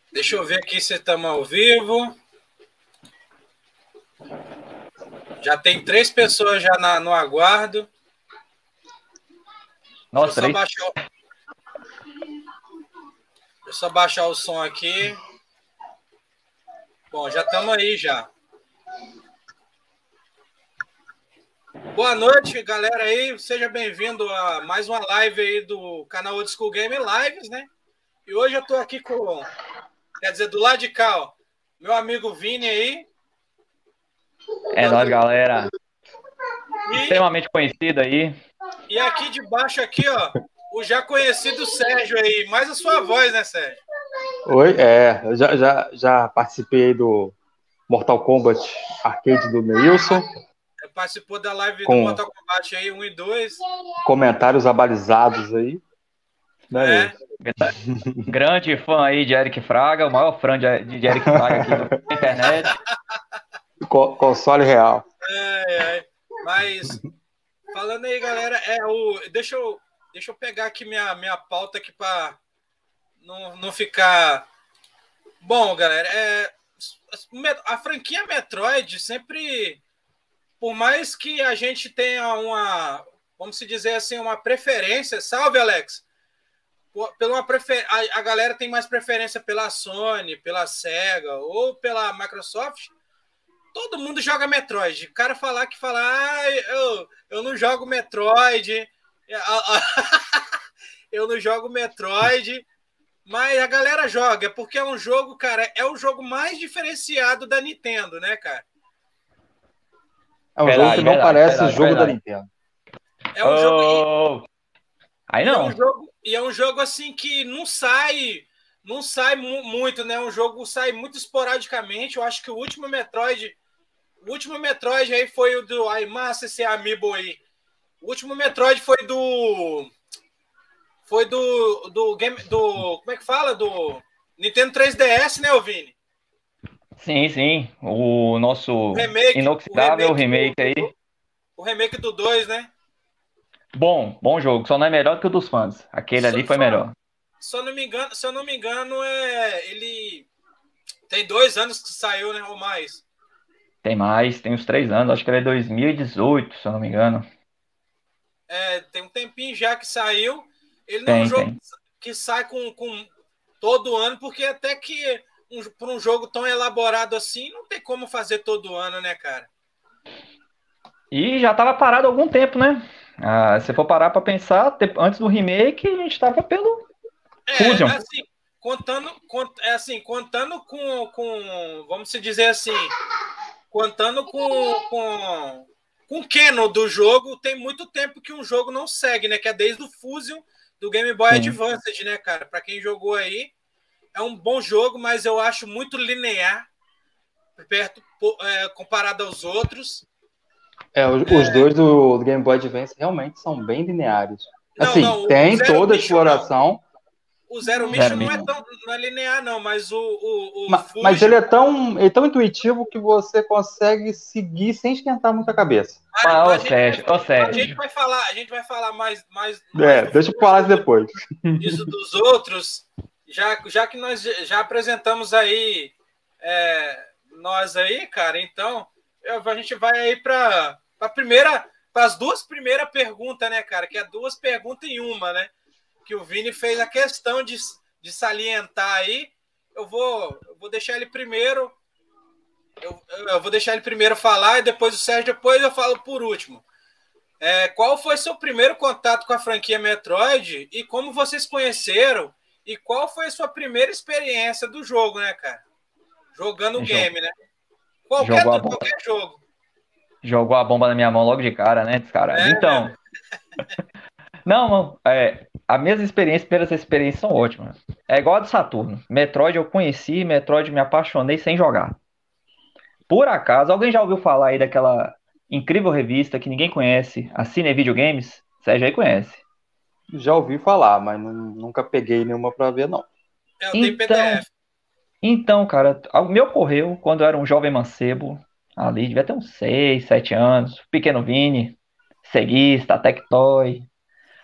Deixa eu ver aqui se estamos ao vivo. Já tem 3 pessoas já no aguardo. Nossa, Deixa eu só baixar o som aqui. Bom, já estamos aí já. Boa noite, galera aí. Seja bem-vindo a mais uma live aí do canal Old School Game Lives, né? E hoje eu estou aqui com, quer dizer, do lado de cá, ó, meu amigo Vini aí. é nóis, galera. E, Extremamente conhecido aí. e aqui de baixo aqui, ó, o já conhecido Sérgio aí. Mais a sua voz, né, Sérgio? Oi, eu já participei do Mortal Kombat Arcade do Neilson, Participou da live do com Mortal Kombat aí, 1 e 2. comentários abalizados aí. Né, Grande fã aí de Eric Fraga, o maior fã de Eric Fraga aqui da internet. Console real. Mas, falando aí, galera, deixa eu pegar aqui minha pauta aqui para não ficar... Bom, galera, a franquia Metroid sempre, por mais que a gente tenha uma, vamos se dizer assim, uma preferência, salve, Alex, a galera tem mais preferência pela Sony, pela Sega ou pela Microsoft. Todo mundo joga Metroid. O cara fala, eu não jogo Metroid, eu não jogo Metroid, mas a galera joga, porque é um jogo, cara, é o jogo mais diferenciado da Nintendo, né, cara? É um jogo que não parece jogo da Nintendo. É um jogo... Aí não. É um jogo assim que não sai muito, né? Um jogo sai muito esporadicamente. Eu acho que o último Metroid aí foi o do Massa, esse Amiibo aí. O último Metroid foi do game do, como é que fala? Do Nintendo 3DS, né, Vini? Sim. O nosso inoxidável remake aí. O remake do 2, né? Bom jogo, só não é melhor que o dos fãs. Aquele ali foi melhor. Se eu não me engano, ele tem 2 anos que saiu, né? Ou mais. Tem mais, tem uns 3 anos, acho que ele é 2018, se eu não me engano. Tem um tempinho já que saiu. Ele não é um jogo que sai com todo ano, porque até que por um jogo tão elaborado assim, não tem como fazer todo ano, né, cara? E já tava parado há algum tempo, né? Se for parar pra pensar, antes do remake, a gente tava pelo Fusion. Assim, contando com, vamos dizer assim, contando com o canon do jogo, tem muito tempo que um jogo não segue, né? Que é desde o Fusion do Game Boy Advance, né, cara? Pra quem jogou aí, é um bom jogo, mas eu acho muito linear comparado aos outros. Os dois do Game Boy Advance realmente são bem lineares. Assim, tem toda a exploração. O Zero Mission não é linear, não, mas mas ele é tão intuitivo que você consegue seguir sem esquentar muito a cabeça. Sérgio. A gente vai falar mais deixa eu falar depois. Isso dos outros, já que nós já apresentamos aí nós aí, cara, então a gente vai aí para as 2 primeiras perguntas, né, cara? Que é 2 perguntas em uma, né? Que o Vini fez a questão de salientar aí. Eu vou deixar ele primeiro. Eu vou deixar ele primeiro falar e depois o Sérgio, depois eu falo por último. Qual foi seu primeiro contato com a franquia Metroid e como vocês conheceram e qual foi a sua primeira experiência do jogo, né, cara? Jogando o game, né? Qualquer jogo. Jogou a bomba na minha mão logo de cara, né, descarado? Então... Não, as minhas primeiras experiências são ótimas. É igual a do Saturno. Metroid eu conheci, Metroid me apaixonei sem jogar. Por acaso, alguém já ouviu falar aí daquela incrível revista que ninguém conhece, a Cine Videogames? Sérgio aí conhece. Já ouvi falar, mas nunca peguei nenhuma pra ver, não. Eu tenho PDF. Então, cara, me ocorreu quando eu era um jovem mancebo, ali, devia ter uns 6, 7 anos, pequeno Vini, ceguista, Tectoy.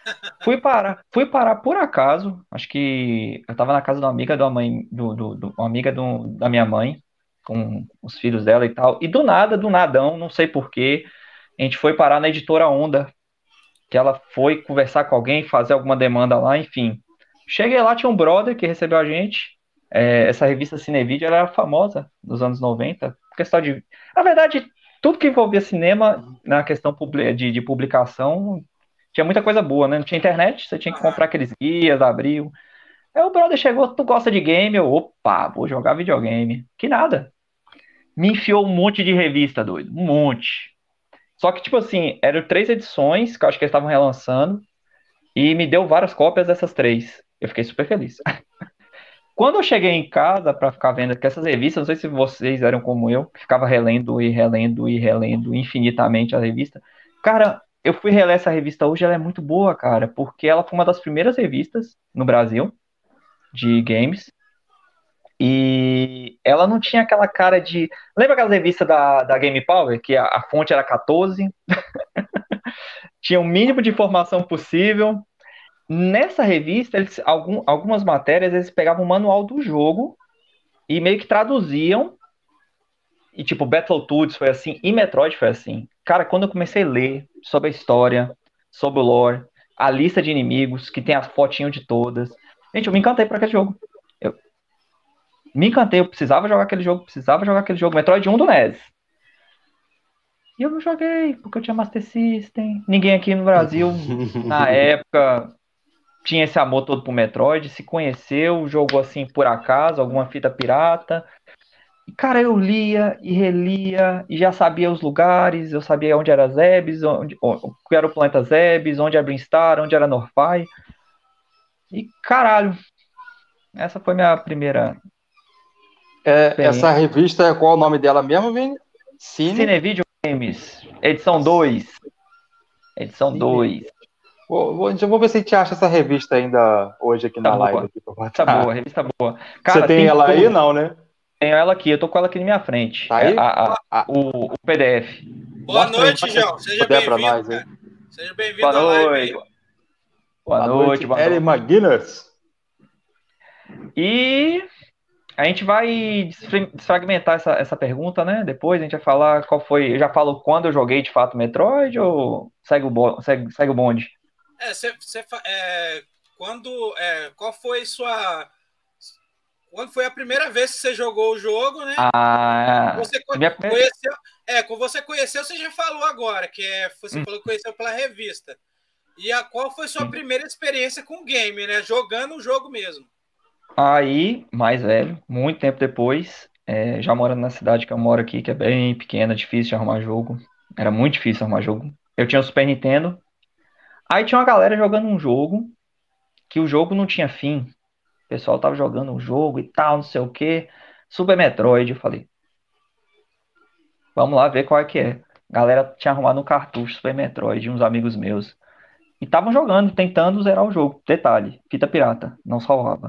Fui parar por acaso. Acho que eu tava na casa de uma amiga da mãe, uma amiga da minha mãe, com os filhos dela e tal. E do nada, do nadão, não sei por quê, a gente foi parar na editora Onda, que ela foi conversar com alguém, fazer alguma demanda lá, enfim. Cheguei lá, tinha um brother que recebeu a gente. Essa revista Cinevídeo, ela era famosa nos anos 90. Questão de... Na verdade, tudo que envolvia cinema, na questão de publicação, tinha muita coisa boa, né? Não tinha internet, você tinha que comprar aqueles guias, abril. Aí o brother chegou, tu gosta de game? Eu, opa, vou jogar videogame. Que nada. Me enfiou um monte de revista, doido. Um monte. Só que, tipo assim, eram 3 edições, que eu acho que eles estavam relançando, e me deu várias cópias dessas 3. Eu fiquei super feliz. Quando eu cheguei em casa pra ficar vendo que essas revistas, não sei se vocês eram como eu, que ficava relendo e relendo e relendo infinitamente a revista. Cara, eu fui reler essa revista hoje, ela é muito boa, cara, porque ela foi uma das primeiras revistas no Brasil de games. E ela não tinha aquela cara de. Lembra aquela revista da Game Power, que a fonte era 14? Tinha o mínimo de informação possível. Nessa revista, algumas matérias, eles pegavam o manual do jogo e meio que traduziam. E tipo, Battletoads foi assim, e Metroid foi assim. Cara, quando eu comecei a ler sobre a história, sobre o lore, a lista de inimigos, que tem as fotinhas de todas. Gente, eu me encantei por aquele jogo. Eu me encantei, eu precisava jogar aquele jogo. Metroid 1 do NES. E eu não joguei, porque eu tinha Master System. Ninguém aqui no Brasil, na época, tinha esse amor todo pro Metroid, se conheceu, jogou assim por acaso, alguma fita pirata. E, cara, eu lia e relia, e já sabia os lugares, eu sabia onde era Zebes, onde era o planeta Zebes, onde era Brinstar, onde era Norfai. E, caralho, essa foi minha primeira Essa revista, qual é o nome dela mesmo, Vini? Cinevideo Games, edição 2. Edição 2. Eu vou ver se a gente acha essa revista ainda hoje aqui na live. Revista boa. Cara, você tem ela aí, não, né? Tenho ela aqui, eu tô com ela aqui na minha frente. Tá aí? O PDF. Boa noite, João. Seja bem-vindo. Seja bem-vindo à live. Boa noite, Ellie McGuinness. E a gente vai desfragmentar essa pergunta, né? Depois a gente vai falar qual foi. Eu já falo quando eu joguei de fato Metroid ou segue o bonde? Qual foi sua. Quando foi a primeira vez que você jogou o jogo, né? Você conheceu. Quando você conheceu, você já falou agora, você falou que conheceu pela revista. E qual foi sua primeira experiência com o game, né? Jogando o jogo mesmo. Aí, mais velho, muito tempo depois, já morando na cidade que eu moro aqui, que é bem pequena, difícil de arrumar jogo. Era muito difícil arrumar jogo. Eu tinha o Super Nintendo. Aí tinha uma galera jogando um jogo, que o jogo não tinha fim. O pessoal tava jogando um jogo e tal, não sei o que. Super Metroid, eu falei. Vamos lá ver qual é que é. A galera tinha arrumado um cartucho Super Metroid, uns amigos meus. E estavam jogando, tentando zerar o jogo. Detalhe, fita pirata, não salvava.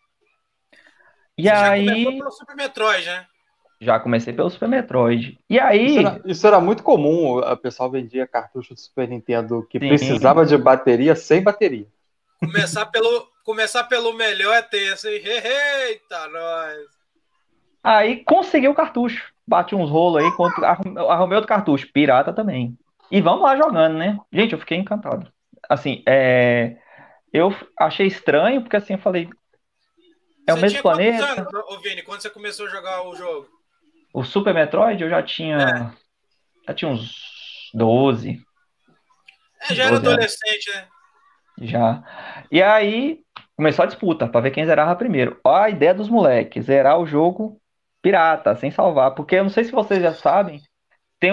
E você aí... já começou pelo Super Metroid, né? Já comecei pelo Super Metroid. E aí... Isso era muito comum. O pessoal vendia cartucho do Super Nintendo que precisava de bateria sem bateria. Começar pelo melhor é tenso, hein? Eita, nós! Aí consegui o cartucho. Bati uns rolos aí, arrumei outro cartucho. Pirata também. E vamos lá jogando, né? Gente, eu fiquei encantado. Assim, eu achei estranho, porque assim, eu falei... É o mesmo planeta. Quantos anos, Vini, quando você começou a jogar o jogo? O Super Metroid eu já tinha... Já tinha uns 12. Já era adolescente, né? Já. E aí, começou a disputa pra ver quem zerava primeiro. Ó a ideia dos moleques, zerar o jogo pirata, sem salvar. Porque eu não sei se vocês já sabem, tem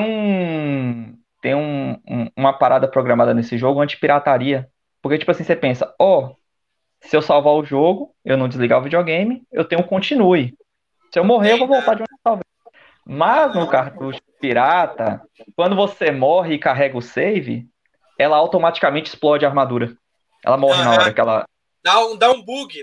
uma parada programada nesse jogo anti-pirataria. Porque, tipo assim, você pensa, se eu salvar o jogo, eu não desligar o videogame, eu tenho um continue. Se eu morrer, eu vou voltar de onde eu salvei. Mas no cartucho pirata, quando você morre e carrega o save, ela automaticamente explode a armadura. Ela morre na hora que ela... Dá um bug.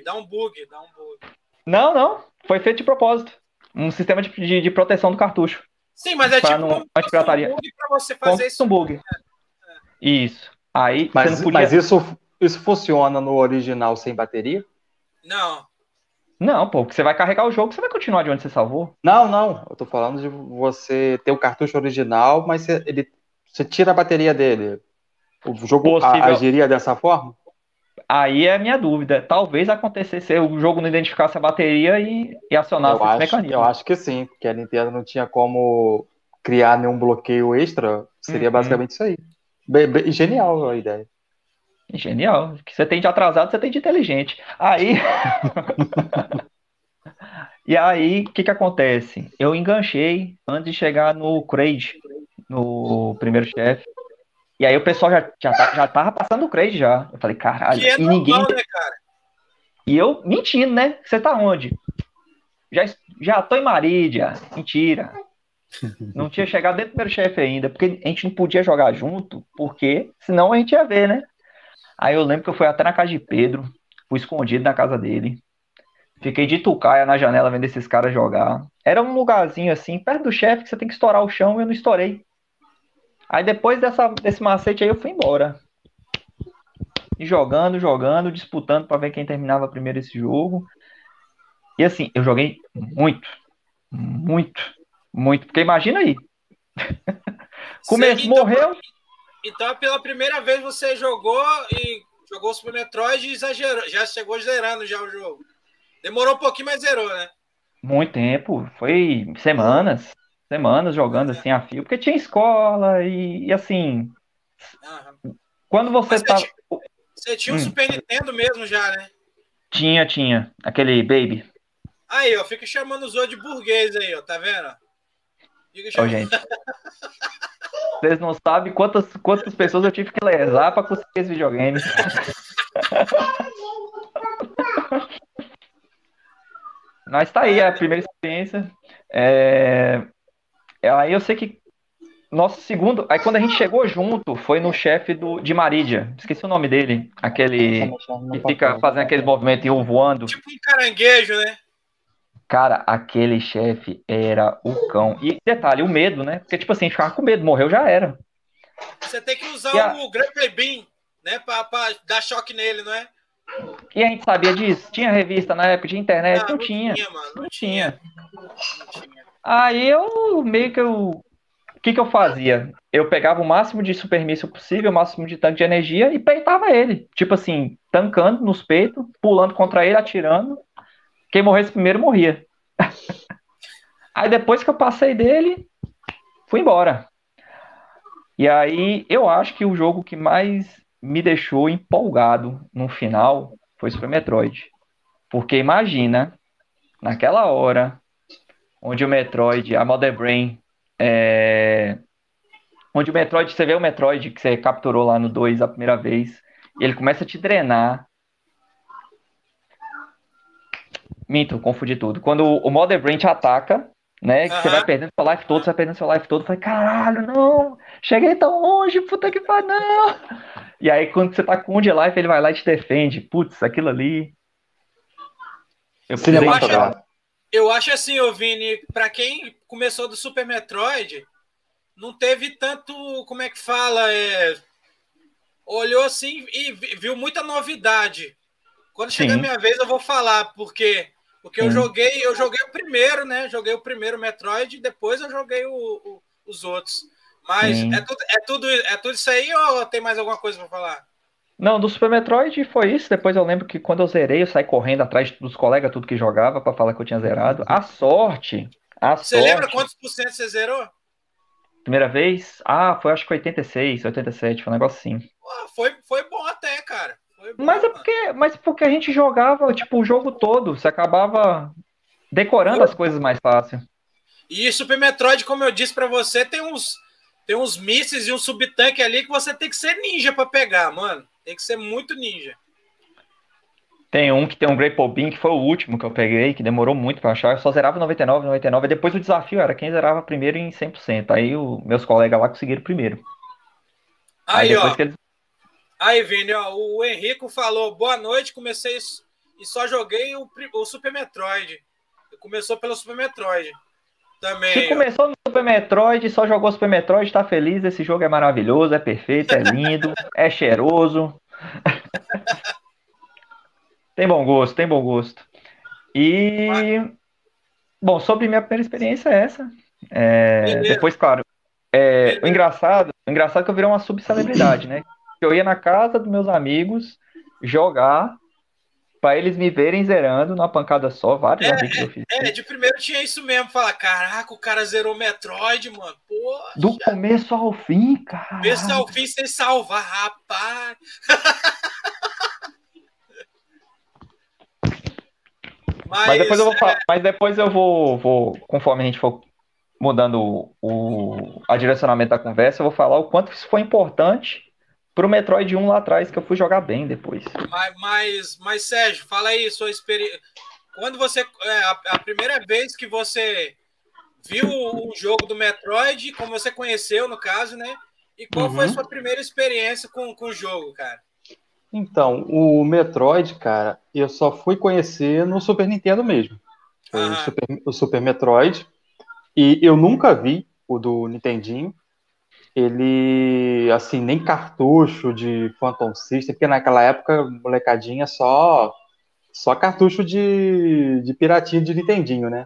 Não. Foi feito de propósito. Um sistema de proteção do cartucho. Sim, mas é tipo um bug pra você fazer isso. Um bug. Isso. Aí, mas isso isso funciona no original sem bateria? Não. Não, pô, porque você vai carregar o jogo, você vai continuar de onde você salvou. Não. Eu tô falando de você ter o cartucho original, mas você tira a bateria dele. O jogo agiria dessa forma? Aí é a minha dúvida. Talvez acontecesse o jogo não identificasse a bateria e acionasse esse mecanismo. Eu acho que sim, porque a Nintendo não tinha como criar nenhum bloqueio extra. Seria basicamente isso aí. Genial a ideia. Genial. O que você tem de atrasado, você tem de inteligente. Aí. E aí, o que acontece? Eu enganchei antes de chegar no Kraid, no primeiro chefe. E aí o pessoal já tava passando o Kraid já. Eu falei, caralho. Que é e normal, ninguém. né, cara? E eu mentindo, né? Você tá onde? Já tô em Marídia. Mentira. Não tinha chegado dentro do primeiro chefe ainda, porque a gente não podia jogar junto, porque senão a gente ia ver, né? Aí eu lembro que eu fui até na casa de Pedro, fui escondido na casa dele. Fiquei de tucaia na janela vendo esses caras jogar. Era um lugarzinho assim, perto do chefe, que você tem que estourar o chão, e eu não estourei. Aí depois desse macete aí eu fui embora. E jogando, disputando pra ver quem terminava primeiro esse jogo. E assim, eu joguei muito. Porque imagina aí. Então, morreu. Então, pela primeira vez você jogou o Super Metroid e exagerou. Já chegou zerando já o jogo. Demorou um pouquinho, mas zerou, né? Muito tempo. Foi semanas jogando assim a fio. Porque tinha escola e assim... Quando você tá... Você tinha um Super Nintendo mesmo já, né? Tinha. Aquele Baby. Aí, ó. Fica chamando os outros de burguês aí, ó. Tá vendo? Ô, gente. Vocês não sabem quantas pessoas eu tive que lesar pra conseguir esse videogame. Mas tá aí, a primeira experiência. Aí eu sei que nosso segundo... Aí quando a gente chegou junto, foi no chefe de Marídia. Esqueci o nome dele. Aquele que fica fazendo aquele movimento e voando. Tipo um caranguejo, né? Cara, aquele chefe era o cão. E detalhe, o medo, né? Porque, tipo assim, a gente ficava com medo, morreu, já era. Você tem que usar o Grapple Beam, né? Pra dar choque nele, não é? E a gente sabia disso? Tinha revista na época, tinha internet? Não tinha. Mano, não tinha. Aí eu meio que o que eu fazia? Eu pegava o máximo de super míssil possível, o máximo de tanque de energia e peitava ele. Tipo assim, tancando nos peitos, pulando contra ele, atirando. Quem morresse primeiro morria. Aí depois que eu passei dele, fui embora. E aí eu acho que o jogo que mais me deixou empolgado no final foi Super Metroid. Porque imagina, naquela hora, onde o Metroid, a Mother Brain, onde o Metroid, você vê o Metroid que você capturou lá no 2 a primeira vez, e ele começa a te drenar. Minto, confundi tudo. Quando o Mother Brain te ataca, né, que você vai perdendo seu life todo, eu falei, caralho, não, cheguei tão longe, puta que pariu, não. E aí quando você tá com um de life, ele vai lá e te defende. Putz, aquilo ali... Eu acho assim, ô Vini, pra quem começou do Super Metroid, não teve tanto, como é que fala, olhou assim e viu muita novidade. Quando chegar a minha vez eu vou falar, porque eu joguei o primeiro, né? Joguei o primeiro Metroid e depois eu joguei os outros. Mas é tudo isso aí ou tem mais alguma coisa para falar? Não, do Super Metroid foi isso. Depois eu lembro que quando eu zerei, eu saí correndo atrás dos colegas, tudo que jogava, para falar que eu tinha zerado. Você lembra quantos por cento você zerou? Primeira vez? Foi acho que 86, 87, foi um negócio assim. Foi bom até, cara. Bom, mas porque a gente jogava, tipo, o jogo todo. Você acabava decorando as coisas mais fácil. E Super Metroid, como eu disse pra você, tem uns mísseis e um subtanque ali que você tem que ser ninja pra pegar, mano. Tem que ser muito ninja. Tem um que tem um Grapple Beam, que foi o último que eu peguei, que demorou muito pra achar. Eu só zerava 99, 99. E depois o desafio era quem zerava primeiro em 100%. Aí meus colegas lá conseguiram primeiro. Aí depois ó. Aí, Vini, ó, o Henrico falou, boa noite, comecei e só joguei o Super Metroid. Começou pelo Super Metroid. Também, se começou no Super Metroid, só jogou Super Metroid, tá feliz, esse jogo é maravilhoso, é perfeito, é lindo, é cheiroso. Tem bom gosto, tem bom gosto. E, bom, sobre minha primeira experiência é essa. Beleza, Depois, claro, beleza. o engraçado é que eu virei uma subcelebridade, né? Eu ia na casa dos meus amigos jogar pra eles me verem zerando numa pancada só. Vários amigos eu fiz isso. De primeiro tinha isso mesmo. Falar, caraca, o cara zerou Metroid, mano. Do Poxa. começo ao fim, Começo cara. ao fim sem salvar, rapaz. Mas depois eu vou, conforme a gente for mudando a direcionamento da conversa, eu vou falar o quanto isso foi importante pro Metroid 1 lá atrás, que eu fui jogar bem depois. Mas Sérgio, fala aí sua experiência. Quando você. A primeira vez que você viu o jogo do Metroid, como você conheceu, no caso, né? E qual foi a sua primeira experiência com o jogo, cara? Então, o Metroid, cara, eu só fui conhecer no Super Nintendo mesmo. O Super Metroid. E eu nunca vi o do Nintendinho. Ele, assim, nem cartucho de Phantom System, porque naquela época, molecadinha, só cartucho de piratinha de Nintendinho, né?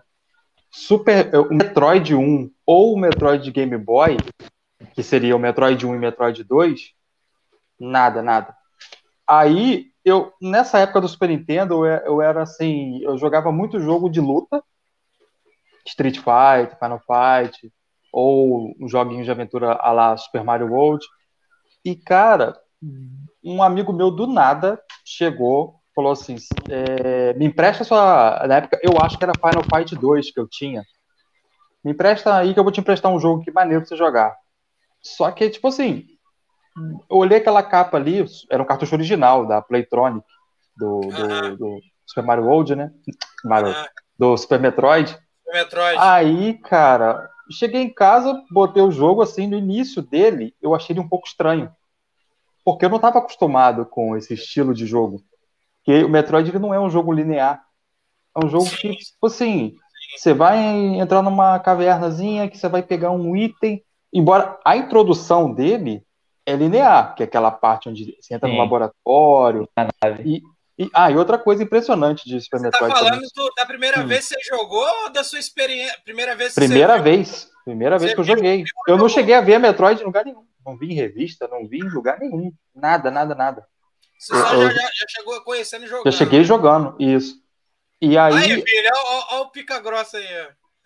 O Metroid 1 ou o Metroid de Game Boy, que seria o Metroid 1 e Metroid 2, nada. Aí, nessa época do Super Nintendo, eu era assim, eu jogava muito jogo de luta, Street Fighter, Final Fight, ou um joguinho de aventura à la Super Mario World. E, cara, um amigo meu do nada chegou, falou assim, me empresta sua... Na época, eu acho que era Final Fight 2 que eu tinha. Me empresta aí que eu vou te emprestar um jogo que maneiro pra você jogar. Só que, tipo assim, eu olhei aquela capa ali, era um cartucho original da Playtronic, do Super Mario World, né? Do Super Metroid. Aí, cara, cheguei em casa, botei o jogo assim, no início dele, eu achei ele um pouco estranho. Porque eu não estava acostumado com esse estilo de jogo. Porque o Metroid não é um jogo linear. É um jogo que, tipo assim, você vai entrar numa cavernazinha, que você vai pegar um item, embora a introdução dele é linear, que é aquela parte onde você entra no laboratório. E outra coisa impressionante de Super Metroid. Você tá falando da primeira vez que você jogou ou da sua experiência? Primeira vez que Primeira vez que eu joguei. Eu não cheguei a ver a Metroid em lugar nenhum. Não vi em revista, não vi em lugar nenhum. Nada. Você já chegou conhecendo e jogando. Já cheguei jogando, isso. E aí filho, olha o pica grossa aí.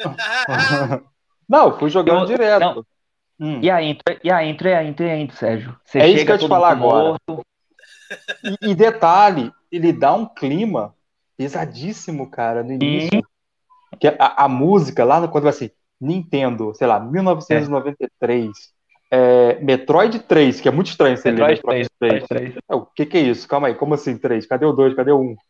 Não, fui jogando direto. E a intro, Sérgio? Você é isso que eu ia te falar agora. E detalhe, ele dá um clima pesadíssimo, cara, no início. Que a música, lá quando vai assim, Nintendo, sei lá, 1993, Metroid 3, que é muito estranho você ler Metroid 3. O que é isso? Calma aí, como assim 3? Cadê o 2? Cadê o 1?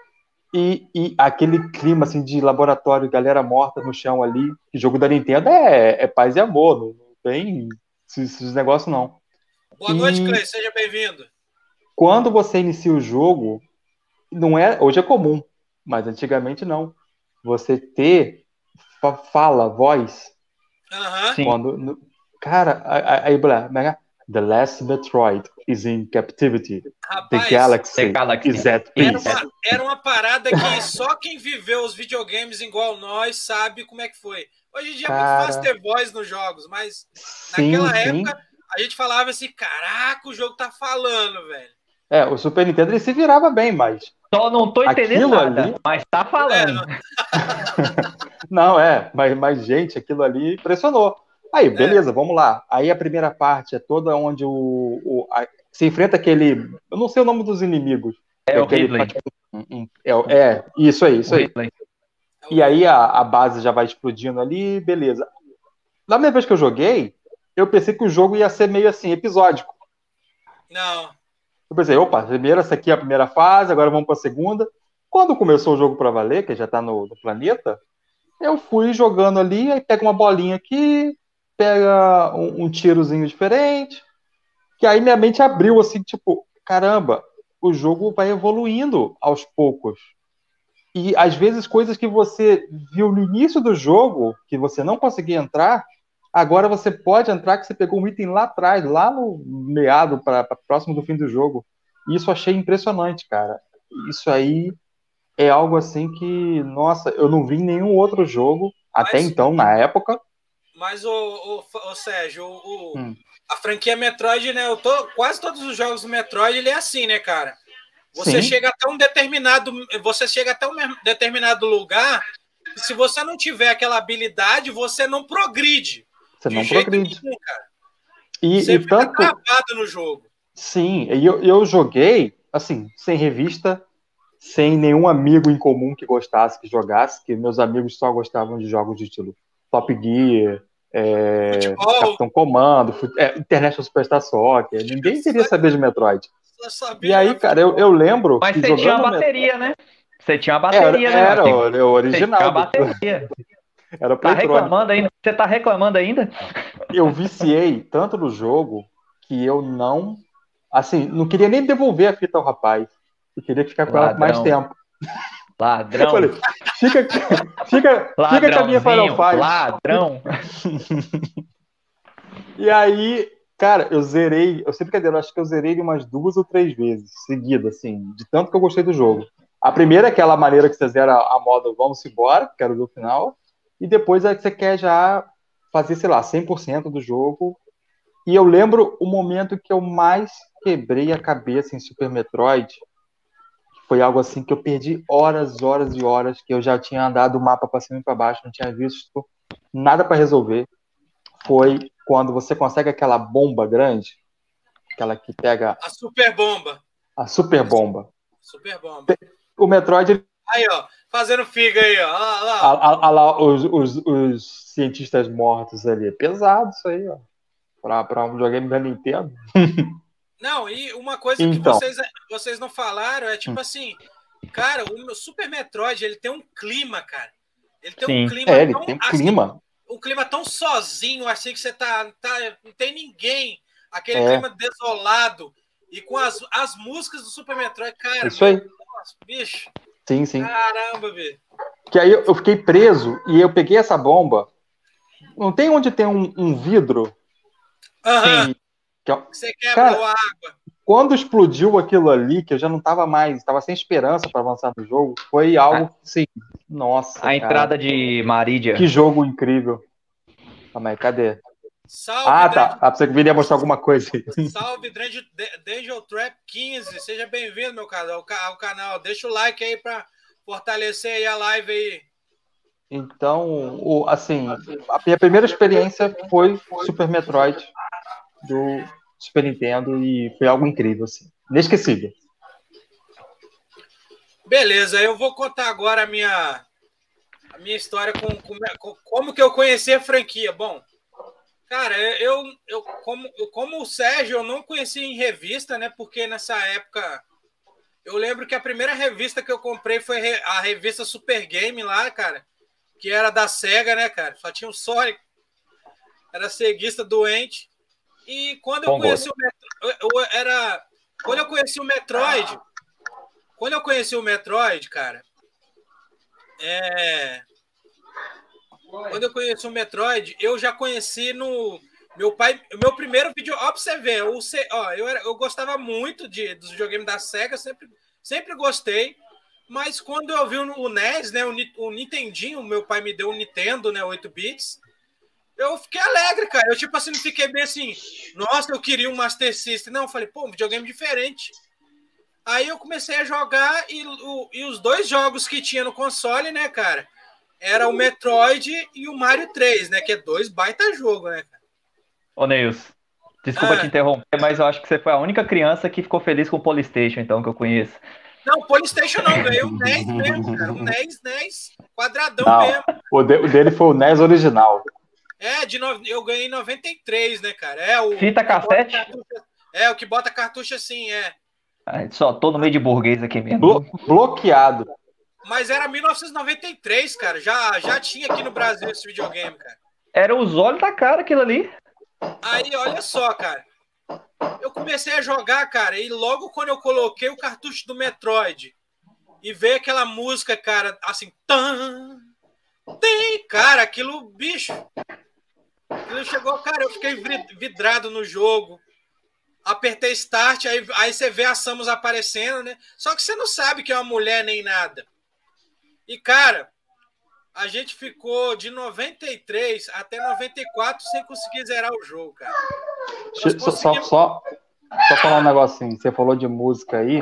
E aquele clima assim de laboratório, galera morta no chão ali, que jogo da Nintendo é paz e amor, não tem esses negócios não. Boa noite, Clay, seja bem-vindo. Quando você inicia o jogo, hoje é comum, mas antigamente não. Você ter voz. Quando, cara, aí The last Metroid is in captivity. Rapaz, the galaxy is at peace. Era uma parada que só quem viveu os videogames igual nós sabe como é que foi. Hoje em dia é muito fácil ter voz nos jogos, mas naquela época a gente falava assim, caraca, o jogo tá falando, velho. O Super Nintendo ele se virava bem, mas... Só não tô entendendo nada, mas tá falando. Não, mas gente, aquilo ali impressionou. Aí, beleza, vamos lá. Aí a primeira parte é toda onde se enfrenta aquele... Eu não sei o nome dos inimigos. O Ridley. Isso aí. E aí a base já vai explodindo ali, beleza. Na primeira vez que eu joguei, eu pensei que o jogo ia ser meio assim, episódico. Não. Eu pensei, essa aqui é a primeira fase, agora vamos para a segunda. Quando começou o jogo para valer, que já tá no planeta, eu fui jogando ali, aí pega uma bolinha aqui, pega um tirozinho diferente, que aí minha mente abriu assim, tipo, caramba, o jogo vai evoluindo aos poucos. E às vezes coisas que você viu no início do jogo, que você não conseguia entrar, agora você pode entrar, que você pegou um item lá atrás, lá no meado, para próximo do fim do jogo. E isso eu achei impressionante, cara. isso aí é algo assim que, nossa, eu não vi em nenhum outro jogo, até então, na época. Mas, o Sérgio, a franquia Metroid, né? Quase todos os jogos do Metroid, ele é assim, né, cara? Você chega até um determinado lugar, e se você não tiver aquela habilidade, você não progride. Você não progride. Nenhum, cara. Você fica travado no jogo. Sim, e eu joguei, assim, sem revista, sem nenhum amigo em comum que gostasse, que jogasse, que meus amigos só gostavam de jogos de estilo Top Gear, Capitão Comando, International Superstar Soccer, ninguém queria saber de Metroid. E aí, cara, eu lembro. Mas você tinha a bateria, né? Você tinha a bateria, né? Era o original. Você tinha a bateria. Era tá reclamando ainda? Você tá reclamando ainda? Eu viciei tanto no jogo que eu não queria nem devolver a fita ao rapaz. Eu queria ficar com ela por mais tempo. Ladrão. Eu falei, fica com a minha Final Fight. Ladrão. E aí, cara, eu sem brincadeira, acho que eu zerei ele umas 2 ou 3 vezes, seguidas, assim, de tanto que eu gostei do jogo. A primeira é aquela maneira que você zera a moda vamos embora, quero ver o final, e depois é que você quer já fazer, sei lá, 100% do jogo. E eu lembro o momento que eu mais quebrei a cabeça em Super Metroid, foi algo assim que eu perdi horas e horas, que eu já tinha andado o mapa para cima e para baixo, não tinha visto nada para resolver. Foi quando você consegue aquela bomba grande, aquela que pega... A super bomba. A super bomba. Super bomba. O Metroid... Aí, ó, fazendo figa aí, ó. Lá, os cientistas mortos ali. É pesado isso aí, ó. Pra um videogame da Nintendo. Não, e uma coisa que vocês não falaram é tipo assim, cara, o meu Super Metroid, ele tem um clima, cara. Ele tem um clima tem um clima. Um clima tão sozinho, assim, que você não tem ninguém. Aquele clima desolado. E com as músicas do Super Metroid, cara. Isso aí. Nossa, bicho. Sim. Caramba, bicho. Que aí eu fiquei preso e eu peguei essa bomba. Não tem onde tem um vidro? Aham. Você quebra a água. Quando explodiu aquilo ali, que eu já não tava mais, tava sem esperança para avançar no jogo, foi algo assim, nossa, a entrada de Maridia. Que jogo incrível. Calma aí, cadê? Salve, tá. Você que viria mostrar alguma coisa aí. Salve, Danger Trap 15. Seja bem-vindo, meu canal, ao canal. Deixa o like aí para fortalecer aí a live aí. Então, assim, a minha primeira experiência foi Super Metroid do Super Nintendo e foi algo incrível, assim. Inesquecível. Beleza, eu vou contar agora a minha história com como que eu conheci a franquia. Bom, cara, como o Sérgio, eu não conheci em revista, né? Porque nessa época eu lembro que a primeira revista que eu comprei foi a revista Super Game lá, cara, que era da Sega, né, cara? Só tinha o Sonic, era ceguista doente. E quando eu conheci quando eu conheci o Metroid, cara, quando eu conheci o Metroid, eu já conheci no meu primeiro vídeo. Ó, pra você ver, eu gostava muito dos videogames da Sega, sempre gostei. Mas quando eu vi o NES, né, o Nintendinho, meu pai me deu um Nintendo, né, 8 bits. Eu fiquei alegre, cara. Eu, tipo assim, não fiquei bem assim, nossa, eu queria um Master System. Não, eu falei, pô, um videogame diferente. Aí eu comecei a jogar e os 2 jogos que tinha no console, né, cara, era o Metroid e o Mario 3, né, que é 2 baita jogo, né, cara. Ô, Neils, desculpa te interromper, mas eu acho que você foi a única criança que ficou feliz com o PlayStation, então, que eu conheço. Não, PlayStation não, ganhei um NES mesmo, cara, um NES quadradão não, mesmo. O dele foi o NES original. Eu ganhei em 93, né, cara? Fita cassete? O que bota cartucho assim, Só tô no meio de burguês aqui mesmo. Bloqueado. Mas era 1993, cara. Já tinha aqui no Brasil esse videogame, cara. Era os olhos da cara aquilo ali. Aí, olha só, cara. Eu comecei a jogar, cara, e logo quando eu coloquei o cartucho do Metroid e veio aquela música, cara, assim, cara, aquilo, bicho. Aquilo chegou, cara, eu fiquei vidrado no jogo. apertei Start, aí você vê a Samus aparecendo, né? Só que você não sabe que é uma mulher nem nada. E, cara, a gente ficou de 93 até 94 sem conseguir zerar o jogo, cara. Conseguimos... Só falar um negocinho. Você falou de música aí.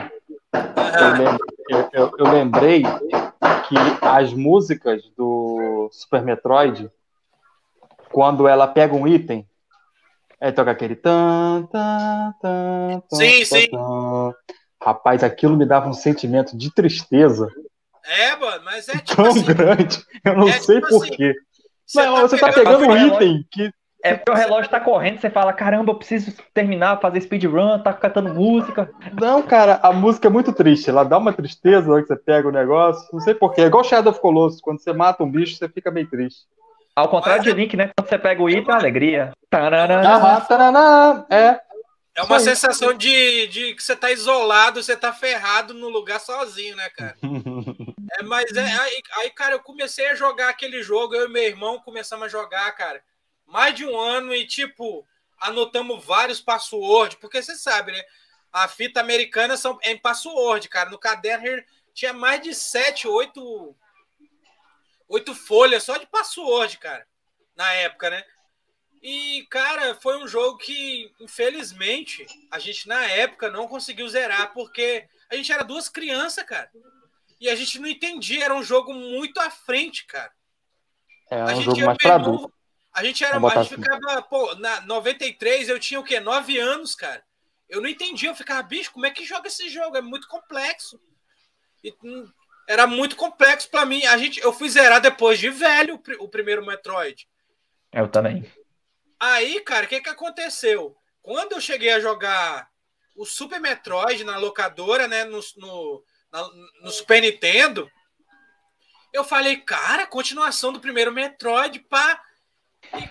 Eu lembrei que as músicas do Super Metroid, quando ela pega um item, aí toca aquele tan, tan, tan, tan, sim, sim. Tan. Rapaz, aquilo me dava um sentimento de tristeza. Mano, mas é tipo tão assim, grande, eu não sei tipo porquê. Assim, você tá pegando um item que... É porque o relógio tá correndo, você fala, caramba, eu preciso terminar, fazer speedrun, tá cantando música. Não, cara, a música é muito triste, ela dá uma tristeza na hora que você pega o negócio, não sei porquê, é igual Shadow of Colossus, quando você mata um bicho, você fica bem triste. Ao contrário de Link, né, quando você pega o item, é uma alegria. É uma sensação de que você tá isolado, você tá ferrado no lugar sozinho, né, cara? Aí, cara, eu comecei a jogar aquele jogo, eu e meu irmão começamos a jogar, cara, mais de um ano e, tipo, anotamos vários passwords, porque você sabe, né? A fita americana é em password, cara. No caderno tinha mais de 7, 8 folhas só de password, cara, na época, né? E, cara, foi um jogo que, infelizmente, a gente, na época, não conseguiu zerar, porque a gente era duas crianças, cara. E a gente não entendia, era um jogo muito à frente, cara. É um jogo mais pra adulto. A gente ficava, pô, na 93 eu tinha o quê? 9 anos, cara. Eu não entendia, eu ficava, bicho, como é que joga esse jogo? É muito complexo. E, era muito complexo pra mim. Eu fui zerar depois de velho o primeiro Metroid. Eu também. Aí, cara, o que aconteceu? Quando eu cheguei a jogar o Super Metroid na locadora, né, no Super Nintendo, eu falei, cara, continuação do primeiro Metroid, pá. E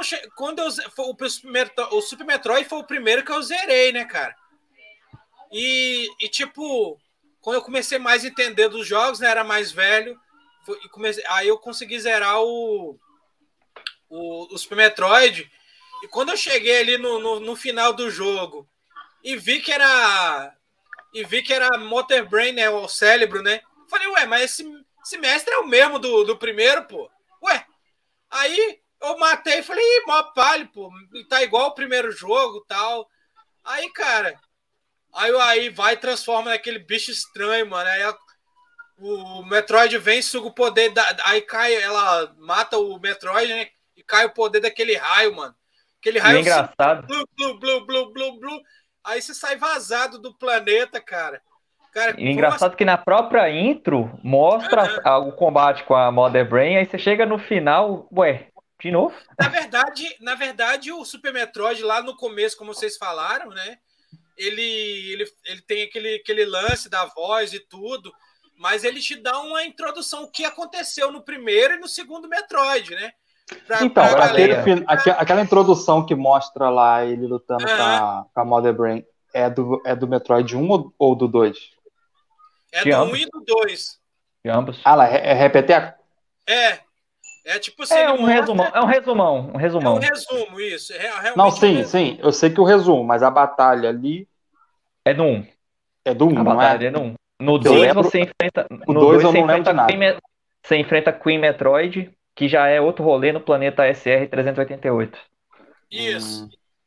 o Super Metroid foi o primeiro que eu zerei, né, cara? E tipo, quando eu comecei mais a entender dos jogos, né, era mais velho, aí eu consegui zerar o Super Metroid. E quando eu cheguei ali no final do jogo e vi que era Motor Brain, né, o cérebro, né? Falei, ué, mas esse mestre é o mesmo do primeiro, pô. Ué, aí eu matei e falei, mó palho, pô, tá igual o primeiro jogo, tal. Aí, cara, aí vai e transforma naquele bicho estranho, mano. Aí o Metroid vem, suga o poder, aí cai, ela mata o Metroid, né? E cai o poder daquele raio, mano. Aquele raio é engraçado. Blu. Aí você sai vazado do planeta, cara. E engraçado que na própria intro mostra o combate com a Mother Brain, aí você chega no final, ué, de novo? Na verdade, o Super Metroid, lá no começo, como vocês falaram, né? Ele tem aquele lance da voz e tudo, mas ele te dá uma introdução o que aconteceu no primeiro e no segundo Metroid, né? Então, aquela introdução que mostra lá ele lutando com a Mother Brain é do Metroid 1 ou do 2? É do 1 e do 2. De ambos. Ah, lá, é repeteco? É tipo assim. É um resumão. É um resumo, isso. Não, sim. Eu sei que o resumo, mas a batalha ali. É do 1. É do 1, a não é? É do 1. No 2 você enfrenta. No 2 eu não lembro de nada. Você enfrenta Queen Metroid, que já é outro rolê no planeta SR-388. Isso.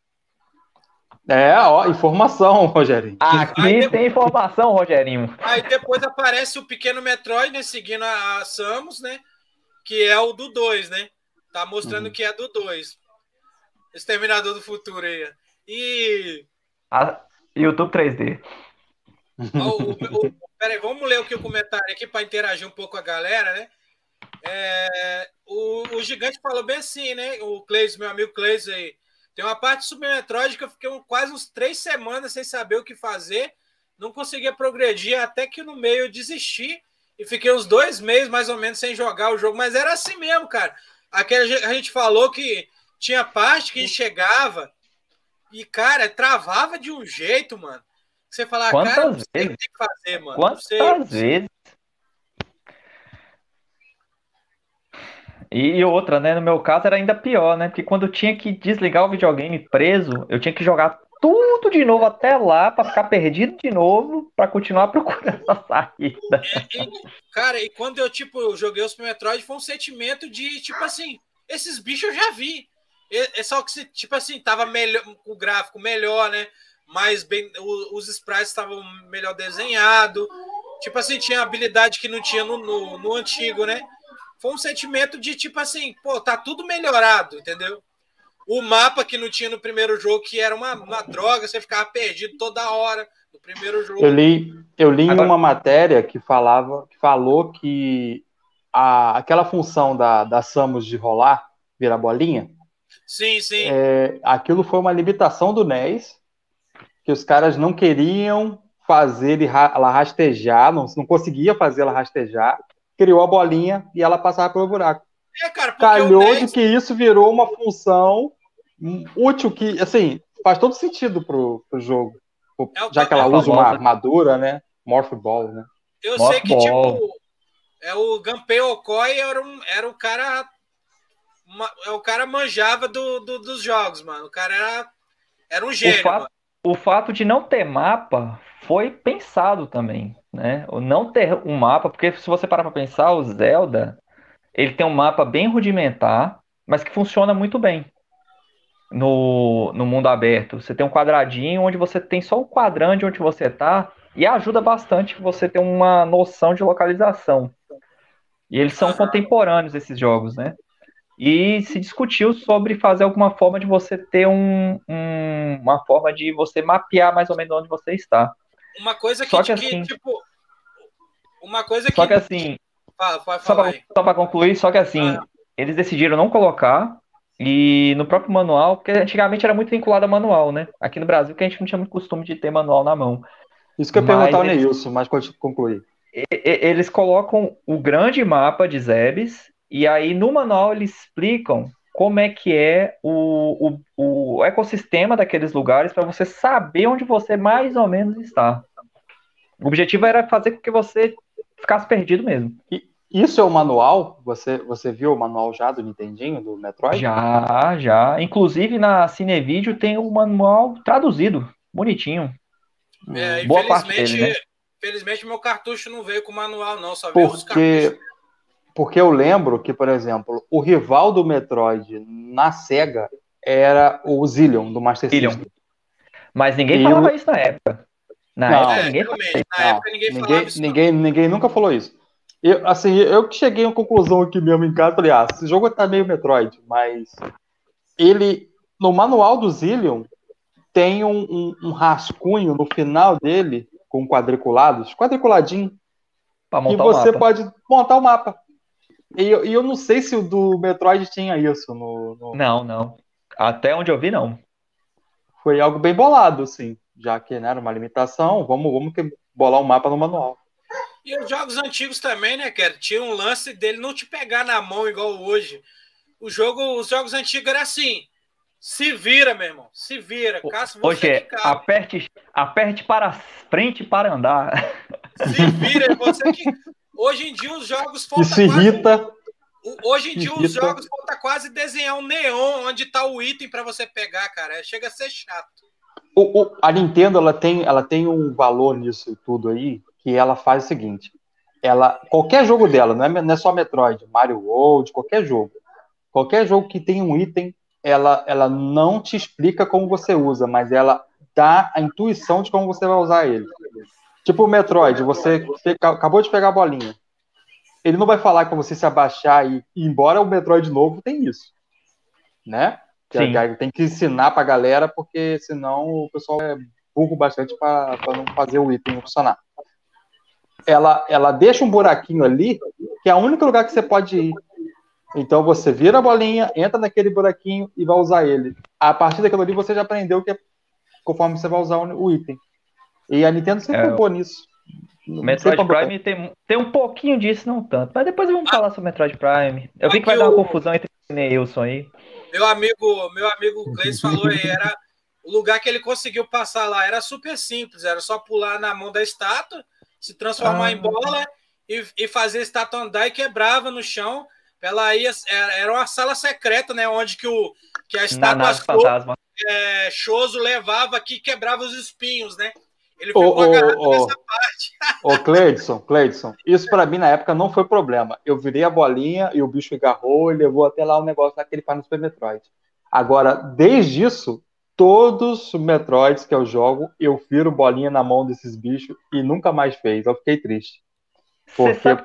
Informação, Rogerinho. Aqui tem informação, Rogerinho. Aí depois aparece o pequeno Metroid, né, seguindo a Samus, né, que é o do 2, né? Tá mostrando que é do 2. Exterminador do Futuro aí. E... YouTube 3D. Peraí, vamos ler o comentário aqui para interagir um pouco com a galera, né? O Gigante falou bem assim, né? O Cleis, meu amigo Cleis aí. Tem uma parte do Super Metroid que eu fiquei quase uns 3 semanas sem saber o que fazer. Não conseguia progredir, até que no meio eu desisti e fiquei uns 2 meses mais ou menos sem jogar o jogo. Mas era assim mesmo, cara. A gente falou que tinha parte que chegava e, cara, travava de um jeito, mano. Você falar, cara, não sei o que tem que fazer, mano. Quantas vezes? E outra, né? No meu caso era ainda pior, né? Porque quando eu tinha que desligar o videogame preso, eu tinha que jogar tudo de novo até lá, pra ficar perdido de novo, pra continuar procurando a saída. Cara, e quando eu, tipo, joguei o Super Metroid, foi um sentimento de, tipo assim, esses bichos eu já vi. Só que, tipo assim, tava melhor, o gráfico melhor, né? Mas bem, os sprites estavam melhor desenhados. Tipo assim, tinha habilidade que não tinha no antigo, né? Foi um sentimento de, tipo assim, pô, tá tudo melhorado, entendeu? O mapa que não tinha no primeiro jogo, que era uma droga, você ficava perdido toda hora no primeiro jogo. Eu li em uma matéria que falou que aquela função da Samus de rolar, virar bolinha, sim. Aquilo foi uma limitação do NES, que os caras não queriam fazer ela rastejar, não conseguia fazer ela rastejar, criou a bolinha e ela passava pelo buraco. Cara, calhou de que isso virou uma função útil que, assim, faz todo sentido pro jogo. Já que ela usa uma armadura, né? Morph Ball, né? Eu sei que, tipo, o Gunpei Yokoi era o cara... O cara manjava dos jogos, mano. O cara era um gênio, o fato de não ter mapa foi pensado também, né? O não ter um mapa, porque se você parar pra pensar, o Zelda, ele tem um mapa bem rudimentar, mas que funciona muito bem no mundo aberto. Você tem um quadradinho onde você tem só um quadrante onde você tá, e ajuda bastante você ter uma noção de localização. E eles são contemporâneos, esses jogos, né? E se discutiu sobre fazer alguma forma de você ter uma forma de você mapear mais ou menos onde você está. Uma coisa que assim, tipo... Uma coisa que... Só que assim... Só para concluir, só que assim, eles decidiram não colocar, e no próprio manual, porque antigamente era muito vinculado a manual, né? Aqui no Brasil, que a gente não tinha muito costume de ter manual na mão. Isso que eu ia perguntar ao Neilson, mas pode concluir. Eles colocam o grande mapa de Zebes, e aí no manual eles explicam como é que é o ecossistema daqueles lugares para você saber onde você mais ou menos está. O objetivo era fazer com que você ficasse perdido mesmo. Isso é o manual? Você viu o manual já do Nintendinho, do Metroid? Já. Inclusive na Cinevídeo tem o manual traduzido, bonitinho. Boa parte dele, né? Infelizmente meu cartucho não veio com manual, não, só veio os cartuchos. Porque eu lembro que, por exemplo, o rival do Metroid na SEGA era o Zillion, do Master System. Mas ninguém falava isso na época. Na época ninguém nunca falou isso. Eu que cheguei a uma conclusão aqui mesmo em casa, falei, esse jogo tá meio Metroid, mas ele, no manual do Zillion, tem um rascunho no final dele, com quadriculadinho, que você pode montar o mapa. E eu não sei se o do Metroid tinha isso. Não. Até onde eu vi, não. Foi algo bem bolado, assim. Já que era uma limitação, vamos bolar um mapa no manual. E os jogos antigos também, né, cara? Tinha um lance dele não te pegar na mão igual hoje. Os jogos antigos eram assim. Se vira, meu irmão. Se vira. Caça você que cabe. Aperte para frente para andar. Se vira, você que... Hoje em dia os jogos Isso irrita. Hoje em dia os jogos falta quase desenhar um neon onde tá o item para você pegar, cara. Chega a ser chato. A Nintendo, ela tem um valor nisso tudo aí, que ela faz o seguinte. Qualquer jogo dela, não é só Metroid, Mario World, qualquer jogo que tem um item, ela não te explica como você usa, mas ela dá a intuição de como você vai usar ele. Tipo o Metroid, você acabou de pegar a bolinha. Ele não vai falar para você se abaixar e ir embora. O Metroid novo tem isso, né? Tem que ensinar pra galera, porque senão o pessoal é burro bastante para não fazer o item funcionar. Ela deixa um buraquinho ali, que é o único lugar que você pode ir. Então você vira a bolinha, entra naquele buraquinho e vai usar ele. A partir daquilo ali você já aprendeu que é conforme você vai usar o item. E a Nintendo sempre ficou nisso. Metroid Prime tem um pouquinho disso, não tanto. Mas depois vamos falar sobre Metroid Prime. Eu vi que vai dar uma confusão entre o Neilson aí. Meu amigo Cleis falou aí, era o lugar que ele conseguiu passar lá era super simples, era só pular na mão da estátua, se transformar em bola e fazer a estátua andar e quebrava no chão. Ela ia, era uma sala secreta, né, onde que a estátua Choso levava aqui e quebrava os espinhos, né? Ele ficou agarrado nessa parte. Ô, Cleidson, isso pra mim na época não foi problema. Eu virei a bolinha e o bicho agarrou e levou até lá o negócio daquele faz no Super Metroid. Agora, desde isso, todos os Metroids que eu jogo, eu viro bolinha na mão desses bichos e nunca mais fez. Eu fiquei triste. Você sabe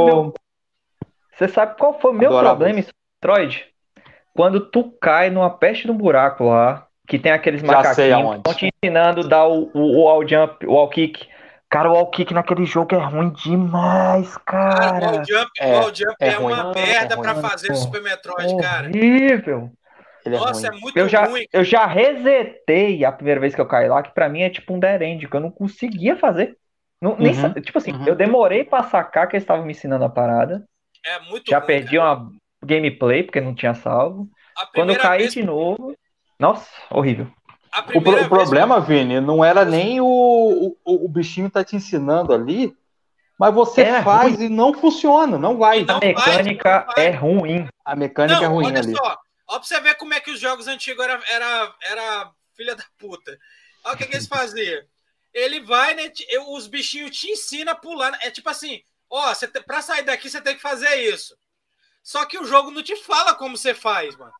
qual foi o meu problema em Metroid? Quando tu cai numa peste de um buraco lá, que tem aqueles macaquinhos que estão te ensinando a dar o wall jump, o wall kick. Cara, o wall kick naquele jogo é ruim demais, cara. O wall jump é uma merda pra fazer no Super Metroid, cara. Horrível. Nossa, é muito ruim. Eu já resetei a primeira vez que eu caí lá, que pra mim é tipo um dead end, que eu não conseguia fazer. Tipo assim, eu demorei pra sacar que eles estavam me ensinando a parada. É muito já ruim, perdi cara. uma gameplay, porque não tinha salvo. Quando eu caí de novo... Nossa, horrível. O problema, Vini, não era nem o bichinho tá te ensinando ali, mas você faz ruim. E não funciona, não vai. A mecânica é ruim. A mecânica é ruim olha ali. Só, ó pra você ver como é que os jogos antigos era filha da puta. Olha o que eles faziam. Ele vai, né? Os bichinhos te ensinam a pular. É tipo assim, pra sair daqui você tem que fazer isso. Só que o jogo não te fala como você faz, mano.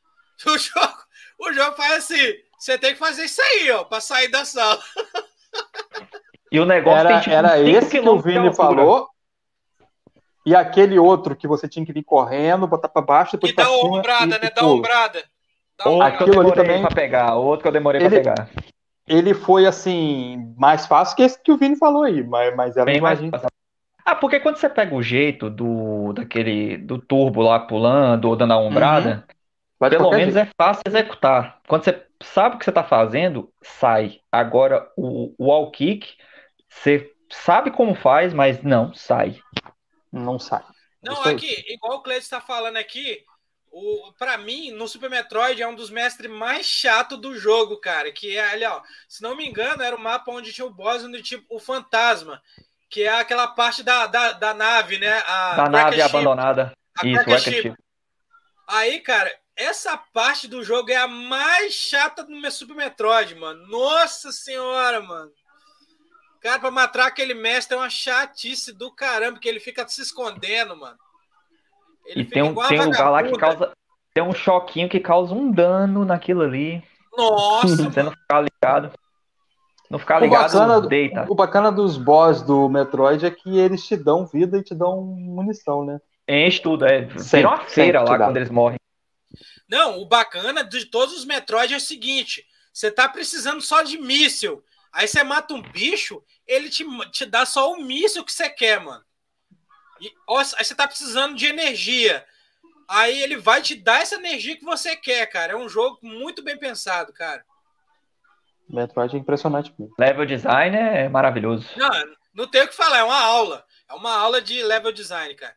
O jogo faz assim, você tem que fazer isso aí, ó, pra sair da sala. E o negócio tem, tipo, era esse que o Vini falou. E aquele outro que você tinha que vir correndo, botar pra baixo, depois pra cima. E dá ombrada, né? Dá ombrada. Aquilo ali também pra pegar. Outro que eu demorei pra pegar. Ele foi, assim, mais fácil que esse que o Vini falou aí, mas era mais fácil. Porque quando você pega o jeito do turbo lá pulando ou dando a ombrada, pelo menos é fácil executar. Quando você sabe o que você tá fazendo, sai. Agora, o wall kick, você sabe como faz, mas não sai. Não sai. Não, aqui, igual o Cleiton está falando aqui, pra mim, no Super Metroid é um dos mestres mais chatos do jogo, cara. Que é ali, ó. Se não me engano, era o mapa onde tinha o boss, onde tinha o fantasma. Que é aquela parte da nave, né? Da nave abandonada. Isso, o Chip. Aí, cara, essa parte do jogo é a mais chata do meu Super Metroid, mano. Nossa senhora, mano. Cara, pra matar aquele mestre é uma chatice do caramba, porque ele fica se escondendo, mano. Ele tem um lugar lá que causa... Tem um choquinho que causa um dano naquilo ali. Nossa, você não ficar ligado. Não ficar ligado, deita. O bacana dos boss do Metroid é que eles te dão vida e te dão munição, né? Enche tudo, Tem uma feira lá quando eles morrem. Não, o bacana de todos os Metroid é o seguinte: você tá precisando só de míssil. Aí você mata um bicho, ele te dá só o míssil que você quer, mano. Aí você tá precisando de energia. Aí ele vai te dar essa energia que você quer, cara. É um jogo muito bem pensado, cara. Metroid é impressionante. Level design é maravilhoso. Não tem o que falar, é uma aula. É uma aula de level design, cara.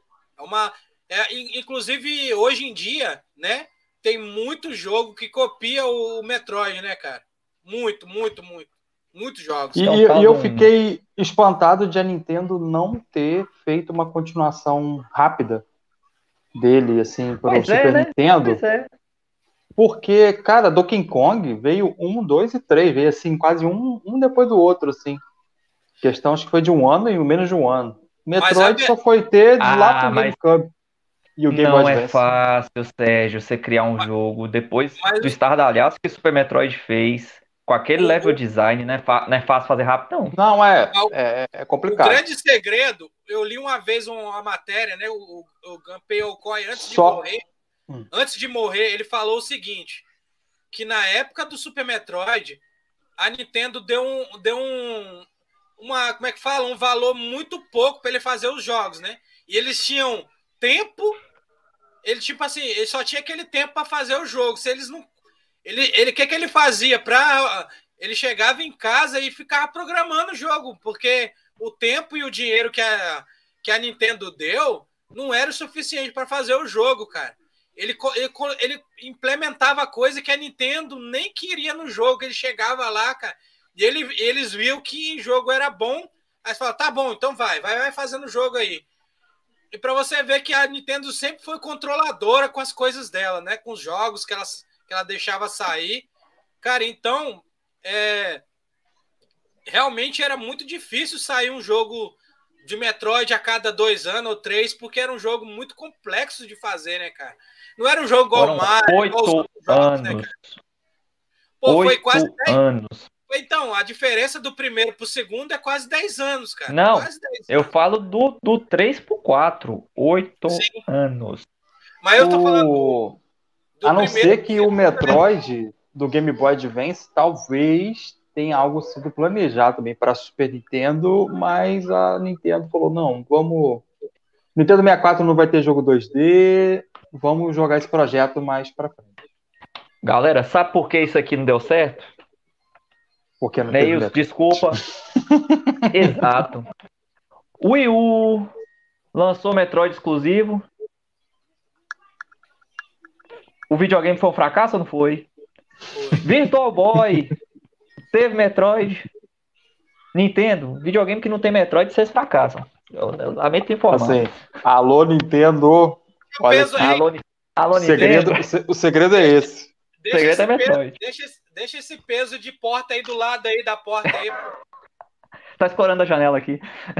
Inclusive, hoje em dia, né? Tem muito jogo que copia o Metroid, né, cara? Muito, muito, muito. Muitos jogos. E eu fiquei espantado de a Nintendo não ter feito uma continuação rápida dele, assim, para o Super Nintendo. Porque, cara, Donkey Kong veio 1, 2 e 3, veio assim, quase um depois do outro, assim. Questão, acho que foi de um ano e menos de um ano. Metroid só foi ter lá pro GameCube. E o Game Boy Advance. Não é fácil, Sérgio, você criar um jogo depois do estardalhaço que o Super Metroid fez. Com aquele level design, não é fácil fazer rápido, não. Não, é complicado. O grande segredo, eu li uma vez uma matéria, né? O Gunpei Yokoi, antes de morrer, ele falou o seguinte: que na época do Super Metroid, a Nintendo deu como é que fala? Um valor muito pouco para ele fazer os jogos, né? E eles tinham tempo, ele tipo assim, ele só tinha aquele tempo para fazer o jogo. Se eles não o que ele fazia? Ele chegava em casa e ficava programando o jogo, porque o tempo e o dinheiro que a Nintendo deu não era o suficiente para fazer o jogo, cara. Ele implementava coisa que a Nintendo nem queria no jogo. Ele chegava lá, cara, e eles viram que o jogo era bom. Aí falaram, tá bom, então vai fazendo o jogo aí. E para você ver que a Nintendo sempre foi controladora com as coisas dela, né? Com os jogos que que ela deixava sair. Cara, então, realmente era muito difícil sair um jogo de Metroid a cada 2 anos ou 3, porque era um jogo muito complexo de fazer, né, cara? Não era um jogo igual o Mario, 8 igual os outros jogos, né, cara? Pô, foi quase 10 anos. Então, a diferença do primeiro pro segundo é quase 10 anos, cara. Não, quase 10 eu anos. falo do 3 pro 4. 8 anos. Mas eu tô falando a não ser que o Metroid do Game Boy Advance talvez tenha algo sido planejado também para Super Nintendo, mas a Nintendo falou, não, vamos... Nintendo 64 não vai ter jogo 2D, vamos jogar esse projeto mais para frente. Galera, sabe por que isso aqui não deu certo? Porque não Neils, teve desculpa. Exato. O Wii U lançou Metroid exclusivo. O videogame foi um fracasso ou não foi? Virtual Boy teve Metroid. Nintendo, videogame que não tem Metroid, vocês fracassam. Eu lamento informar. Assim, alô, Nintendo. Olha aqui. Alô, Nintendo. O segredo é esse. O segredo é Metroid. Deixa esse peso de porta aí do lado aí da porta aí. Tá escorando a janela aqui.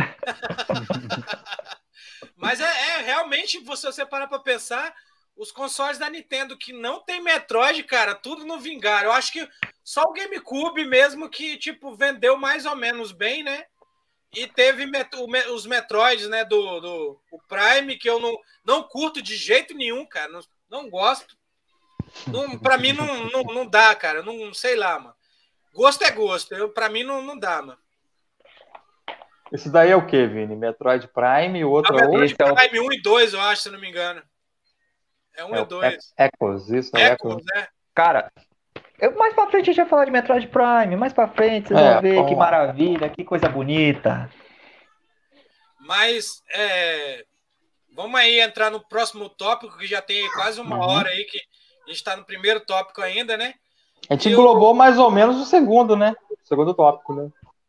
Mas realmente, se você parar pra pensar, os consoles da Nintendo que não tem Metroid, cara, tudo não vingaram. Eu acho que só o GameCube mesmo que, tipo, vendeu mais ou menos bem, né? E teve os Metroids, né, do Prime, que eu não curto de jeito nenhum, cara. Não gosto. Pra mim não dá, cara. Não sei lá, mano. Gosto é gosto. Pra mim não dá, mano. Esse daí é o que, Vini? Metroid Prime e o outro é o... Metroid Prime 1 e 2, eu acho, se não me engano. É 1 e 2. Echoes, isso é Echoes, né? Cara, mais pra frente a gente vai falar de Metroid Prime. Mais pra frente vocês vão ver que maravilha, que coisa bonita. Mas, vamos aí entrar no próximo tópico, que já tem quase uma hora aí, que a gente tá no primeiro tópico ainda, né? A gente englobou mais ou menos o segundo, né? O segundo tópico, né?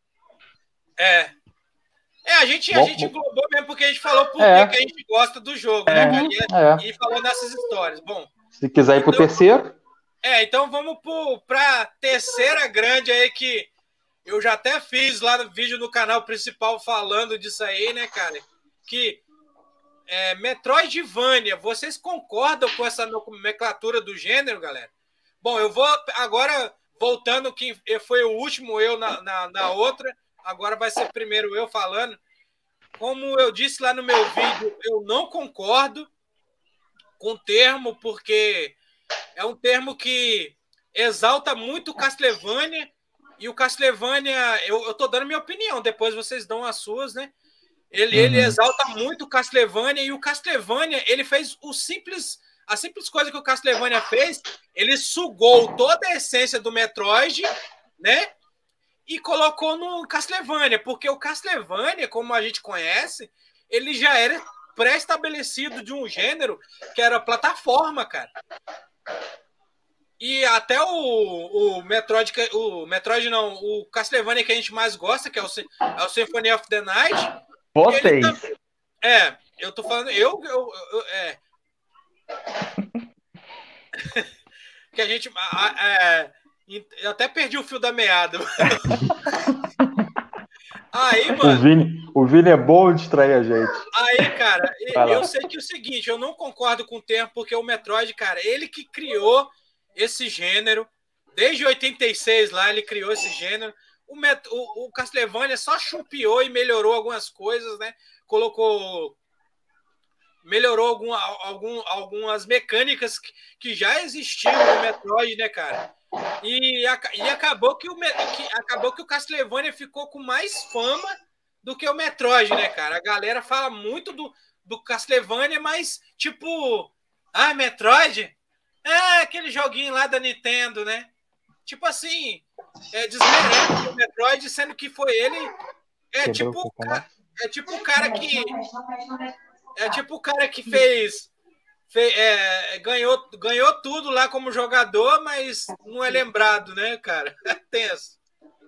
A gente englobou mesmo porque a gente falou por que a gente gosta do jogo, né, cara? E falou nessas histórias. Bom, se quiser ir pro terceiro. Então vamos pra terceira grande aí, que eu já até fiz lá no vídeo no canal principal falando disso aí, né, cara? Que Metroidvania. Vocês concordam com essa nomenclatura do gênero, galera? Bom, eu vou agora, voltando, que foi o último eu na outra, agora vai ser primeiro eu falando. Como eu disse lá no meu vídeo, eu não concordo com o termo, porque é um termo que exalta muito o Castlevania, e o Castlevania, eu tô dando minha opinião, depois vocês dão as suas, né? Ele exalta muito o Castlevania, e o Castlevania, ele fez a simples coisa que o Castlevania fez, ele sugou toda a essência do Metroid, né? E colocou no Castlevania, porque o Castlevania, como a gente conhece, ele já era pré-estabelecido de um gênero que era plataforma, cara. E até o Castlevania que a gente mais gosta, que é o Symphony of the Night. Vocês. Eu tô falando, que a gente eu até perdi o fio da meada. Aí, mano. O Vini é bom de distrair a gente. Aí, cara, eu sei que é o seguinte, eu não concordo com o termo, porque o Metroid, cara, ele que criou esse gênero, desde 86 lá, ele criou esse gênero. O Castlevania só chupiou e melhorou algumas coisas, né? Melhorou algumas mecânicas que já existiam no Metroid, né, cara? E acabou que o Castlevania ficou com mais fama do que o Metroid, né, cara? A galera fala muito do Castlevania, mas tipo, Metroid? Aquele joguinho lá da Nintendo, né? Tipo assim, desmerece o Metroid, sendo que foi ele. É tipo o cara que fez ganhou tudo lá como jogador, mas não é lembrado, né, cara? É tenso.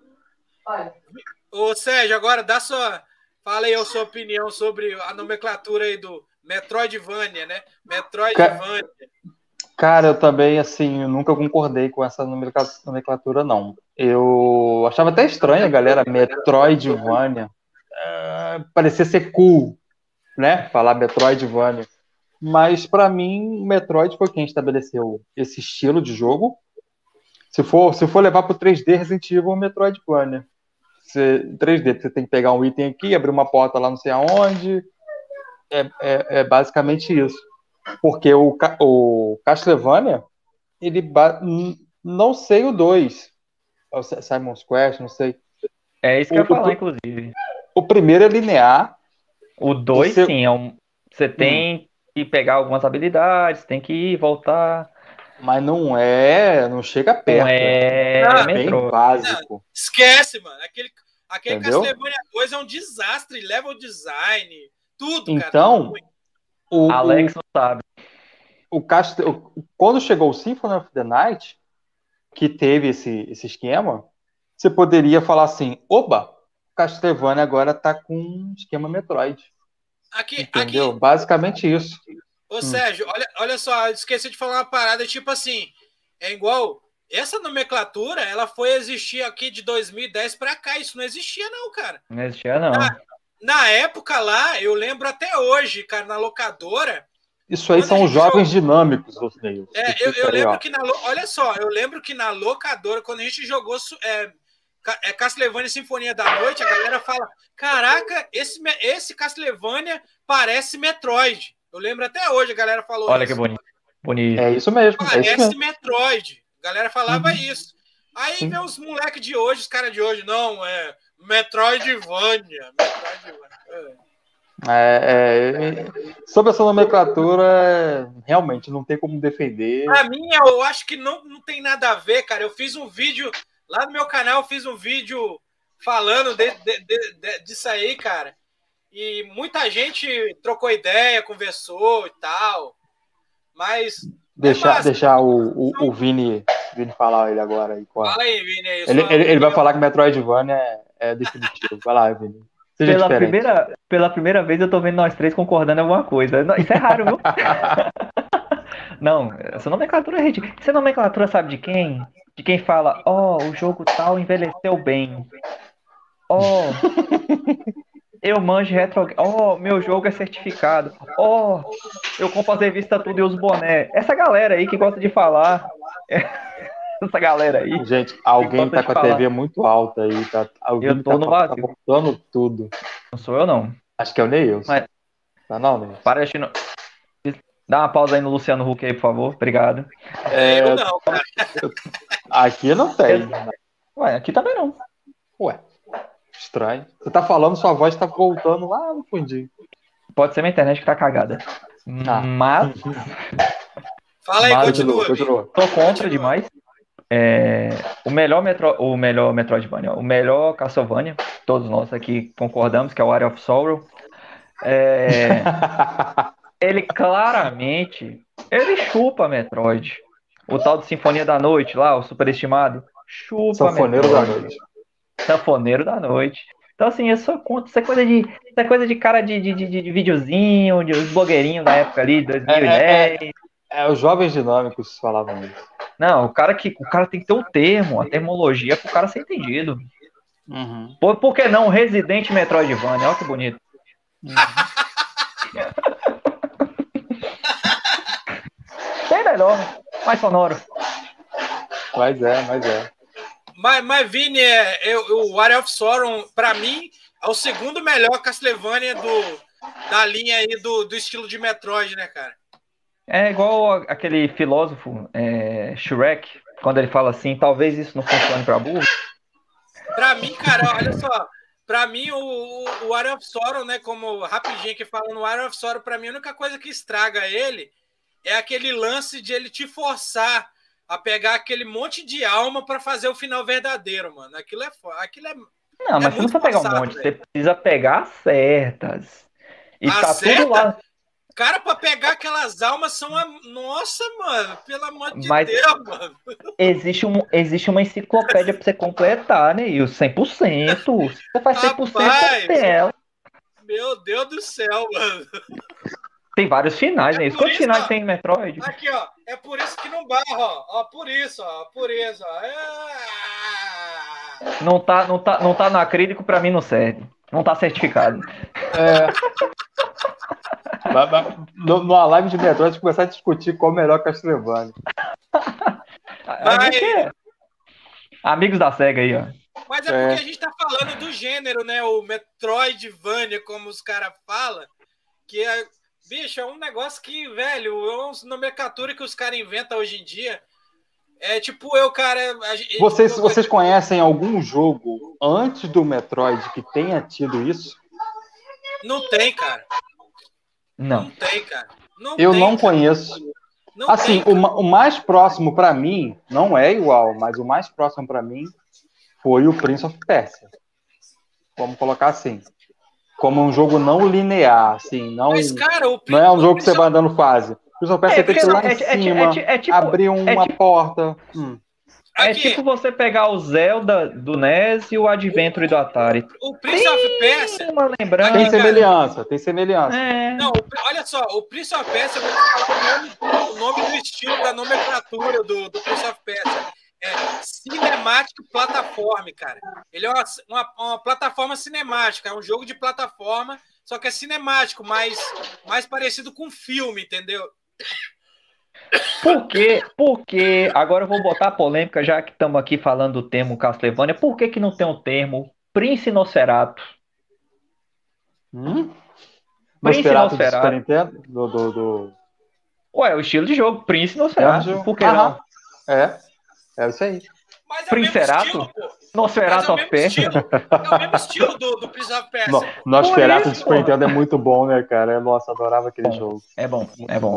Ô, Sérgio, agora fala aí a sua opinião sobre a nomenclatura aí do Metroidvania, né? Metroidvania. Cara, eu também, assim, eu nunca concordei com essa nomenclatura, não. Eu achava até estranho a galera Metroidvania. Parecia ser cool, né? Falar Metroidvania. Mas, pra mim, o Metroid foi quem estabeleceu esse estilo de jogo. Se for levar pro 3D, Resident Evil é Metroidvania. 3D, você tem que pegar um item aqui, abrir uma porta lá não sei aonde. É basicamente isso. Porque o Castlevania, não sei o 2. O Simon's Quest, não sei. É isso que eu ia falar, inclusive. O primeiro é linear. O 2, sim, você tem que pegar algumas habilidades, tem que ir, voltar. Mas não chega perto. Não é bem básico. Não, esquece, mano. Aquele Castlevania 2 é um desastre. Level design, tudo, cara. Então, Alex não sabe. Quando chegou o Symphony of the Night, que teve esse esquema, você poderia falar assim, oba, Castlevania agora tá com um esquema Metroid. Entendeu? Basicamente isso. Ô, Sérgio, olha só, eu esqueci de falar uma parada, tipo assim, é igual, essa nomenclatura, ela foi existir aqui de 2010 pra cá, isso não existia não, cara. Não existia não. Na época lá, eu lembro até hoje, cara, na locadora... Isso aí são os jovens dinâmicos, Osnei. Eu lembro que olha só, eu lembro que na locadora, quando a gente jogou Castlevania Sinfonia da Noite, a galera fala, caraca, esse Castlevania parece Metroid. Eu lembro até hoje, a galera falou Olha isso. Que bonito. É isso mesmo. Parece Metroid. A galera falava isso. Aí vem os moleques de hoje, os caras de hoje, não, é Metroidvania. Sobre essa nomenclatura, realmente não tem como defender. Pra mim, eu acho que não tem nada a ver, cara. Eu fiz um vídeo, lá no meu canal, eu fiz um vídeo falando disso aí, cara. E muita gente trocou ideia, conversou e tal. Mas. Deixar o Vini falar ele agora aí. Fala aí, Vini. Ele vai falar que Metroidvania é definitivo. Vai lá, Vini. Pela primeira vez eu tô vendo nós três concordando em alguma coisa. Isso é raro, viu? Não, essa nomenclatura é ridícula. Essa nomenclatura sabe de quem? De quem fala, o jogo tal envelheceu bem. Eu manjo retro. Meu jogo é certificado. Eu compro as revistas tudo e os boné. Essa galera aí que gosta de falar. Essa galera aí. Gente, alguém tá com a TV muito alta aí. Eu tô no vazio. Tá cortando tudo. Não sou eu, não. Acho que é o Neilson. Mas... Tá não, Neilson? Parece no... Dá uma pausa aí no Luciano Huck aí, por favor. Obrigado. Eu não, cara. Aqui não tem. Ué, aqui também não. Ué, estranho. Você tá falando, sua voz tá voltando lá no fundinho. Pode ser minha internet que tá cagada. Mas... Fala aí, continua. Tô contra demais. O melhor Metroidvania, o melhor Castlevania, todos nós aqui concordamos que é o Area of Sorrow. Ele claramente chupa Metroid. O tal de Sinfonia da Noite lá, o superestimado, chupa Sanfoneiro Metroid. da Noite. Sanfoneiro da Noite. Então assim, eu só conto, isso é coisa de cara de videozinho, de os blogueirinhos da época ali, 2010. Os jovens dinâmicos falavam isso. Não, o cara tem que ter um termo, a termologia pro cara ser entendido. Uhum. Por que não Resident Metroidvania? Olha que bonito. Bem melhor, mais sonoro. Mas é. Mas Vini, o Area of Sorrow, pra mim, é o segundo melhor Castlevania da linha aí do estilo de Metroid, né, cara? É igual aquele filósofo, Shrek, quando ele fala assim, talvez isso não funcione pra burro. Pra mim, cara, olha só, pra mim o Area of Sorrow, né, como rapidinho aqui falando, o Area of Sorrow, pra mim a única coisa que estraga ele é aquele lance de ele te forçar a pegar aquele monte de alma pra fazer o final verdadeiro, mano. Aquilo é... Não, mas você não precisa pegar um monte, você precisa pegar certas. E tá tudo lá. Cara, pra pegar aquelas almas são Nossa, mano, pelo amor de Mas Deus, mano. Existe uma enciclopédia pra você completar, né? E o 100%. Você faz 100% dela. Meu Deus do céu, mano. Tem vários finais, né? Quantos isso, finais ó, tem em Metroid? Aqui, ó. É por isso que não barra, ó. Ó, por isso, ó. Por isso, ó. Não tá no acrílico, pra mim não serve. Não tá certificado. Numa live de Metroid, a gente começar a discutir qual é o melhor Castlevania. A gente é amigos da SEGA aí, ó. Mas é porque a gente tá falando do gênero, né? O Metroidvania, como os caras falam, que é, bicho, é um negócio que, velho, é uma nomenclatura que os caras inventam hoje em dia. É tipo cara. Vocês conhecem algum jogo antes do Metroid que tenha tido isso? Não tem, cara. Não. Não tem, cara. Eu não conheço. Não assim, tem, o mais próximo pra mim, não é igual, mas o mais próximo pra mim foi o Prince of Persia. Vamos colocar assim. Como um jogo não linear, assim, não, mas, cara, não é um jogo que você vai andando fase. O Prince of Persia tem que ir lá em cima, abrir uma porta. É tipo você pegar o Zelda do NES e o Adventure do Atari. O Prince of Persia. Uma lembrança. Tem semelhança. Não, olha só, o Prince of Persia, eu vou falar o nome do estilo da nomenclatura do Prince of Persia. É cinemático plataforma, cara. Ele é uma plataforma cinemática, é um jogo de plataforma, só que é cinemático, mais parecido com filme, entendeu? Porque agora eu vou botar a polêmica, já que estamos aqui falando do termo Castlevania. Por que não tem o termo Prince Nosferatu? Nosferatu do Super Nintendo? Ué, o estilo de jogo, Prince Nosferatu. Por que não? É isso aí. Mas é Princerato? Nosferatu of Persia? É o mesmo estilo do Prince of Persia. Nosferatu do Super Nintendo é muito bom, né, cara? Nossa, adorava aquele jogo. É bom.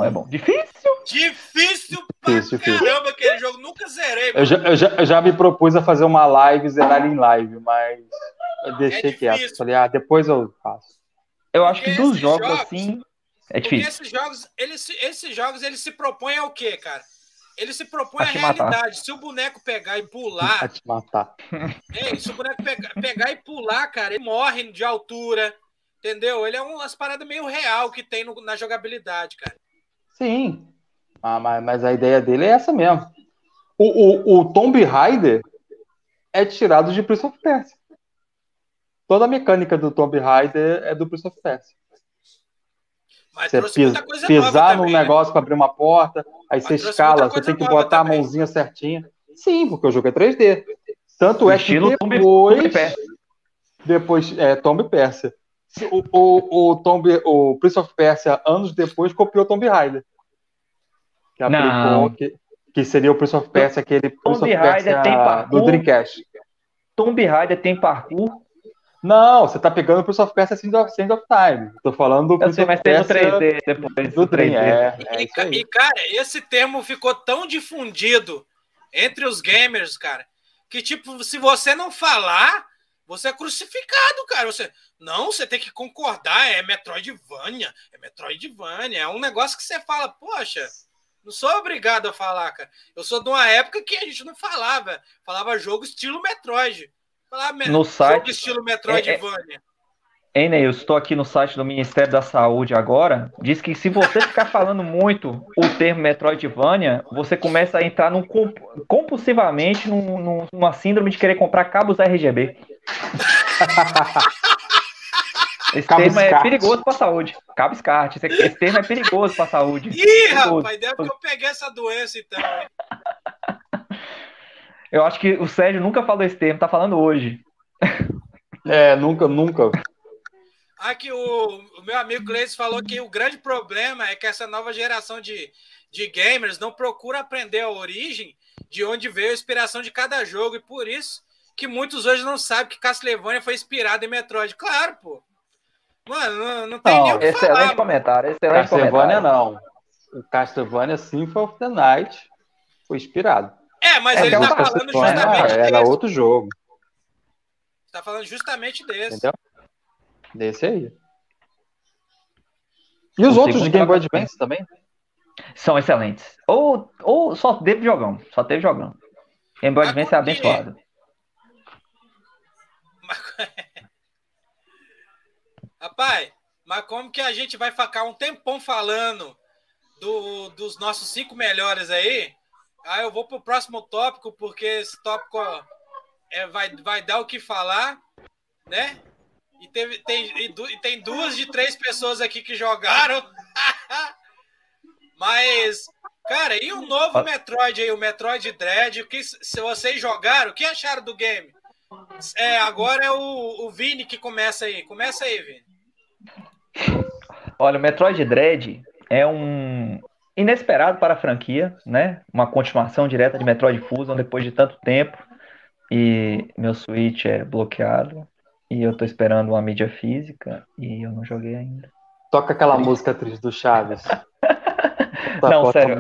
Difícil pra caramba aquele jogo. Nunca zerei. Eu já me propus a fazer uma live, zerar em live, mas eu deixei quieto. Falei, depois eu faço. Eu acho que dos jogos assim, é difícil. Esses jogos, eles se propõem ao quê, cara? Ele se propõe à realidade. Matar. Se o boneco pegar e pular. A te matar. Se o boneco pegar e pular, cara, ele morre de altura. Entendeu? Ele é umas paradas meio real que tem na jogabilidade, cara. Sim. Mas a ideia dele é essa mesmo. O Tomb Raider é tirado de Prince of Persia. Toda a mecânica do Tomb Raider é do Prince of Persia. Mas você pisar num negócio para abrir uma porta, aí você escala, você tem que botar a mãozinha certinha. Sim, porque o jogo é 3D. Tanto é que depois Tomb Persia. O Prince of Persia, anos depois, copiou Tomb Raider. Que aplicou, que seria o Prince of Persia, aquele Prince of Persia do Dreamcast. Tomb Raider tem parkour? Não, você tá pegando o Prince of Persia End of Time. Tô falando do Prince of Persia 3D depois do 3D. E, cara, esse termo ficou tão difundido entre os gamers, cara, que, tipo, se você não falar, você é crucificado, cara. Você tem que concordar, é Metroidvania. É um negócio que você fala, poxa, não sou obrigado a falar, cara. Eu sou de uma época que a gente não falava. Falava jogo estilo Metroid. No site estilo Metroidvania. Eu estou aqui no site do Ministério da Saúde agora. Diz que se você ficar falando muito o termo Metroidvania, você começa a entrar compulsivamente numa síndrome de querer comprar cabos RGB. Esse termo é perigoso para a saúde. Cabo SCART. Esse termo é perigoso para a saúde. Rapaz, deve que eu peguei essa doença então. Eu acho que o Sérgio nunca falou esse termo, tá falando hoje. Nunca. Aqui o meu amigo Gleice falou que o grande problema é que essa nova geração de gamers não procura aprender a origem de onde veio a inspiração de cada jogo, e por isso que muitos hoje não sabem que Castlevania foi inspirado em Metroid. Claro, pô. Mano, não tem nem o que falar. Excelente comentário. Castlevania não. O Castlevania Symphony of the Night foi inspirado. Mas ele tá falando justamente desse. Era outro jogo. Tá falando justamente desse. Entendeu? Desse aí. E os outros de Game Boy Advance também? São excelentes. Ou só teve jogão. Game Boy Advance é abençoado. Rapaz, mas como que a gente vai ficar um tempão falando dos nossos 5 melhores aí, eu vou pro próximo tópico, porque esse tópico vai dar o que falar, né? E tem 2 de 3 pessoas aqui que jogaram. Mas, cara, e o novo Metroid aí, o Metroid Dread, se vocês jogaram, o que acharam do game? Agora é o Vini que começa aí. Começa aí, Vini. Olha, o Metroid Dread é um inesperado para a franquia, né? Uma continuação direta de Metroid Fusion depois de tanto tempo. E meu Switch é bloqueado. E eu tô esperando uma mídia física e eu não joguei ainda. Toca aquela música triste do Chaves. Não, sério,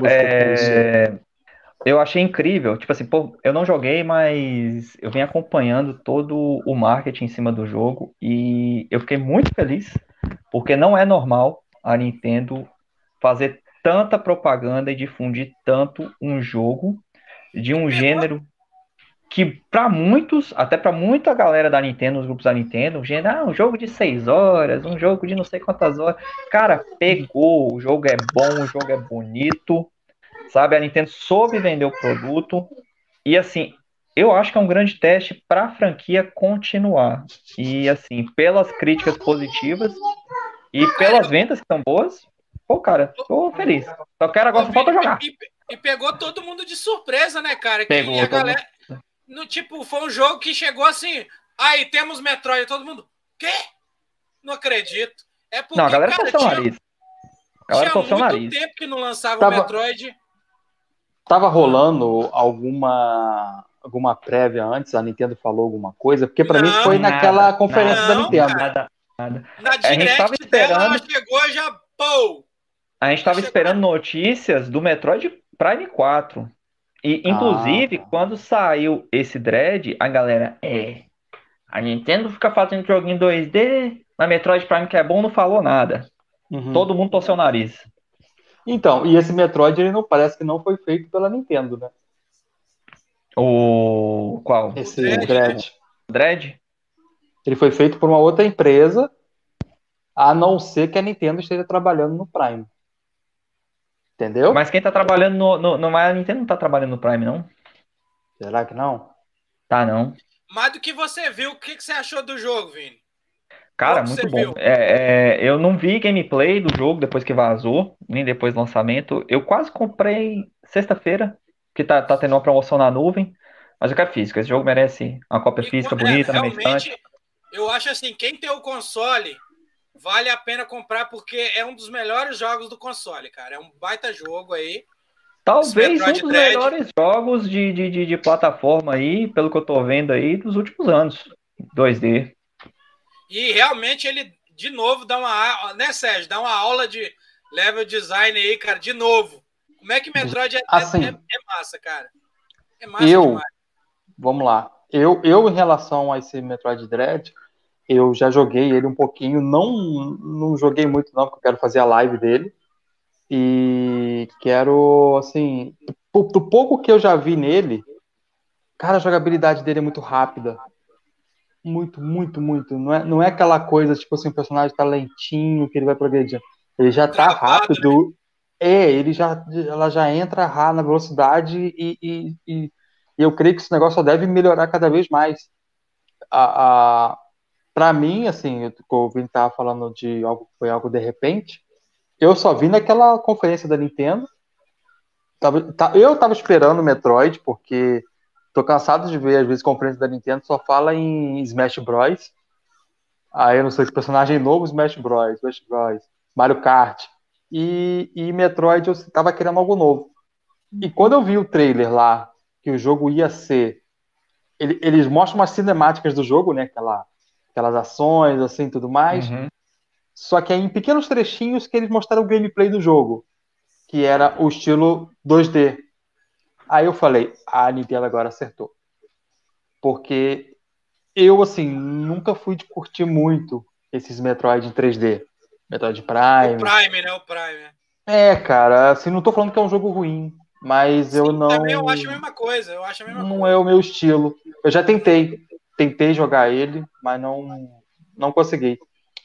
eu achei incrível. Tipo assim, pô, eu não joguei, mas eu venho acompanhando todo o marketing em cima do jogo e eu fiquei muito feliz, porque não é normal a Nintendo fazer tanta propaganda e difundir tanto um jogo de um gênero que para muitos, até para muita galera da Nintendo, os grupos da Nintendo, um jogo de 6 horas, um jogo de não sei quantas horas. Cara, pegou, o jogo é bom, o jogo é bonito, sabe? A Nintendo soube vender o produto e assim, eu acho que é um grande teste para a franquia continuar. E assim, pelas críticas positivas e pelas vendas que estão boas, pô, cara, tô feliz. Só quero agora, só falta jogar. E pegou todo mundo de surpresa, né, cara? Pegou a galera... No, tipo, foi um jogo que chegou assim, aí temos Metroid, todo mundo, quê? Não acredito. É porque, não, a galera torceu o nariz. Tinha muito tempo que não lançava o Metroid. Tava rolando alguma prévia antes, a Nintendo falou alguma coisa, porque pra mim foi naquela conferência da Nintendo. Nada. Na direct dela, ela chegou e já, pô! A gente tava esperando notícias do Metroid Prime 4. E, inclusive, quando saiu esse Dread, a galera, a Nintendo fica fazendo joguinho 2D, mas Metroid Prime que é bom não falou nada. Todo mundo torceu o nariz. Então, e esse Metroid, ele não parece que não foi feito pela Nintendo, né? Qual? Esse Dread. Dread? Ele foi feito por uma outra empresa, a não ser que a Nintendo esteja trabalhando no Prime. Entendeu? Mas quem tá trabalhando no a Nintendo não tá trabalhando no Prime, não? Será que não? Tá, não. Mas do que você viu, o que você achou do jogo, Vini? Cara, muito bom. Eu não vi gameplay do jogo depois que vazou, nem depois do lançamento. Eu quase comprei sexta-feira, que tá tendo uma promoção na nuvem, mas eu quero física. Esse jogo merece uma cópia física bonita na minha estante. Eu acho assim, quem tem o console, vale a pena comprar, porque é um dos melhores jogos do console, cara. É um baita jogo aí. Talvez um dos melhores jogos de plataforma aí, pelo que eu tô vendo aí, dos últimos anos. 2D. E realmente ele, de novo, dá uma... Né, Sérgio? Dá uma aula de level design aí, cara, de novo. Como é que Metroid é massa, cara? É massa demais. Vamos lá. Eu, em relação a esse Metroid Dread, eu já joguei ele um pouquinho. Não joguei muito, não, porque eu quero fazer a live dele. E quero, assim... Do pouco que eu já vi nele, cara, a jogabilidade dele é muito rápida. Muito. Não é aquela coisa, tipo assim, o personagem tá lentinho, que ele vai progredindo. Ele já tá rápido. Né? Ela já entra na velocidade e eu creio que esse negócio só deve melhorar cada vez mais. Pra mim, assim, o Vini tava falando de algo que foi algo de repente, eu só vi naquela conferência da Nintendo. Eu tava esperando o Metroid, porque tô cansado de ver, às vezes, conferência da Nintendo só fala em Smash Bros. Aí eu não sei se personagem novo, Smash Bros, Mario Kart. E Metroid eu tava querendo algo novo. E quando eu vi o trailer lá, que o jogo ia ser... Eles mostram umas cinemáticas do jogo, né? Aquelas ações, assim, tudo mais. Só que aí em pequenos trechinhos que eles mostraram o gameplay do jogo, que era o estilo 2D. Aí eu falei, a Nintendo agora acertou. Porque eu, assim, nunca fui de curtir muito esses Metroid em 3D. Metroid Prime. O Prime, né? O Prime. Cara, assim, não tô falando que é um jogo ruim, mas eu não... Também eu acho a mesma coisa, Não é o meu estilo. Eu já tentei jogar ele, mas não consegui.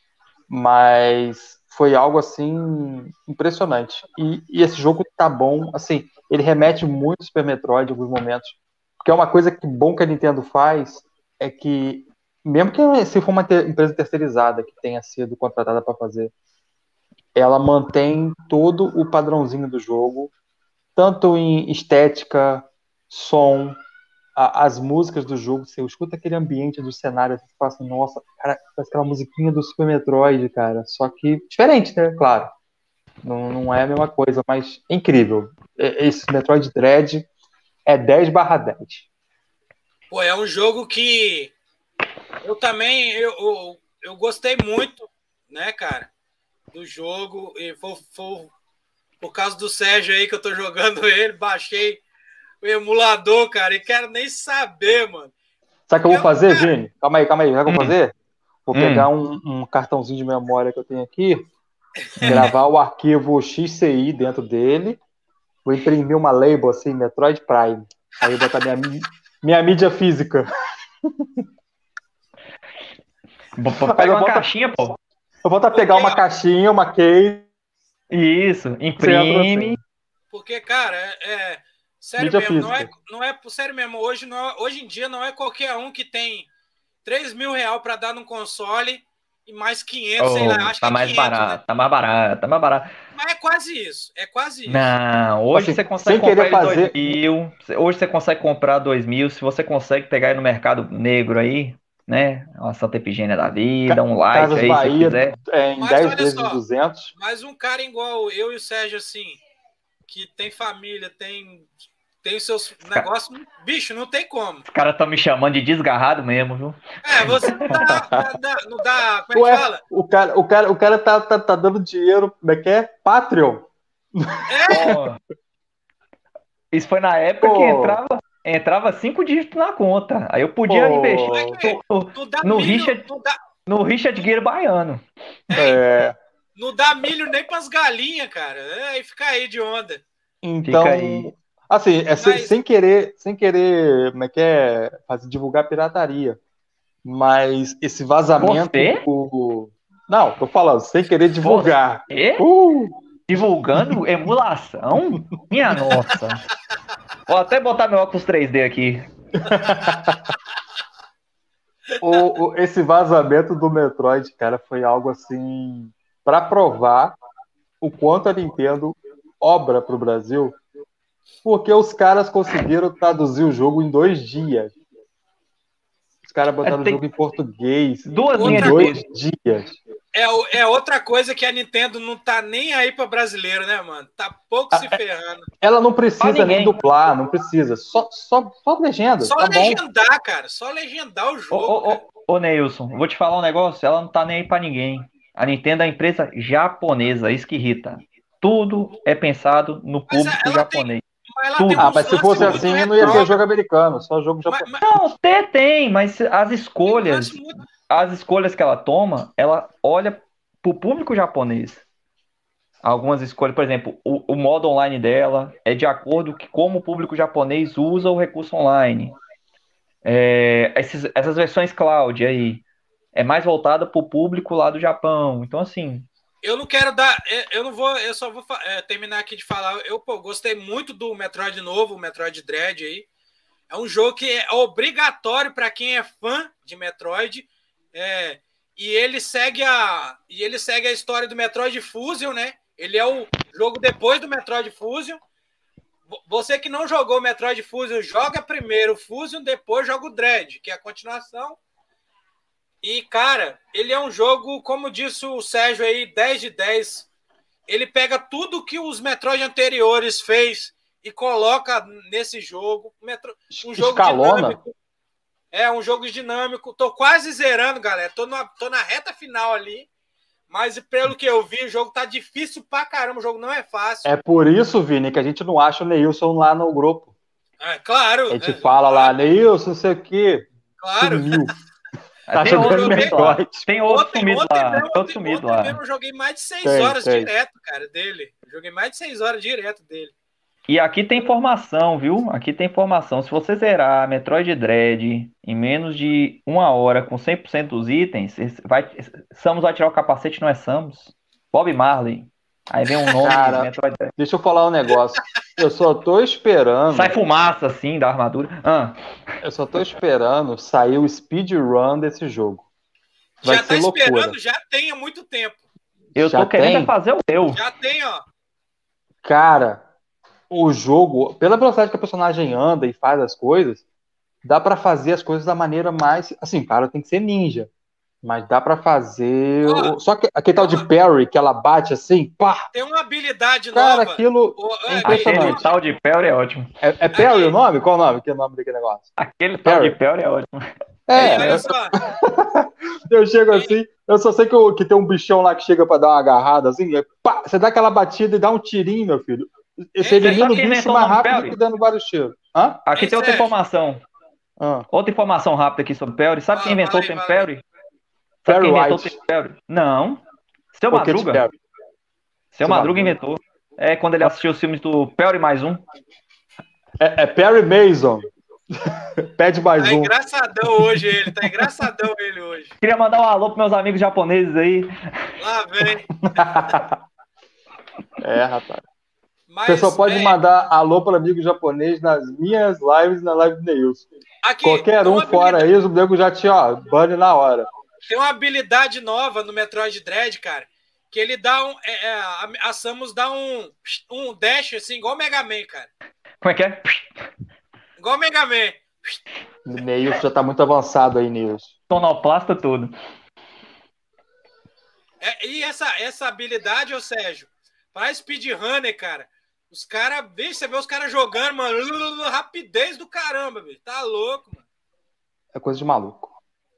Mas foi algo, assim, impressionante. E esse jogo tá bom, assim, ele remete muito ao Super Metroid em alguns momentos. Porque é uma coisa que bom que a Nintendo faz, é que, mesmo que se for uma empresa terceirizada que tenha sido contratada para fazer, ela mantém todo o padrãozinho do jogo, tanto em estética, som, as músicas do jogo. Você escuta aquele ambiente do cenário, você fala assim, nossa, cara, parece aquela musiquinha do Super Metroid, cara. Só que diferente, né? Claro. Não é a mesma coisa, mas é incrível. Esse Metroid Dread é 10/10. Pô, é um jogo que eu também eu gostei muito, né, cara, do jogo. E foi por causa do Sérgio aí que eu tô jogando ele, baixei o emulador, cara, e quero nem saber, mano. Sabe o que eu vou fazer, Vini? Calma aí. Sabe o que eu vou fazer? Vou pegar um cartãozinho de memória que eu tenho aqui, gravar o arquivo XCI dentro dele, vou imprimir uma label assim, Metroid Prime. Aí eu botar minha mídia física. Pega uma caixinha, pô. Eu vou pegar uma caixinha, uma case. Isso, imprime. Porque, cara, sério mídia mesmo, física. não é sério mesmo. Hoje em dia não é qualquer um que tem 3 mil reais para dar num console e mais 500, sei lá, acho tá que mais 500, barato, né? tá mais barato. Mas é quase isso. Não, hoje assim, você consegue sem comprar querer fazer... 2.000. Hoje você consegue comprar 2.000. Se você consegue pegar aí no mercado negro aí, né? Uma Santa Efigênia da vida, um Light Casas aí, Bahia, se quiser. em Mas 10 olha vezes só, de 200. mas um cara igual eu e o Sérgio, assim, que tem família, tem seus negócios, bicho, não tem como. Os caras estão me chamando de desgarrado mesmo, viu? Você não dá, como é que fala? O cara tá dando dinheiro, como é que é? Patreon. Isso foi na época que entrava 5 dígitos na conta. Aí eu podia investir no Richard Guerreiro Baiano. Não dá milho nem pras galinhas, cara. Aí fica aí de onda. Então, assim, sem querer, como é que é? Divulgar pirataria. Mas esse vazamento. Não, tô falando, sem querer divulgar. Divulgando emulação? Minha nossa. Vou até botar meu óculos 3D aqui. Esse vazamento do Metroid, cara, foi algo assim para provar o quanto a Nintendo obra pro Brasil, porque os caras conseguiram traduzir o jogo em 2 dias. Os caras botaram o jogo em português em 2 dias. É outra coisa que a Nintendo não tá nem aí pra brasileiro, né, mano? Tá pouco se ferrando. Ela não precisa nem dublar, não precisa. Só legenda. Só tá legendar, bom. cara. Só legendar o jogo. Ô, Neilson, vou te falar um negócio. Ela não tá nem aí pra ninguém. A Nintendo é uma empresa japonesa, isso que irrita. Tudo é pensado no público japonês. Mas se fosse assim, não ia ser jogo americano, só jogo japonês. Não, tem, mas as escolhas que ela toma, ela olha pro público japonês. Algumas escolhas, por exemplo, o modo online dela é de acordo com como o público japonês usa o recurso online. Essas versões cloud aí é mais voltada pro público lá do Japão. Então, assim... Eu só vou terminar aqui de falar. Eu gostei muito do Metroid novo, o Metroid Dread aí. É um jogo que é obrigatório para quem é fã de Metroid. E ele segue a história do Metroid Fusion, né? Ele é o jogo depois do Metroid Fusion. Você que não jogou o Metroid Fusion, joga primeiro o Fusion, depois joga o Dread, que é a continuação. E, cara, ele é um jogo, como disse o Sérgio aí, 10 de 10. Ele pega tudo que os Metroid anteriores fez e coloca nesse jogo. Um jogo dinâmico. Um jogo dinâmico. Tô quase zerando, galera. Tô na reta final ali. Mas pelo que eu vi, o jogo tá difícil pra caramba. O jogo não é fácil. É por isso, Vini, que a gente não acha o Neilson lá no grupo. Claro. A gente fala lá, Neilson, não sei o quê. Claro. Sumiu. Tá jogando Metroid. Tem outro sumido lá. Eu joguei mais de 6 horas direto, cara, dele. Eu joguei mais de 6 horas direto dele. E aqui tem informação, viu? Aqui tem informação. Se você zerar Metroid Dread em menos de 1 hora com 100% dos itens, Samus vai tirar o capacete, não é Samus? Bob Marley. Aí vem um nome de Cara, Metroid Dread. deixa eu falar um negócio. Eu só tô esperando. Sai fumaça, assim, da armadura. Eu só tô esperando sair o speedrun desse jogo. Vai Já ser tá loucura. esperando, já tem há muito tempo. Eu Já tô querendo tem? é fazer o meu. Já tem, ó. Cara, o jogo, pela velocidade que a personagem anda e faz as coisas, dá pra fazer as coisas da maneira mais. Assim, cara, tem que ser ninja. Mas dá pra fazer. Ó, Só que aquele tal de parry que ela bate assim, pá! Tem uma habilidade Cara, nova. aquilo Ô, é Gabi, impressionante. Aquele tal de Perry é ótimo. É parry Aqui. o nome? Qual o nome? Que é o nome daquele negócio? Aquele tal de Perry é ótimo. Ei, É, olha só. eu chego assim, eu só sei que tem um bichão lá que chega pra dar uma agarrada assim, aí, pá, você dá aquela batida e dá um tirinho, meu filho. Você elimina sabe o quem bicho inventou o mais nome rápido Perry? que dando vários tiros. Hã? Aqui Ei, tem outra Sérgio. informação. Hã? Outra informação rápida aqui sobre Perry. Sabe quem inventou o Fala aí, tempo fala aí. Perry? Sabe Perry quem inventou o White. tempo Perry? Não. Seu Pocket Madruga. Perry. Seu Seu Madruga Madruga. inventou. É quando ele assistiu os filmes do Perry mais um. É Perry Mason. Pede mais Tá um. engraçadão hoje ele. Tá engraçadão ele hoje. Queria mandar um alô pros meus amigos japoneses aí. Lá vem. É, rapaz. Mas, Você só pode mandar alô para amigo japonês nas minhas lives e na live do Neilson. aqui, Qualquer tem um uma fora habilidade- isso, o nego já tinha, ó, bane na hora. Tem uma habilidade nova no Metroid Dread, cara. Que ele dá a Samus dá um dash, assim, igual o Mega Man, cara. Como é que é? Igual o Mega Man. O Neilson já tá muito avançado aí, Neilson. Sonoplasta tudo. E essa habilidade, ô Sérgio, pra speedrunner, cara, os caras, você vê os caras jogando, mano, rapidez do caramba, bicho. Tá louco, mano. É coisa de maluco.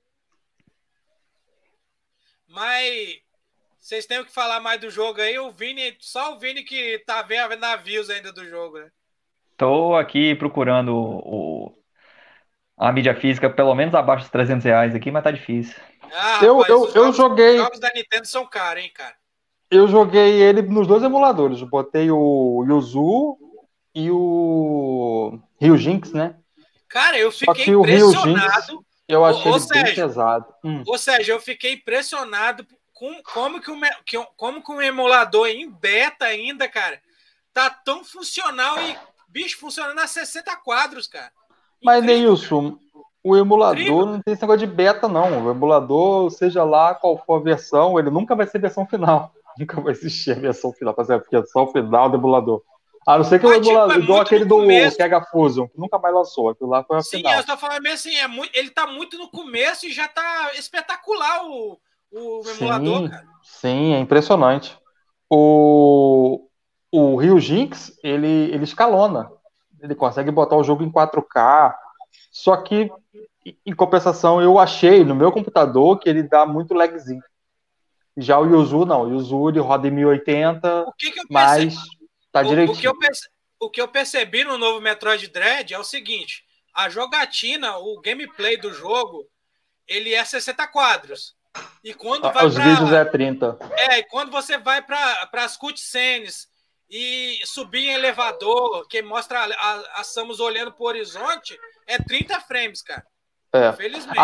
Mas vocês têm o que falar mais do jogo aí? Só o Vini que tá vendo navios ainda do jogo, né? Tô aqui procurando a mídia física, pelo menos abaixo dos R$ 300 aqui, mas tá difícil. Ah, Eu rapaz, os joguei. jogos da Nintendo são caros, hein, cara? Eu joguei ele nos dois emuladores. Eu botei o Yuzu e o Rio Jinx, né? Cara, eu Só fiquei que o Rio Jinx, impressionado. eu achei Ô, ele bem Sérgio. pesado. Ou seja, eu fiquei impressionado com como que um emulador em beta ainda, cara, tá tão funcional e, bicho, funcionando a 60 quadros, cara. Mas, Incrível, Neilson, o emulador Incrível. não tem esse negócio de beta, não. O emulador, seja lá qual for a versão, ele nunca vai ser versão final. Nunca vai existir a versão final, porque é só o final do emulador. A não ser que o Mas, tipo, emulador, é igual muito aquele no do começo. Sega Fusion, que nunca mais lançou. Aquilo lá foi a Sim, final. eu tô falando mesmo assim, ele tá muito no começo e já tá espetacular o emulador, cara. Sim, é impressionante. O Rio Jinx, ele escalona. Ele consegue botar o jogo em 4K. Só que, em compensação, eu achei no meu computador que ele dá muito lagzinho. Já o Yuzu, não. O Yuzu, ele roda em 1080, O que eu mas tá direitinho. O que eu percebi no novo Metroid Dread é o seguinte: a jogatina, o gameplay do jogo, ele é 60 quadros. E quando vai Os vídeos é 30. e quando você vai para as cutscenes e subir em elevador, que mostra a Samus olhando pro horizonte, é 30 frames, cara. É. Infelizmente.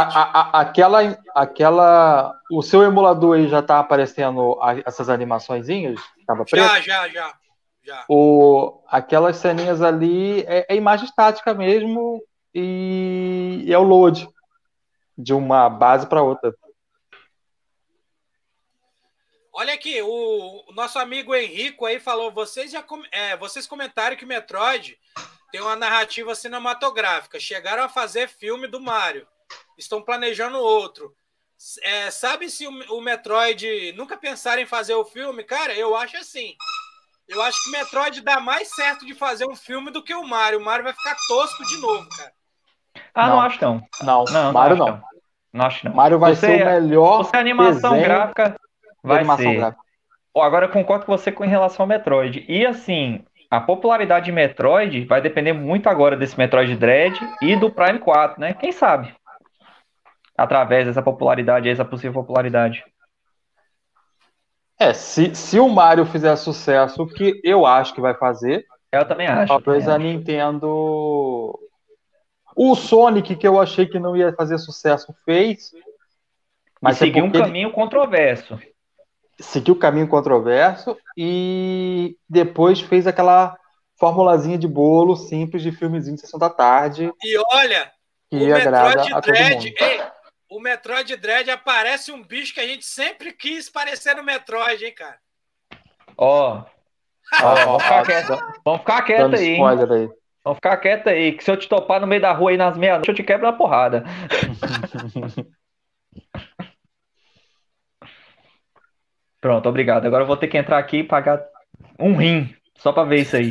O seu emulador aí já tá aparecendo essas animaçõezinhas? Tava preto? Já. Aquelas ceninhas ali é imagem estática mesmo e é o load de uma base para outra. Olha aqui, o nosso amigo Henrico aí falou, vocês comentaram que o Metroid tem uma narrativa cinematográfica, chegaram a fazer filme do Mario, estão planejando outro. Sabe se o Metroid nunca pensaram em fazer o filme? Cara, eu acho assim. Eu acho que o Metroid dá mais certo de fazer um filme do que o Mario. O Mario vai ficar tosco de novo, cara. Não acho não. Não, Mario não. Não acho não. Mario vai ser o melhor Você animação gráfica vai ser. Gráfica. Agora eu concordo com você em relação ao Metroid. E assim, a popularidade de Metroid vai depender muito agora desse Metroid Dread e do Prime 4, né? Quem sabe? Através dessa popularidade, essa possível popularidade. Se o Mario fizer sucesso, o que eu acho que vai fazer, Eu também acho. Talvez a Nintendo... O Sonic, que eu achei que não ia fazer sucesso, fez. Mas seguiu um caminho controverso. Seguiu o caminho controverso e depois fez aquela formulazinha de bolo simples de filmezinho de sessão da tarde. E olha, que agrada a todo mundo. O Metroid Dread aparece um bicho que a gente sempre quis parecer no Metroid, hein, cara? Vamos ficar quieto aí, hein? Aí. Vamos ficar quieto aí, que se eu te topar no meio da rua aí nas meia-noite, eu te quebro na porrada. Pronto, obrigado. Agora eu vou ter que entrar aqui e pagar um rim, só pra ver isso aí.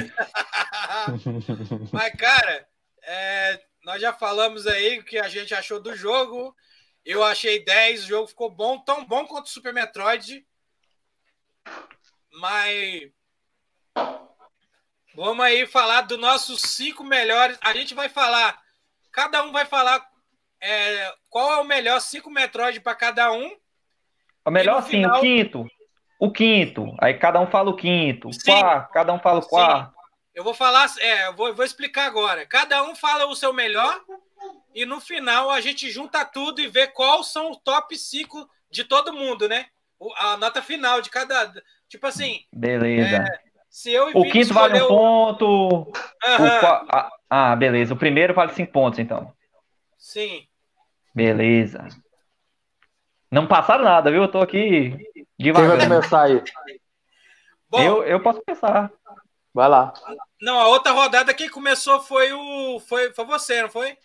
Mas, cara, nós já falamos aí o que a gente achou do jogo. Eu achei 10, o jogo ficou bom, tão bom quanto o Super Metroid. Mas vamos aí falar dos nossos 5 melhores. A gente vai falar, cada um vai falar qual é o melhor 5 Metroid para cada um. O melhor, sim, final... o quinto. Aí cada um fala o quinto. Quarto, cada um fala o quarto. Eu vou falar, vou explicar agora. Cada um fala o seu melhor e no final a gente junta tudo e vê quais são os top 5 de todo mundo, né? A nota final de cada... Tipo assim... Beleza. Se eu o quinto vale um ponto. Beleza. O primeiro vale 5 pontos, então. Sim. Beleza. Não passaram nada, viu? Eu tô aqui devagar. Quem vai começar aí? Bom, eu posso começar. Vai lá. Não, a outra rodada quem começou foi você, não foi?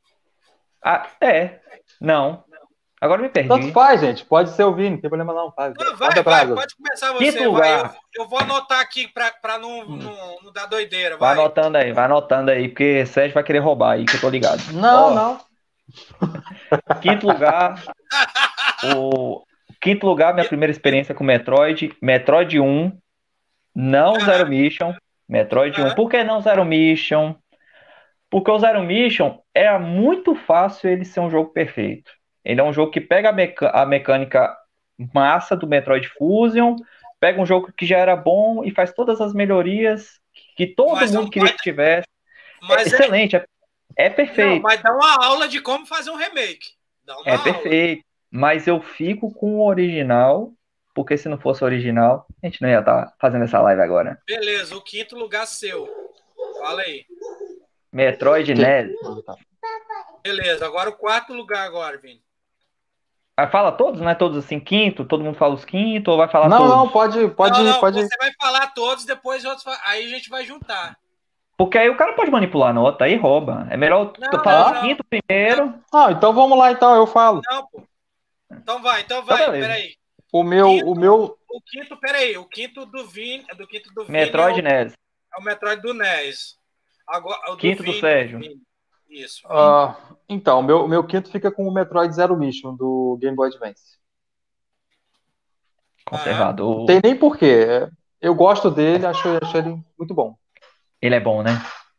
Não. Agora me perdi. Tanto faz, gente. Pode ser o Vini, não tem problema não. Pode começar você. Quinto lugar. Eu vou anotar aqui pra não dar doideira. Vai anotando aí, porque o Sérgio vai querer roubar aí, que eu tô ligado. Não. Quinto lugar, minha primeira experiência com Metroid 1, não Zero Mission. Metroid 1. Por que não Zero Mission? Porque o Zero Mission é muito fácil ele ser um jogo perfeito. Ele é um jogo que pega a mecânica massa do Metroid Fusion, pega um jogo que já era bom e faz todas as melhorias que todo mundo queria que tivesse. Excelente, é perfeito. Não, mas dá uma aula de como fazer um remake. Perfeito. Mas eu fico com o original, porque se não fosse original, a gente não ia estar fazendo essa live agora. Beleza, o quinto lugar seu. Fala aí. Metroid NES. Beleza, agora o quarto lugar agora, Vini. Fala todos, né? Todos assim, quinto? Todo mundo fala os quinto ou vai falar todos? Não, pode. Você vai falar todos, depois outros, aí a gente vai juntar. Porque aí o cara pode manipular a nota, aí rouba. É melhor falar o quinto primeiro. Então vamos lá, então, eu falo. Não, pô. Então vai, peraí. O quinto, peraí, o quinto do Vini. Metroid NES. É o Metroid do NES. Agora, o quinto do Sérgio. Isso. Então, o meu quinto fica com o Metroid Zero Mission, do Game Boy Advance. Conservador. Não tem nem porquê. Eu gosto dele, acho ele muito bom. Ele é bom, né?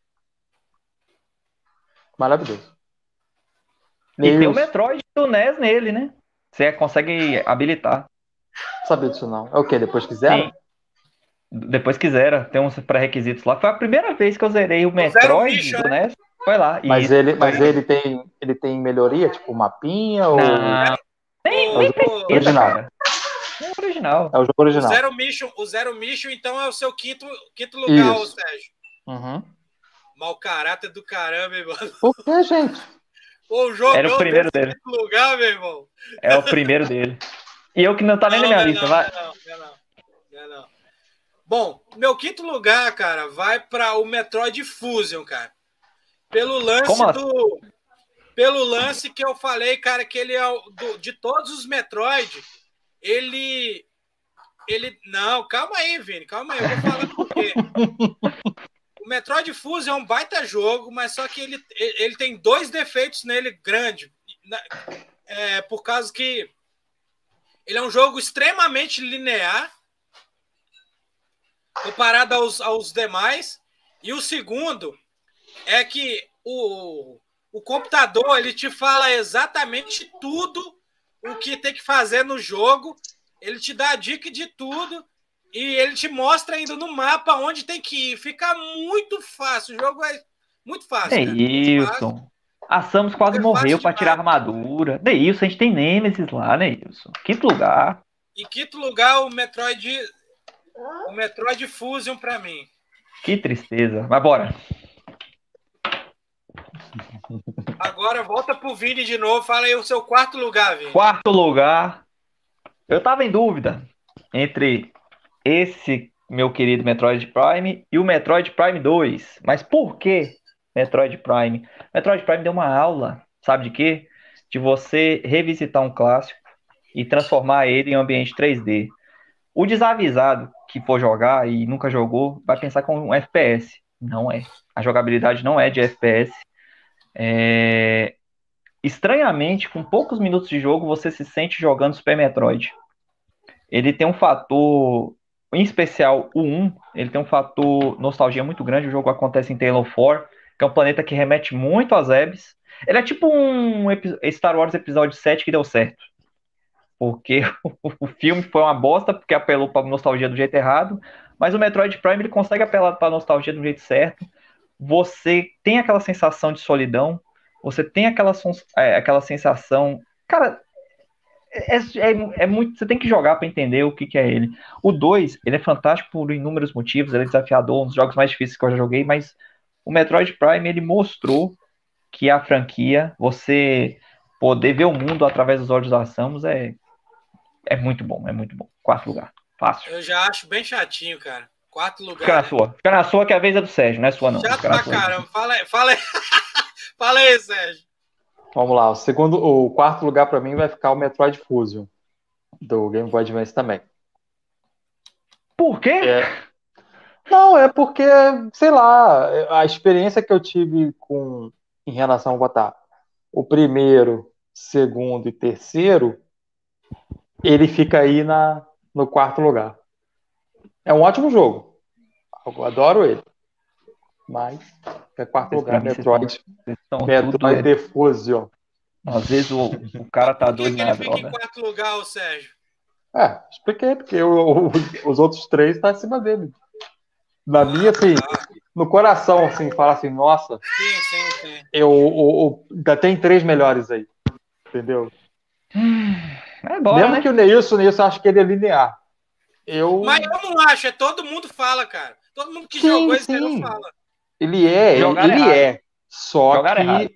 Maravilhoso. E tem o Metroid do NES nele, né? Você consegue habilitar. Não sabia disso, não. É o quê? Depois que zera? Sim. Depois que zera. Tem uns pré-requisitos lá. Foi a primeira vez que eu zerei o Metroid do NES. Foi lá. Mas ele tem melhoria? Tipo, mapinha? Não. Ou... Nem precisa, original. cara. É o original. É o jogo original. O Zero Mission, então, é o seu quinto lugar, ô Sérgio. Uhum. Mau caráter do caramba, meu irmão. Por que, gente? O jogo era o primeiro dele. Lugar, meu irmão. É o primeiro dele. E eu que não tá nem na minha lista, vai. Não. Bom, meu quinto lugar, cara, vai para o Metroid Fusion, cara. Pelo lance que eu falei, cara, que ele é de todos os Metroid, ele... Não, calma aí, Vini, calma aí, eu vou falar por quê. O Metroid Fusion é um baita jogo, mas só que ele tem 2 defeitos nele grandes. Por causa que ele é um jogo extremamente linear, comparado aos demais. E o segundo é que o computador ele te fala exatamente tudo o que tem que fazer no jogo. Ele te dá a dica de tudo. E ele te mostra ainda no mapa onde tem que ir. Fica muito fácil. O jogo é muito fácil, cara. Neilson. A Samus quase morreu pra tirar a armadura. Neilson, a gente tem Nemesis lá, Neilson. Quinto lugar. Em quinto lugar, o Metroid Fusion pra mim. Que tristeza. Mas bora. Agora volta pro Vini de novo. Fala aí o seu quarto lugar, Vini. Quarto lugar. Eu tava em dúvida entre esse meu querido Metroid Prime e o Metroid Prime 2. Mas por que Metroid Prime? Metroid Prime deu uma aula, sabe de quê? De você revisitar um clássico e transformar ele em ambiente 3D. O desavisado que for jogar e nunca jogou vai pensar que é um FPS. Não é. A jogabilidade não é de FPS. Estranhamente, com poucos minutos de jogo, você se sente jogando Super Metroid. Ele tem um fator, em especial o 1, ele tem um fator nostalgia muito grande. O jogo acontece em Taylor 4, que é um planeta que remete muito a Zebes. Ele é tipo um Star Wars Episódio 7 que deu certo. Porque o filme foi uma bosta, porque apelou para nostalgia do jeito errado. Mas o Metroid Prime ele consegue apelar para nostalgia do jeito certo. Você tem aquela sensação de solidão. Você tem aquela sensação. Cara, é muito. Você tem que jogar para entender o que é ele. O 2, ele é fantástico por inúmeros motivos. Ele é desafiador, um dos jogos mais difíceis que eu já joguei. Mas o Metroid Prime, ele mostrou que a franquia, você poder ver o mundo através dos olhos da Samus, é muito bom, é muito bom. Quarto lugar, fácil. Eu já acho bem chatinho, cara. Quarto lugar. Fica na sua que a vez é do Sérgio, não é sua não. Chato pra caramba. Fala aí. Fala aí, Sérgio. Vamos lá, o quarto lugar para mim vai ficar o Metroid Fusion, do Game Boy Advance também. Por quê? Não, é porque, sei lá, a experiência que eu tive em relação a botar o primeiro, segundo e terceiro, ele fica aí no quarto lugar. É um ótimo jogo. Eu adoro ele. Mas é quarto lugar, Metroid. Metroid The Fusion. Às vezes o cara tá doido na droga. Por que ele fica em quarto lugar, o Sérgio? Expliquei, porque os outros três estão acima dele. Na minha, assim, no coração, assim, fala assim, nossa. Sim. Ainda tem três melhores aí. Entendeu? Bora, mesmo né? que o Neilson acho que ele é linear. Mas eu não acho, todo mundo fala, cara. Todo mundo que jogou esse não fala. Ele é. Só Jogar que errado.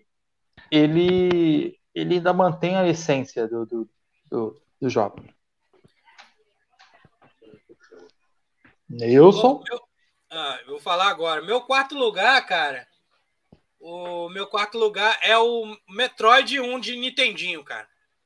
ele ainda mantém a essência do jogo. Neilson? Eu vou falar agora. Meu quarto lugar, cara. O meu quarto lugar é o Metroid 1 de Nintendinho, cara.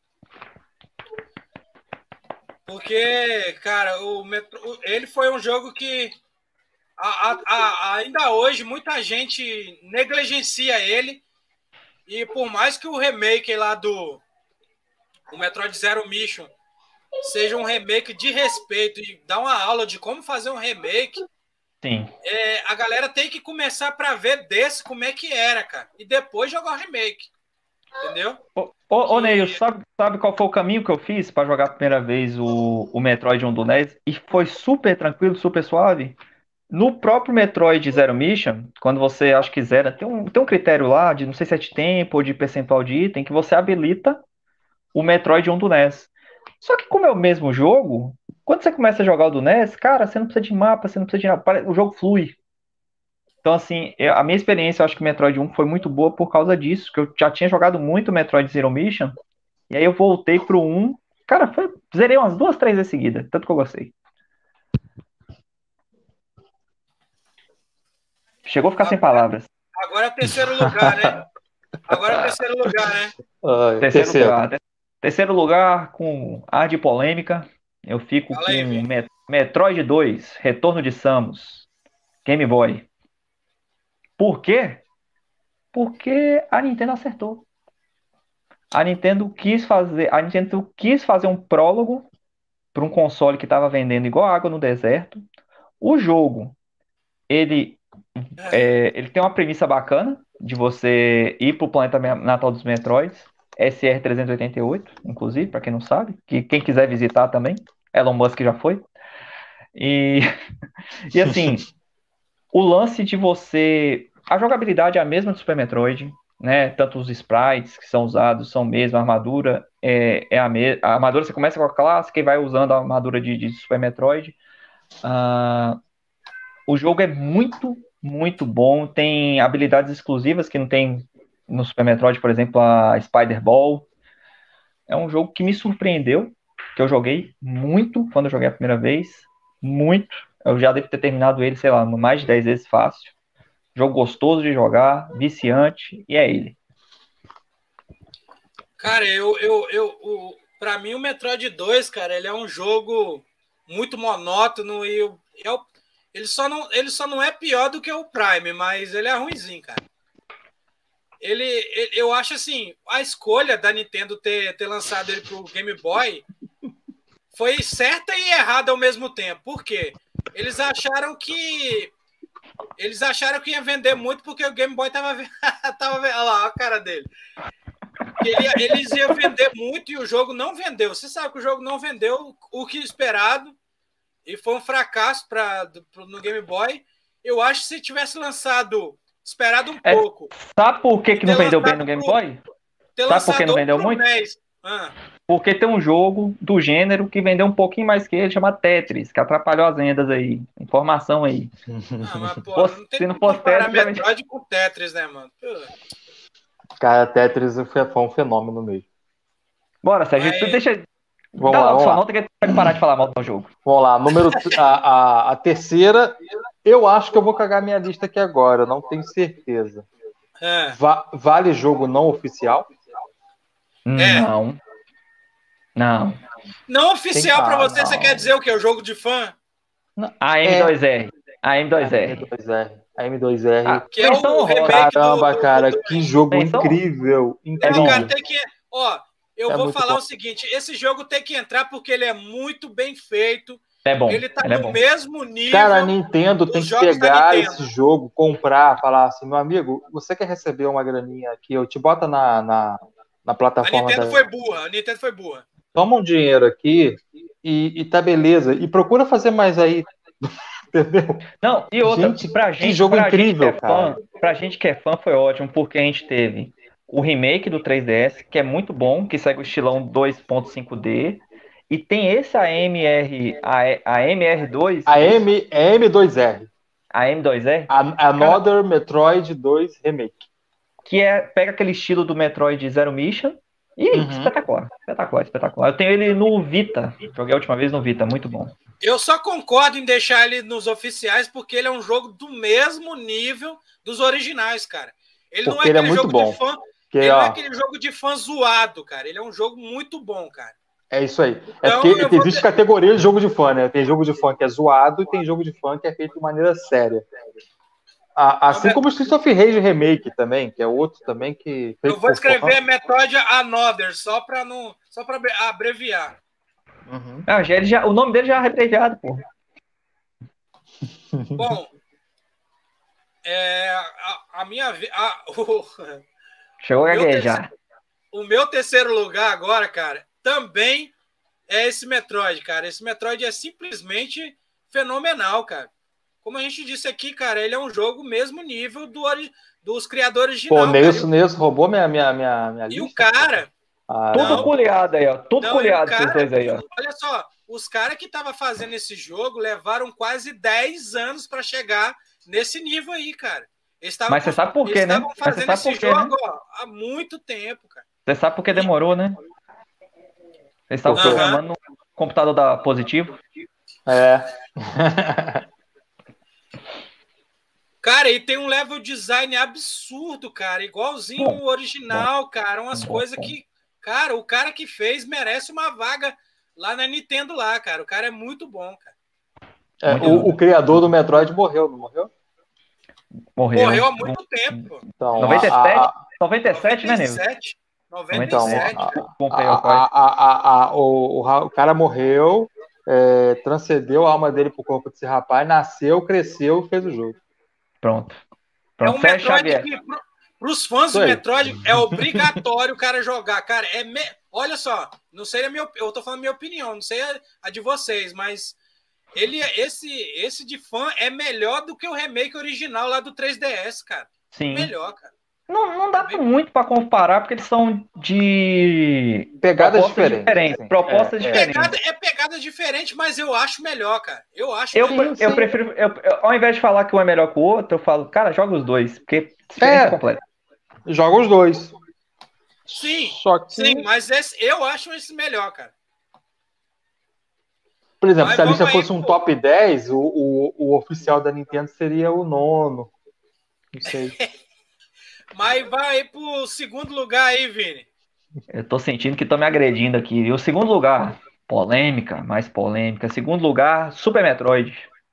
Porque, cara, ele foi um jogo que ainda hoje muita gente negligencia ele. E por mais que o remake lá do Metroid Zero Mission seja um remake de respeito e dá uma aula de como fazer um remake, sim. A galera tem que começar para ver desse como é que era, cara. E depois jogar o remake. Entendeu? Ô Neil, sabe qual foi o caminho que eu fiz para jogar a primeira vez o Metroid 1 do NES? E foi super tranquilo, super suave. No próprio Metroid Zero Mission, quando você acha que zera, tem um critério lá de não sei se é de tempo ou de percentual de item, que você habilita o Metroid 1 do NES. Só que como é o mesmo jogo, quando você começa a jogar o do NES, cara, você não precisa de mapa, você não precisa de nada, o jogo flui. Então, assim, a minha experiência, eu acho que o Metroid 1 foi muito boa por causa disso, que eu já tinha jogado muito Metroid Zero Mission, e aí eu voltei pro 1, cara, zerei umas 2, 3 vezes seguidas, tanto que eu gostei. Chegou a ficar sem palavras. Agora é o terceiro lugar, né? Terceiro lugar, com ar de polêmica, eu fico com Metroid 2, Retorno de Samus, Game Boy. Por quê? Porque a Nintendo acertou. A Nintendo quis fazer um prólogo para um console que estava vendendo igual água no deserto. O jogo, ele tem uma premissa bacana de você ir para o planeta natal dos Metroids, SR-388, inclusive, para quem não sabe, que quem quiser visitar também, Elon Musk já foi. E, e assim, o lance de você... A jogabilidade é a mesma do Super Metroid, né? Tanto os sprites que são usados são mesmo, a armadura é a mesma. A armadura você começa com a clássica e vai usando a armadura de Super Metroid. O jogo é muito, muito bom. Tem habilidades exclusivas que não tem no Super Metroid, por exemplo, a Spider Ball. É um jogo que me surpreendeu, que eu joguei muito quando eu joguei a primeira vez. Muito. Eu já devo ter terminado ele, sei lá, mais de 10 vezes fácil. Jogo gostoso de jogar, viciante, e é ele. Cara, pra mim o Metroid 2, cara, ele é um jogo muito monótono e ele só não é pior do que o Prime, mas ele é ruinzinho, cara. Eu acho assim, a escolha da Nintendo ter lançado ele pro Game Boy foi certa e errada ao mesmo tempo. Por quê? Eles acharam que ia vender muito porque o Game Boy tava olha lá a cara dele. Eles iam vender muito e o jogo não vendeu. Você sabe que o jogo não vendeu o que esperado e foi um fracasso no Game Boy. Eu acho que se tivesse esperado um pouco. Sabe por que não vendeu bem no Game Boy? Sabe por que não vendeu muito? Porque tem um jogo do gênero que vendeu um pouquinho mais que ele, chama Tetris, que atrapalhou as vendas aí. Informação aí. Mas, pô, não tem como comparar Metroid com Tetris, né, mano? Cara, Tetris foi um fenômeno mesmo. Bora, Sérgio, deixa... Vamos lá. Sua nota que tem que parar de falar mal do jogo. Vamos lá, a terceira, eu acho que eu vou cagar minha lista aqui agora, não tenho certeza. Vale jogo não oficial? Não. Não oficial pra você quer dizer o quê? O jogo de fã? A M2R. A M2R. Que é o remake Caramba, cara, que jogo incrível. Cara, tem que... Eu vou falar o seguinte, esse jogo tem que entrar porque ele é muito bem feito. É bom. Ele tá no mesmo nível. Cara, a Nintendo tem que pegar esse jogo, comprar, falar assim, meu amigo, você quer receber uma graninha aqui, eu te boto na plataforma. A Nintendo foi burra. Toma um dinheiro aqui e tá beleza. E procura fazer mais aí. Entendeu? Não, e outra, pra gente, que jogo incrível, cara. Pra gente que é fã foi ótimo, porque a gente teve o remake do 3DS, que é muito bom, que segue o estilão 2.5D, e tem esse AMR2. A M2R. A M2R? Another Metroid 2 Remake. Que pega aquele estilo do Metroid Zero Mission, e espetacular. Eu tenho ele no Vita, joguei a última vez no Vita, muito bom. Eu só concordo em deixar ele nos oficiais, porque ele é um jogo do mesmo nível dos originais, cara. Ele não é aquele jogo de fã. Ele não é aquele jogo de fã zoado, cara. Ele é um jogo muito bom, cara. É isso aí. Então, porque existe categoria de jogo de fã, né? Tem jogo de fã que é zoado e tem jogo de fã que é feito de maneira séria. Assim como o Streets of Rage Remake também, que é outro também que... Eu vou escrever Metroid Another, só para abreviar. O nome dele já é abreviado, pô. Bom, Chegou a gaguejar. O meu terceiro lugar agora, cara, também é esse Metroid, cara. Esse Metroid é simplesmente fenomenal, cara. Como a gente disse aqui, cara, ele é um jogo mesmo nível dos criadores originais. Pô, Nelson roubou minha lista. E o cara... Tudo culiado aí, ó. Tudo culiado esses dois aí, ó. Olha só, os caras que estavam fazendo esse jogo levaram quase 10 anos para chegar nesse nível aí, cara. Mas você sabe por quê, né? Eles estavam fazendo esse jogo há muito tempo, cara. Você sabe por que demorou, né? Eles estavam programando no computador da Positivo. Cara, e tem um level design absurdo, cara. Igualzinho o original, cara. Umas coisas que... Cara, o cara que fez merece uma vaga lá na Nintendo lá, cara. O cara é muito bom, cara. O criador do Metroid morreu, não morreu? Morreu há muito tempo. Então, 97, né, Nego? 97. O cara morreu, transcendeu a alma dele pro corpo desse rapaz, nasceu, cresceu e fez o jogo. Pronto. É um Metroid que, pros fãs do Metroid, é obrigatório o cara jogar. Cara, olha só, não sei eu tô falando a minha opinião, não sei a de vocês, mas esse de fã é melhor do que o remake original lá do 3DS, cara. Sim. Melhor, cara. Não dá muito para comparar, porque eles são de pegadas diferentes. Propostas diferentes. É pegada diferente, mas eu acho melhor, cara. Eu prefiro, ao invés de falar que um é melhor que o outro, eu falo, cara, joga os dois, porque diferença completa. Joga os dois. Sim, Só que... sim, mas eu acho esse melhor, cara. Por exemplo, se a lista fosse um top 10, o oficial da Nintendo seria o 9º. Não sei. Mas vai aí pro segundo lugar aí, Vini. Eu tô sentindo que estão me agredindo aqui. E o segundo lugar, mais polêmica. Segundo lugar, Super Metroid.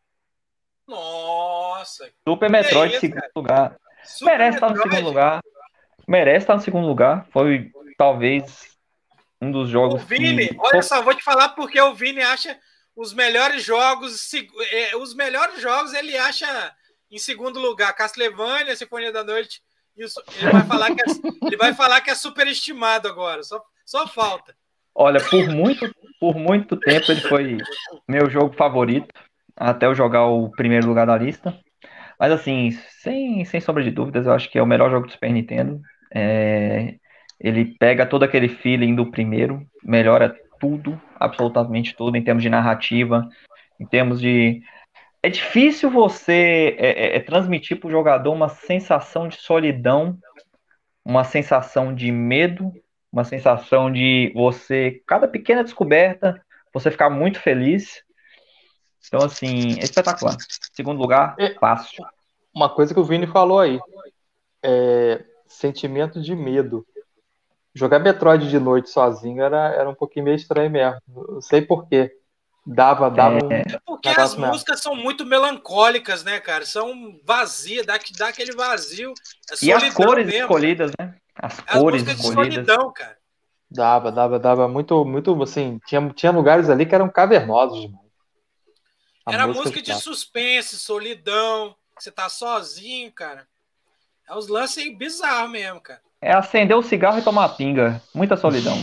Nossa. Super Metroid, segundo lugar. Merece estar no segundo lugar. Merece estar no segundo lugar. Foi talvez um dos jogos. O Vini, olha só, vou te falar porque o Vini acha os melhores jogos. Os melhores jogos ele acha em segundo lugar. Castlevania, Sinfonia da Noite. Ele vai falar que é superestimado agora. Só falta. Olha, por muito tempo ele foi meu jogo favorito. Até eu jogar o primeiro lugar da lista. Mas assim, sem sombra de dúvidas, eu acho que é o melhor jogo do Super Nintendo. Ele pega todo aquele feeling do primeiro, melhora tudo, absolutamente tudo, em termos de narrativa, em termos de... É difícil você transmitir para o jogador uma sensação de solidão, uma sensação de medo, uma sensação de você, cada pequena descoberta, você ficar muito feliz. Então, assim, é espetacular. Segundo lugar, fácil. Uma coisa que o Vini falou aí, sentimento de medo. Jogar Metroid de noite sozinho era um pouquinho meio estranho mesmo. Não sei porquê. Dava porque as músicas são muito melancólicas, né, cara? São vazias, dá aquele vazio. E as cores mesmo, escolhidas, né? As cores músicas escolhidas. De solidão, cara. Dava muito, assim, tinha lugares ali que eram cavernosos demais. Era música de suspense, solidão, você tá sozinho, cara. É uns lances bizarros mesmo, cara. É acender o cigarro e tomar pinga. Muita solidão.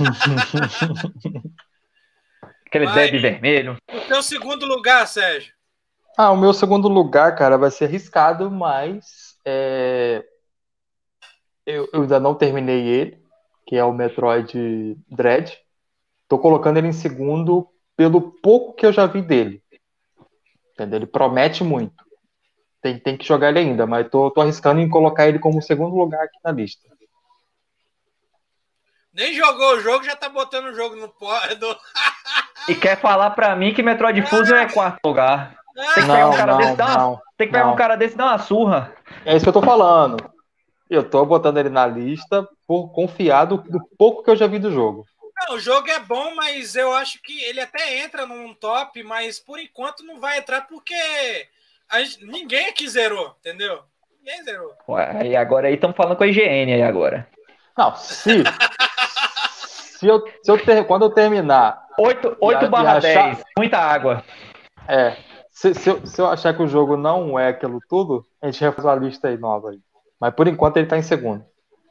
Aquele bebe vermelho. O teu segundo lugar, Sérgio? O meu segundo lugar, cara, vai ser arriscado, mas eu ainda não terminei ele, que é o Metroid Dread. Tô colocando ele em segundo pelo pouco que eu já vi dele. Entendeu? Ele promete muito. Tem que jogar ele ainda, mas tô arriscando em colocar ele como segundo lugar aqui na lista. Nem jogou o jogo, já tá botando o jogo no pódio. E quer falar pra mim que Metroid Fusion é quarto lugar. Tem que pegar um cara desse, tem que pegar um cara desse e dar uma surra. É isso que eu tô falando. Eu tô botando ele na lista por confiado do pouco que eu já vi do jogo. Não, o jogo é bom, mas eu acho que ele até entra num top, mas por enquanto não vai entrar porque ninguém aqui zerou, entendeu? Ninguém zerou. Ué, e agora aí estamos falando com a IGN aí agora. Não, quando eu terminar... 8/10, muita água. Se eu achar que o jogo não é aquilo tudo, a gente vai fazer uma lista aí nova. Mas por enquanto ele tá em segundo.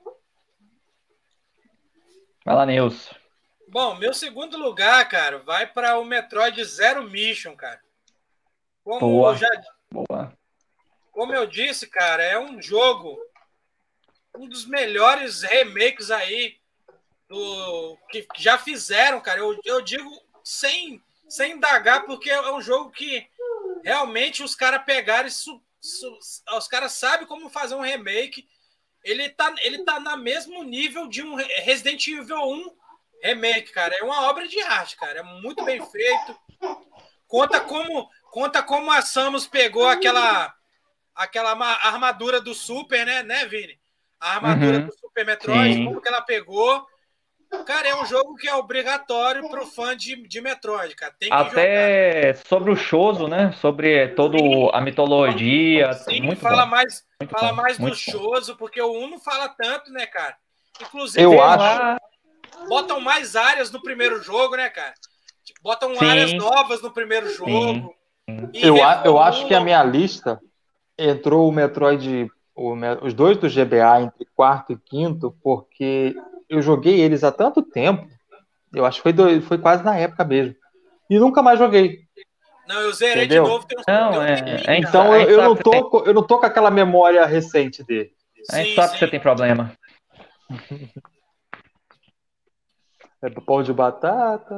Vai lá, Nilson. Bom, meu segundo lugar, cara, vai para o Metroid Zero Mission, cara. Boa. Como eu disse, cara, é um jogo, um dos melhores remakes aí que já fizeram, cara. Eu digo sem indagar, porque é um jogo que realmente os caras pegaram os caras sabem como fazer um remake. Ele tá no mesmo nível de um Resident Evil 1 remake, cara. É uma obra de arte, cara. É muito bem feito. Conta como a Samus pegou aquela armadura do Super, né, Vini? A armadura do Super Metroid, sim. Como que ela pegou. Cara, é um jogo que é obrigatório pro fã de Metroid, cara. Tem que até jogar. Sobre o Choso, né? Sobre toda a mitologia. Sim, muito fala bom. mais do Choso, porque o 1 não fala tanto, né, cara? Inclusive, eu acho. Botam mais áreas no primeiro jogo, né, cara? Botam áreas novas no primeiro jogo. Eu acho que a minha lista entrou o Metroid, os dois do GBA entre quarto e quinto, porque eu joguei eles há tanto tempo, eu acho que foi quase na época mesmo, e nunca mais joguei. Não, eu zerei Entendeu? de novo. Tem Não, um tempinho, cara. Então a gente eu sabe não que você tem, tô, eu não tô com aquela memória recente dele. a gente Sim, sabe que você sim. tem problema. É pão de batata.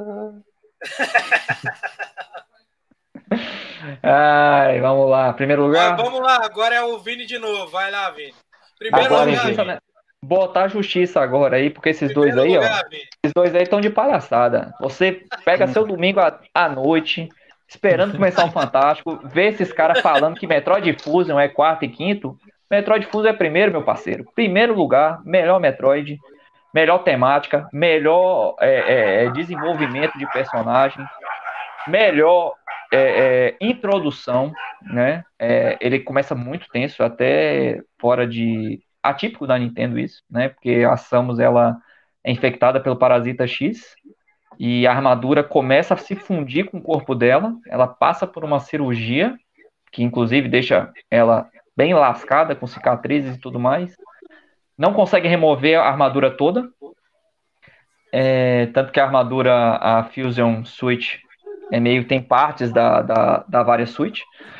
Ai, vamos lá. Primeiro Mas lugar, vamos lá, agora é o Vini de novo. Vai lá, Vini. Primeiro botar a Agora, lugar, justiça, Vini. Vini. né? Botar a justiça agora aí, porque esses dois Primeiro aí, ó. lugar, Vini. Esses dois aí estão de palhaçada. Você pega seu domingo à noite, esperando começar um Fantástico, vê esses caras falando que Metroid Fusion é quarto e quinto. Metroid Fusion é primeiro, meu parceiro. Primeiro lugar, melhor Metroid, melhor temática, melhor desenvolvimento de personagem, melhor introdução, né? Ele começa muito tenso, até fora de atípico da Nintendo isso, né? Porque a Samus ela é infectada pelo parasita X e a armadura começa a se fundir com o corpo dela. Ela passa por uma cirurgia que inclusive deixa ela bem lascada com cicatrizes e tudo mais. Não consegue remover a armadura toda, tanto que a armadura, a Fusion Switch, tem partes da vária Switch.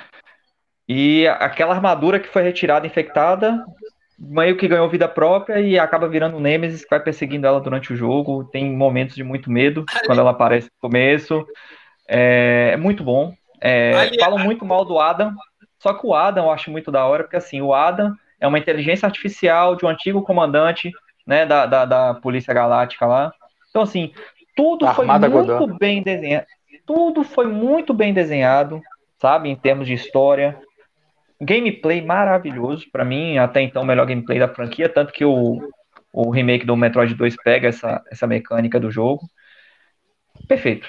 E aquela armadura que foi retirada infectada, meio que ganhou vida própria e acaba virando um Nemesis que vai perseguindo ela durante o jogo. Tem momentos de muito medo quando ela aparece no começo. É muito bom. Ali, Falam muito mal do Adam, só que o Adam eu acho muito da hora, porque assim, o Adam é uma inteligência artificial de um antigo comandante, né, da Polícia Galáctica lá. Então, assim, tudo foi Armada muito Godin. bem desenhado. Tudo foi muito bem desenhado, sabe, em termos de história. Gameplay maravilhoso, pra mim, até então, o melhor gameplay da franquia, tanto que o remake do Metroid 2 pega essa mecânica do jogo. Perfeito.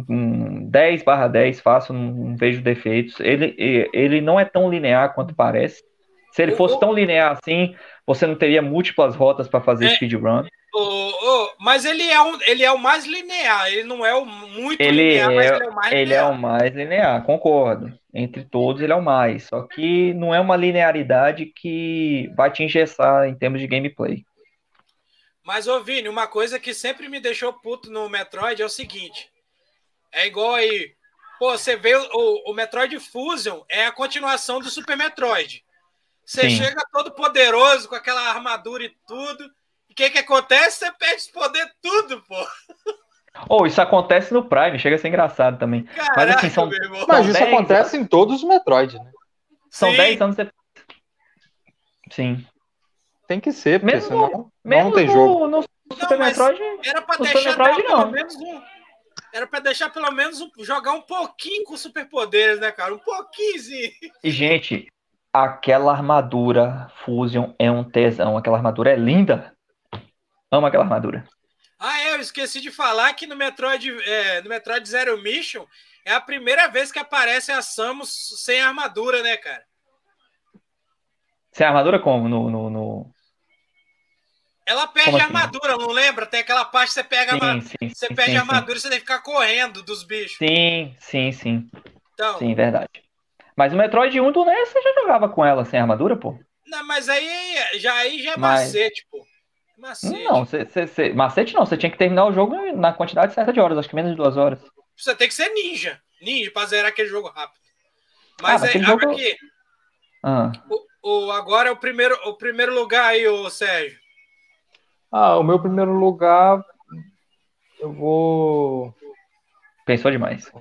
10/10 fácil, não vejo defeitos. Ele não é tão linear quanto parece. Se ele o, fosse o, tão linear assim, você não teria múltiplas rotas para fazer é, speedrun. mas ele é o mais linear. Ele não é o muito linear, Ele mas é, ele é o mais ele é o linear. mais linear, concordo. Entre todos, ele é o mais. Só que não é uma linearidade que vai te engessar em termos de gameplay. Mas, ô Vini, uma coisa que sempre me deixou puto no Metroid é o seguinte. É igual aí. Pô, você vê o Metroid Fusion é a continuação do Super Metroid. Você Sim. chega todo poderoso com aquela armadura e tudo. E o que acontece? Você perde esse poder tudo, pô. Isso acontece no Prime, chega a ser engraçado também. Caraca, Mas assim, são, meu irmão. Mas são isso 10 acontece em todos os Metroid, né? são Sim. 10 anos depois. Sim. Tem que ser, porque Menos senão menos não tem jogo. no Super Não, mas Metroid. era pra No Super deixar Metroid, pelo não. menos um. Era pra deixar pelo menos jogar um pouquinho com superpoderes, né, cara? Um pouquinhozinho. E, gente, aquela armadura Fusion é um tesão. Aquela armadura é linda. Amo aquela armadura. Eu esqueci de falar que no Metroid Zero Mission é a primeira vez que aparece a Samus sem armadura, né, cara? Sem armadura como? No... Ela perde Como a assim? armadura, não lembra? Tem aquela parte que você pega você perde a armadura e você tem que ficar correndo dos bichos. Sim. Então, Sim, verdade. Mas o Metroid 1 do NES você já jogava com ela sem armadura, pô? não, mas aí já é Mas... macete, pô. Macete. Não, macete não. Você tinha que terminar o jogo na quantidade certa de horas. Acho que menos de 2 horas. Você tem que ser ninja. Ninja pra zerar aquele jogo rápido. Mas naquele jogo... aqui, Ah. agora é o primeiro lugar aí, ô Sérgio. O meu primeiro lugar, eu vou... Pensou demais.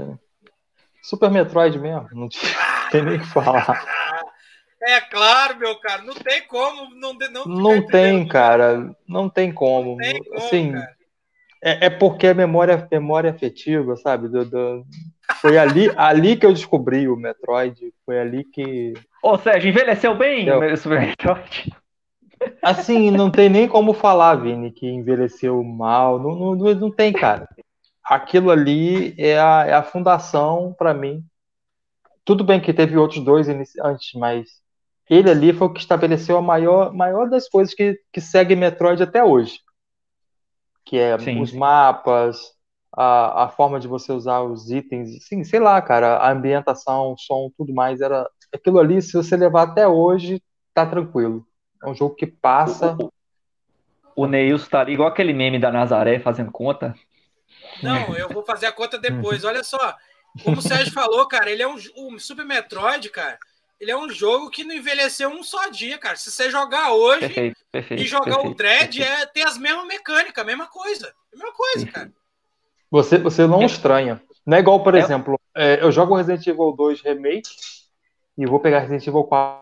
Super Metroid mesmo, não tem nem o que falar. É claro, meu cara, não tem como. Não tem, cara, não tem como. Não tem como, assim, cara. É porque é memória afetiva, sabe? Foi ali que eu descobri o Metroid, foi ali que... Ô, Sérgio, envelheceu bem o Super Metroid? Assim, não tem nem como falar, Vini, que envelheceu mal. Não tem, cara. Aquilo ali é a fundação para mim. Tudo bem que teve outros dois antes, mas ele ali foi o que estabeleceu a maior das coisas que segue Metroid até hoje. Que é Sim. os mapas, a forma de você usar os itens, sim, sei lá, cara, a ambientação, o som, tudo mais. Aquilo ali, se você levar até hoje, tá tranquilo. É um jogo que passa. O Neilson tá ali igual aquele meme da Nazaré fazendo conta. Não, eu vou fazer a conta depois. Olha só, como o Sérgio falou, cara, ele é o Super Metroid, cara, ele é um jogo que não envelheceu um só dia, cara. Se você jogar hoje e jogar o Dread, tem as mesmas mecânicas, a mesma coisa. Cara. Você não estranha. Não é igual, por exemplo, eu jogo Resident Evil 2 Remake e vou pegar Resident Evil 4.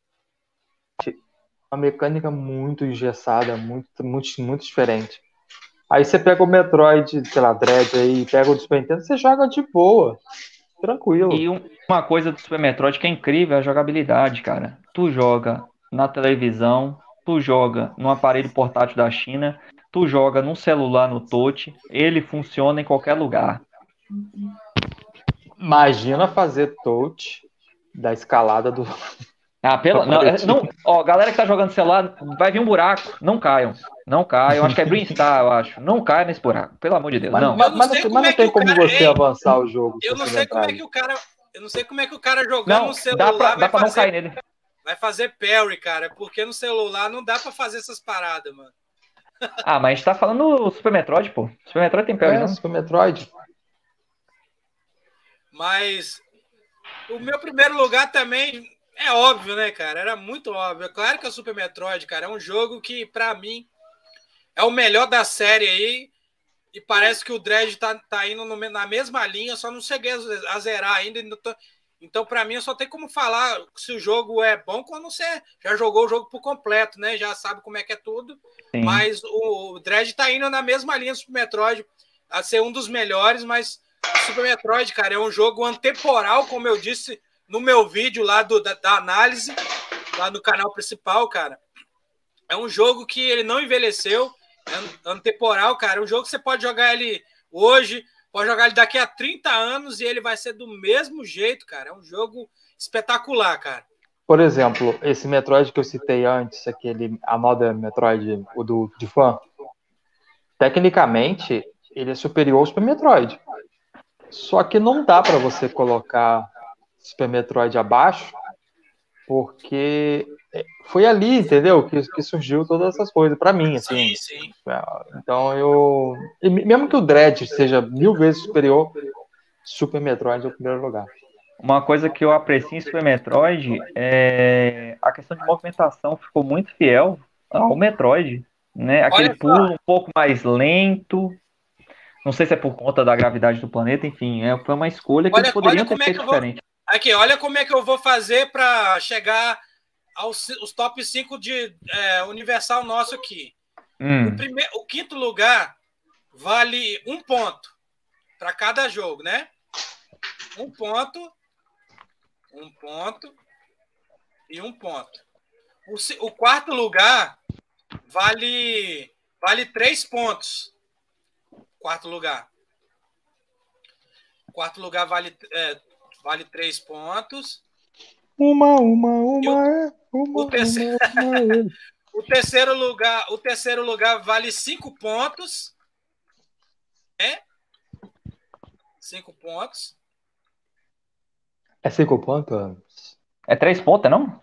Uma mecânica muito engessada, muito diferente. Aí você pega o Metroid, sei lá, Dread aí, pega o do Super Nintendo, você joga de boa, tranquilo. E uma coisa do Super Metroid que é incrível é a jogabilidade, cara. Tu joga na televisão, tu joga no aparelho portátil da China, tu joga num celular no touch, ele funciona em qualquer lugar. Imagina fazer touch da escalada do... Ó, galera que tá jogando celular, vai vir um buraco, não caiam. Não caiam, acho que é Brinstar, eu acho. Não caia nesse buraco, pelo amor de Deus, não. Mas não tem como você avançar o jogo. Eu não sei como é que o cara jogando no celular dá pra não cair nele. Vai fazer parry, cara, porque no celular não dá pra fazer essas paradas, mano. Mas a gente tá falando do Super Metroid, pô. Super Metroid tem parry, não? Super Metroid. Mas o meu primeiro lugar também é óbvio, né, cara? Era muito óbvio. Claro que é o Super Metroid, cara, é um jogo que, pra mim, é o melhor da série aí. E parece que o Dread tá indo na mesma linha, só não cheguei a zerar ainda. Então, pra mim, eu só tenho como falar se o jogo é bom quando você já jogou o jogo por completo, né? Já sabe como é que é tudo. Sim. Mas o Dread tá indo na mesma linha do Super Metroid, a ser um dos melhores, mas o Super Metroid, cara, é um jogo antemporal, como eu disse no meu vídeo lá da análise, lá no canal principal, cara. É um jogo que ele não envelheceu, é antemporal, cara. É um jogo que você pode jogar ele hoje, pode jogar ele daqui a 30 anos e ele vai ser do mesmo jeito, cara. É um jogo espetacular, cara. Por exemplo, esse Metroid que eu citei antes, aquele Another Metroid, o de fã, tecnicamente, ele é superior ao Super Metroid. Só que não dá para você colocar Super Metroid abaixo, porque foi ali, entendeu? Que surgiu todas essas coisas, para mim, assim. Sim. Então mesmo que o Dread seja 1000 vezes superior, Super Metroid é o primeiro lugar. Uma coisa que eu aprecio em Super Metroid é a questão de movimentação, ficou muito fiel ao Metroid, né? Aquele pulo um pouco mais lento. Não sei se é por conta da gravidade do planeta, enfim, foi uma escolha que eles poderiam ter feito diferente. Aqui, olha como é que eu vou fazer para chegar os top 5 de Universal nosso aqui. O quinto lugar vale 1 ponto para cada jogo, né? 1 ponto, 1 ponto e 1 ponto. O quarto lugar vale 3 pontos. Quarto lugar vale 3 pontos. O terceiro lugar vale 5 pontos. 5 pontos. É 5 pontos? É 3 pontos, não?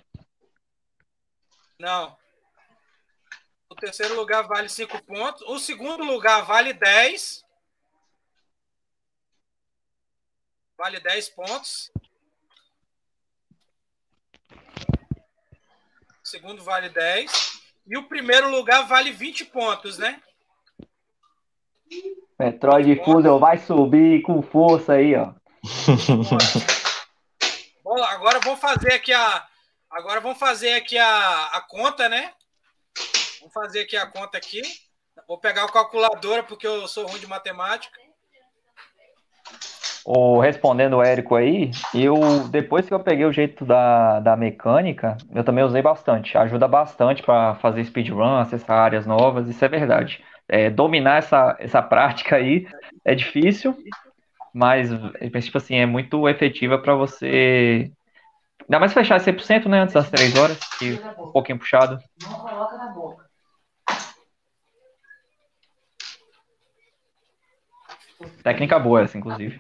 Não. O terceiro lugar vale 5 pontos. O segundo lugar vale 10. Vale 10 pontos. O segundo vale 10. E o primeiro lugar vale 20 pontos, né? Metroid Fusion vai subir com força aí, ó. Bom, agora vamos fazer aqui a conta, né? Vamos fazer aqui a conta aqui. Vou pegar a calculadora porque eu sou ruim de matemática. Respondendo o Érico aí, depois que eu peguei o jeito da mecânica, eu também usei bastante. Ajuda bastante para fazer speedrun, acessar áreas novas, isso é verdade. Dominar essa prática aí é difícil, mas tipo assim, é muito efetiva para você. Ainda mais fechar 100%, né, antes das 3 horas, que um pouquinho puxado. Não coloca na boca. Técnica boa essa, inclusive.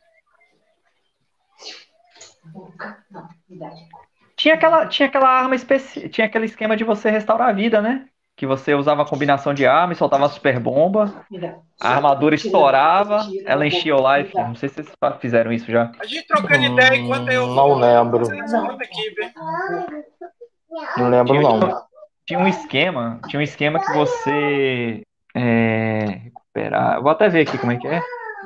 Boca, não, idade. Tinha aquela arma específica, tinha aquele esquema de você restaurar a vida, né? que você usava a combinação de arma e soltava uma super bomba, a armadura estourava, ela enchia o life. Não sei se vocês fizeram isso já. A gente trocando ideia enquanto eu Não vou lembro. selecionando aqui, velho. Não lembro, não. Tinha um esquema que você recuperar. Vou até ver aqui como é que é.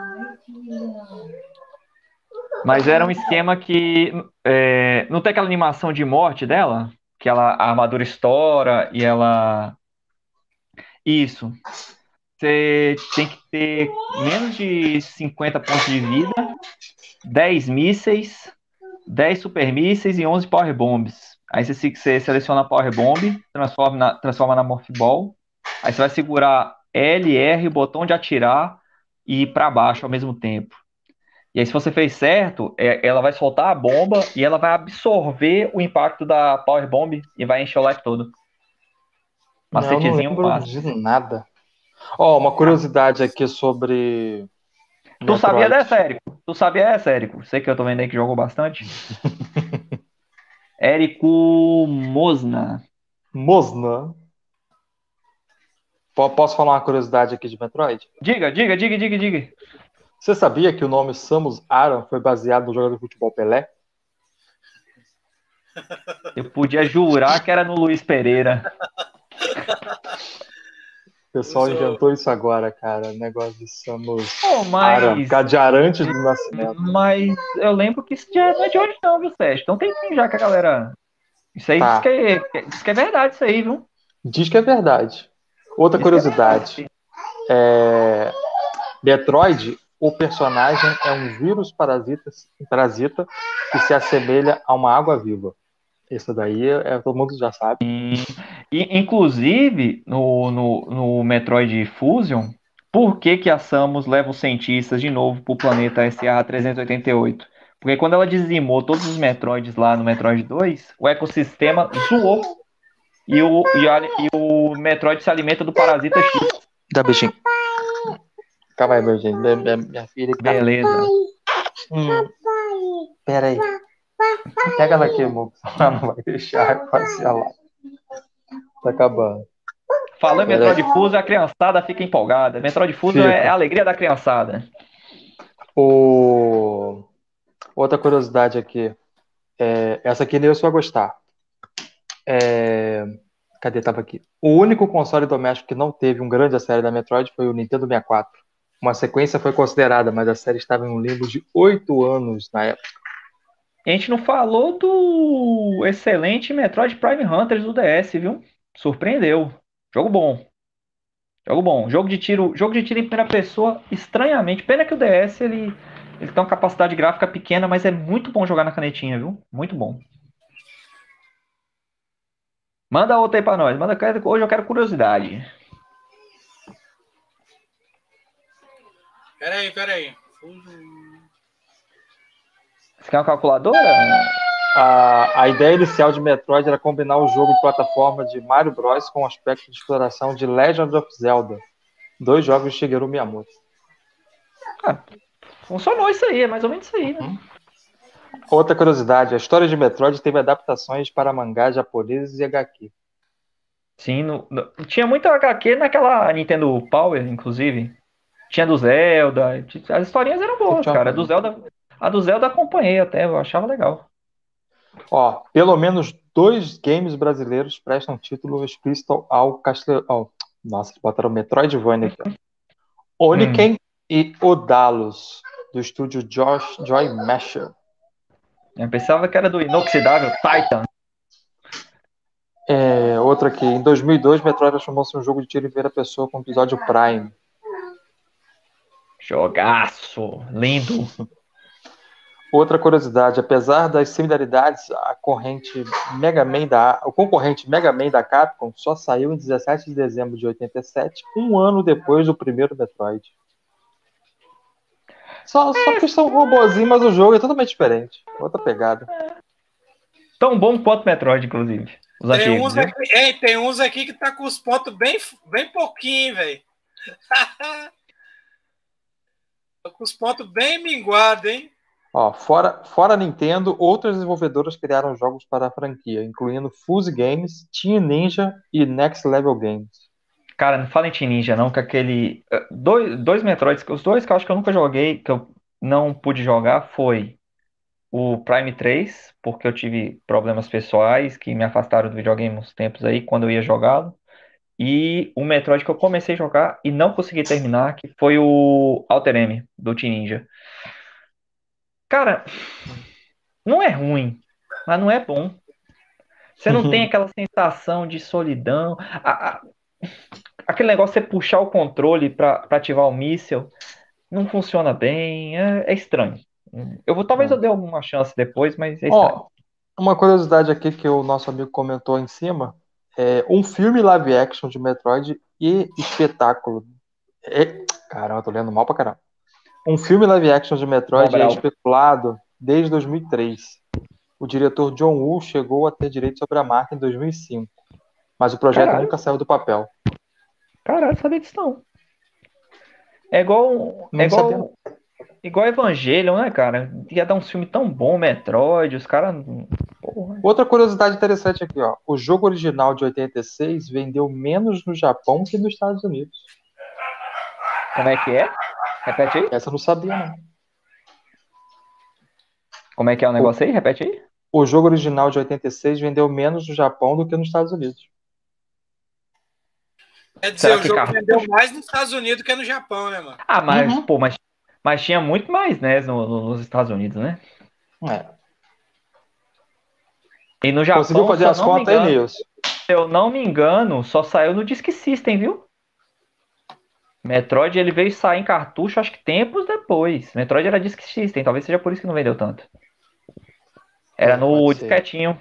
Mas era um esquema que não tem aquela animação de morte dela, que a armadura estoura e ela. Isso. Você tem que ter menos de 50 pontos de vida, 10 mísseis, 10 super mísseis e 11 power bombs. Aí você seleciona a power bomb, transforma na Morph Ball. Aí você vai segurar L, R, o botão de atirar e ir para baixo ao mesmo tempo. E aí, se você fez certo, ela vai soltar a bomba e ela vai absorver o impacto da Power Bomb e vai encher o life todo. Não, eu não Macetezinho lembro massa. de nada. Ó, uma curiosidade aqui sobre Tu sabia Metroid. dessa, Érico? Tu sabia essa, Érico? Sei que eu tô vendo aí que jogou bastante. Érico Mosna. Mosna. Posso falar uma curiosidade aqui de Metroid? Diga. Você sabia que o nome Samus Aran foi baseado no jogador de futebol Pelé? Eu podia jurar que era no Luiz Pereira. O pessoal inventou isso agora, cara. Negócio de Samus Pô, Aran. Cadearantes do nascimento. Mas eu lembro que isso já não é de hoje não, viu, Sérgio? Então tem já que a galera... Isso aí Tá. diz que é verdade isso aí, viu? Diz que é verdade. Outra Diz que é curiosidade. Metroid, o personagem é um vírus parasita que se assemelha a uma água-viva. Isso daí todo mundo já sabe. E, inclusive, no Metroid Fusion, por que a Samus leva os cientistas de novo pro planeta SR-388? Porque quando ela dizimou todos os Metroids lá no Metroid 2, o ecossistema zoou e o Metroid se alimenta do parasita X. Dá beijinho. Calma aí, beijinho. Minha filha que tá... Beleza. Pera aí. Pega ela aqui, amor. Ela não vai deixar passear lá. Tá acabando. Falando em Metroid Fusion, a criançada fica empolgada. Metroid Fusion é a alegria da criançada. Outra curiosidade aqui. Essa aqui nem eu só vai gostar. Cadê? Tava aqui. O único console doméstico que não teve um grande série da Metroid foi o Nintendo 64. Uma sequência foi considerada, mas a série estava em um limbo de 8 anos na época. A gente não falou do excelente Metroid Prime Hunters do DS, viu? Surpreendeu. Jogo bom. Jogo de tiro em primeira pessoa, estranhamente. Pena que o DS ele tem uma capacidade gráfica pequena, mas é muito bom jogar na canetinha, viu? Muito bom. Manda outra aí pra nós. Hoje eu quero curiosidade. Peraí. Você quer uma calculadora? A ideia inicial de Metroid era combinar o jogo de plataforma de Mario Bros. Com o aspecto de exploração de Legend of Zelda, 2 jogos de Shigeru Miyamoto. Funcionou isso aí, é mais ou menos isso aí, né? Outra curiosidade, a história de Metroid teve adaptações para mangás japoneses e HQ. Sim, tinha muita HQ naquela Nintendo Power, inclusive. Tinha do Zelda, as historinhas eram boas, cara. A do Zelda acompanhei até, eu achava legal. Ó, pelo menos 2 games brasileiros prestam título explícito ao Castlevania. Nossa, botaram Metroidvania aqui. Oniken e Odalos, do estúdio Joy Masher. Eu pensava que era do inoxidável Titan. Outra aqui. Em 2002, Metroid transformou-se em um jogo de tiro em primeira pessoa com o episódio Prime. Jogaço, lindo. Outra curiosidade, apesar das similaridades, o concorrente Mega Man da Capcom só saiu em 17 de dezembro de 87, um ano depois do primeiro Metroid. Só porque são robozinhos, mas o jogo é totalmente diferente. Outra pegada. Tão bom quanto Metroid, inclusive. Os antigos, tem uns aqui que tá com os pontos bem pouquinho, velho. Tô com os pontos bem minguados, hein? Ó, fora a Nintendo, outras desenvolvedoras criaram jogos para a franquia, incluindo Fuse Games, Team Ninja e Next Level Games. Cara, não fala em Team Ninja, não, que aquele. Dois Metroids, os dois que eu acho que eu nunca joguei, que eu não pude jogar, foi o Prime 3, porque eu tive problemas pessoais que me afastaram do videogame uns tempos aí, quando eu ia jogá-lo. E o Metroid que eu comecei a jogar e não consegui terminar, que foi o Alter M, do Team Ninja. Cara, não é ruim, mas não é bom. Você não tem aquela sensação de solidão. Aquele negócio de você puxar o controle pra ativar o míssil não funciona bem. É estranho. Talvez eu dê alguma chance depois, mas é estranho. Ó, uma curiosidade aqui que o nosso amigo comentou em cima é um filme live action de Metroid e espetáculo. Caramba, eu tô lendo mal pra caramba. Um filme live action de Metroid é Mobral. especulado desde 2003. O diretor John Woo chegou a ter direito sobre a marca em 2005, mas o projeto Caralho, nunca saiu do papel. caralho, sabia disso não. É igual, é Não sabia, não. igual, igual Evangelion, né, cara? Ia dar um filme tão bom, Metroid, os caras. Porra. Outra curiosidade interessante aqui, ó. O jogo original de 86 vendeu menos no Japão que nos Estados Unidos. Como é que é? Repete aí. Essa eu não sabia, não. Como é que é o negócio aí? Repete aí. O jogo original de 86 vendeu menos no Japão do que nos Estados Unidos. Quer dizer, Será o que jogo cartucho? vendeu mais nos Estados Unidos que no Japão, né, mano? Ah, mas, Uhum. pô, mas tinha muito mais, né, nos Estados Unidos, né? É. E no Conseguiu Japão, fazer as contas aí, Nilson? se eu não me engano, só saiu no Disk System, viu? Metroid, ele veio sair em cartucho, acho que tempos depois. Metroid era Disk System, talvez seja por isso que não vendeu tanto. Era no Pode ser. disquetinho.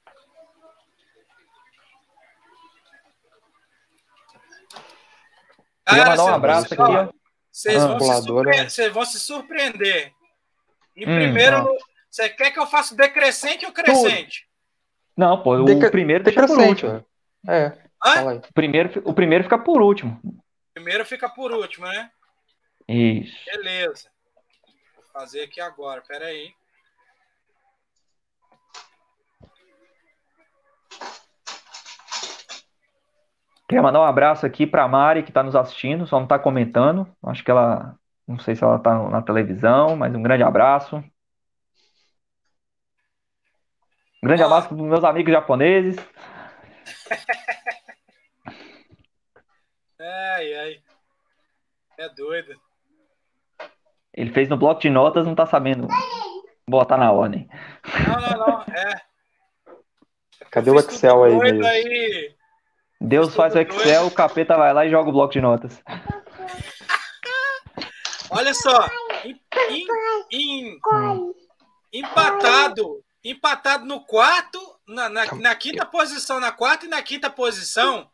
Queria mandar um abraço aqui, ó. Vocês vão, Calculadora. vocês vão se surpreender. Em Hum, primeiro, ah. você quer que eu faça decrescente ou crescente? Não, pô, o primeiro deixa por Decrescente, último. É. Hã? Fala aí. O primeiro fica por último. Primeiro fica por último, né? Isso. Beleza. Vou fazer aqui agora, pera aí. Queria mandar um abraço aqui pra Mari, que tá nos assistindo, só não tá comentando. Acho que ela, não sei se ela tá na televisão, mas um grande abraço. Um grande Ó. abraço pros meus amigos japoneses. Ai, ai. É doido. Ele fez no bloco de notas, não tá sabendo botar na ordem. Não. Cadê o Excel aí, doido Nilson? aí. Deus faz o Excel, o capeta vai lá e joga o bloco de notas. Olha só. Empatado no quarto, na quinta posição, na quarta e na quinta posição,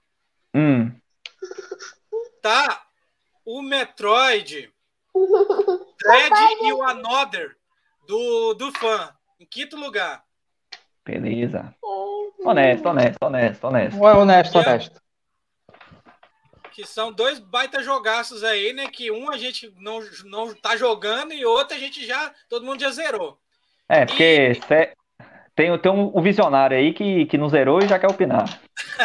tá o Metroid Dread e o Another do fã, em quinto lugar. Beleza. Honesto. Ué, honesto. Que são dois baita jogaços aí, né? Que um a gente não tá jogando e outro todo mundo já zerou. É, porque tem um visionário aí que não zerou e já quer opinar.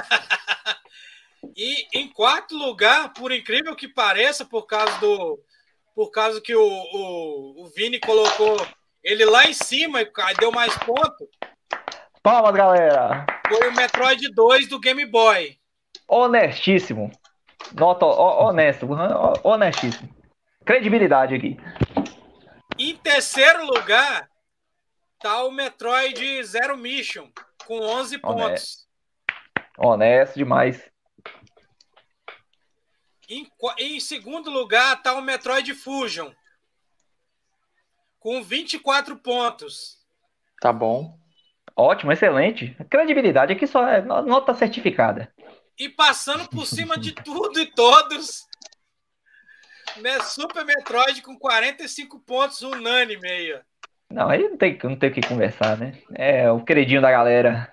E em quarto lugar, por incrível que pareça, por causa que o Vini colocou ele lá em cima e deu mais ponto. Palmas, galera! Foi o Metroid 2 do Game Boy. Honestíssimo. Nota honestíssimo. Credibilidade aqui. Em terceiro lugar, tá o Metroid Zero Mission, com 11 pontos. Honesto demais. Em segundo lugar, tá o Metroid Fusion, com 24 pontos. Tá bom. Ótimo, excelente. Credibilidade aqui só é nota certificada. E passando por cima de tudo e todos, Super Metroid com 45 pontos, unânime aí. Não, aí não tem o que conversar, né? É o queridinho da galera.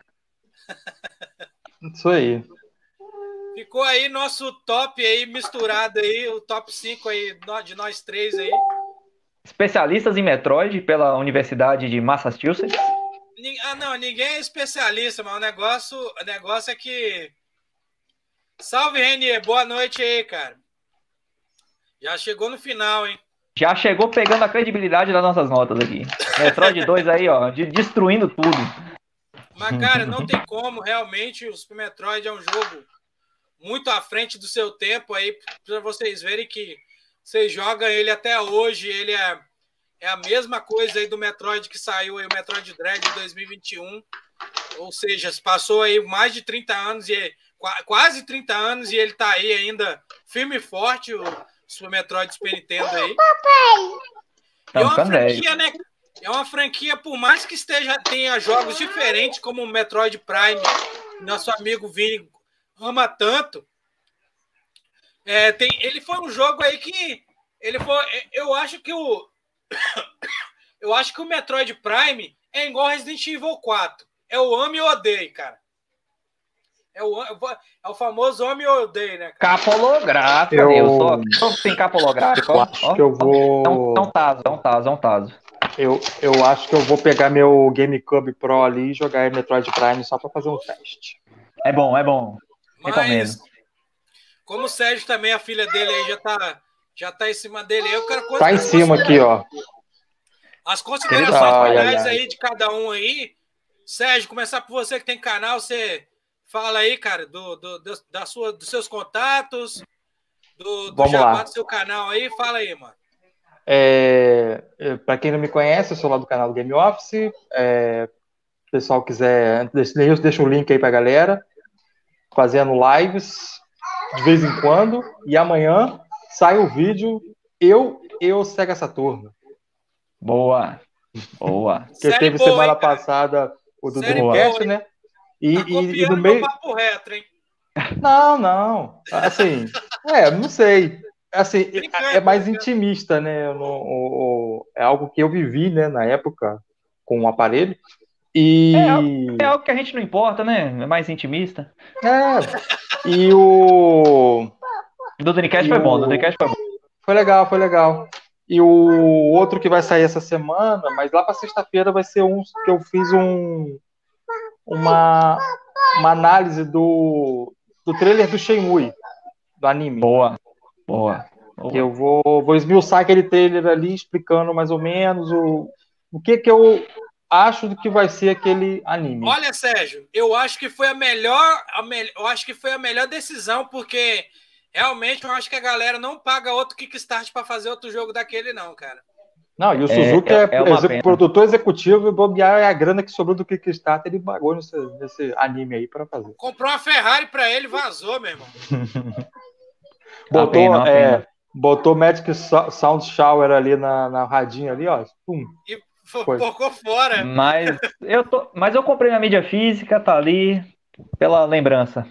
Isso aí. Ficou aí nosso top aí misturado aí, o top 5 aí de nós três aí. especialistas em Metroid pela Universidade de Massachusetts. Não, ninguém é especialista, mas o negócio é que... Salve, Renier, boa noite aí, cara. Já chegou no final, hein? Já chegou pegando a credibilidade das nossas notas aqui. Metroid 2 aí, ó, destruindo tudo. Mas, cara, não tem como, realmente, o Super Metroid é um jogo muito à frente do seu tempo aí, para vocês verem que vocês jogam ele até hoje, ele é a mesma coisa aí do Metroid que saiu aí, o Metroid Dread de 2021, ou seja, passou aí mais de 30 anos, quase 30 anos, e ele tá aí ainda firme e forte, o Super Metroid Super Nintendo aí. E é uma franquia, né? É uma franquia, por mais que tenha jogos diferentes, como o Metroid Prime, nosso amigo Vini ama tanto. Ele foi um jogo aí que eu acho que o Metroid Prime é igual Resident Evil 4. É o ame ou odeio, cara. É o famoso ame ou odeio, né, cara? Capolográfico. Eu sou sem capolográfico. Acho que eu vou... É um taso. Eu acho que eu vou pegar meu GameCube Pro ali e jogar Metroid Prime só para fazer um teste. É bom. Recomendo. Mas, como o Sérgio também, a filha dele aí já tá em cima dele, eu quero... Tá em cima aqui, ó. As considerações finais aí de cada um aí. Sérgio, começar por você que tem canal, você fala aí, cara, dos seus contatos, do jabá do seu canal aí, fala aí, mano. Para quem não me conhece, eu sou lá do canal do Game Office. Se o pessoal quiser, eu deixo o link aí pra galera, fazendo lives de vez em quando, e amanhã sai o vídeo eu Sega Saturno. Boa. Que teve boa, semana passada o do Dreamcast, né? E no meio... papo retro, hein? Não. Assim, não sei. Assim, é mais intimista, né? É algo que eu vivi, né, na época, com o aparelho. E... É algo que a gente não importa, né? É mais intimista. E o... Do Dreamcast foi bom, Foi legal. E o outro que vai sair essa semana, mas lá para sexta-feira vai ser um que eu fiz uma análise do trailer do Shenmue, do anime. Boa. Eu vou esmiuçar aquele trailer ali, explicando mais ou menos o que eu acho do que vai ser aquele anime. Olha, Sérgio, eu acho que foi a melhor decisão, porque realmente eu acho que a galera não paga outro Kickstart para fazer outro jogo daquele, não, cara. Não, e o Suzuki é produtor executivo, e bobear é a grana que sobrou do Kickstarter, ele pagou nesse anime aí para fazer. Comprou uma Ferrari para ele e vazou, meu irmão. Botou Magic Sound Shower ali na radinha ali, ó. Pum. E focou fora. Mas eu comprei minha mídia física, tá ali, pela lembrança.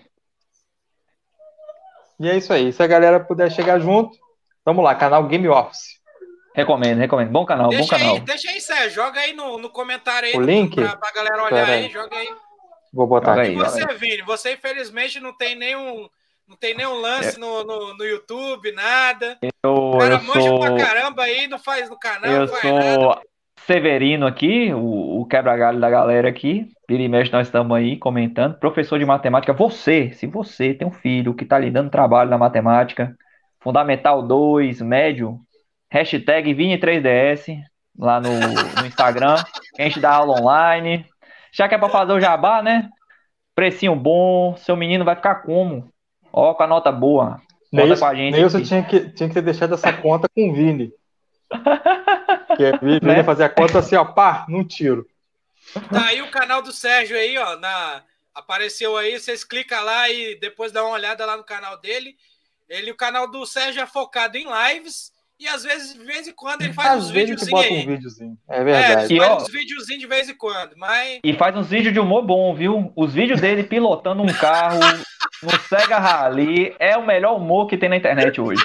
E é isso aí. Se a galera puder chegar junto, vamos lá, canal Game Office. Recomendo. Bom canal, deixa aí, Sérgio. Joga aí no comentário aí. O link? Pra galera olhar aí. Joga aí. Vou botar aqui. E você, Vini? Você, infelizmente, não tem nenhum lance no YouTube, nada. O cara manja pra caramba aí, não faz no canal, não faz nada. Eu sou Severino aqui, o quebra-galho da galera aqui. Vira e mexe, nós estamos aí comentando. Professor de matemática, se você tem um filho que tá lhe dando trabalho na matemática, Fundamental 2, médio, hashtag Vini3DS, lá no Instagram, que a gente dá aula online. Já que é pra fazer o jabá, né? Precinho bom, seu menino vai ficar como? Ó, com a nota boa. Conta com a gente. Nilson tinha que ter deixado essa conta com o Vini. Que Vini ia fazer a conta assim, ó, pá, num tiro. Tá aí o canal do Sérgio aí, ó. Apareceu aí, vocês clicam lá e depois dá uma olhada lá no canal dele. O canal do Sérgio é focado em lives. E às vezes, de vez em quando, ele faz uns videozinhos aí. Um videozinho. É verdade. Faz uns videozinhos de vez em quando. E faz uns vídeos de humor bom, viu? Os vídeos dele pilotando um carro no Sega Rally é o melhor humor que tem na internet hoje.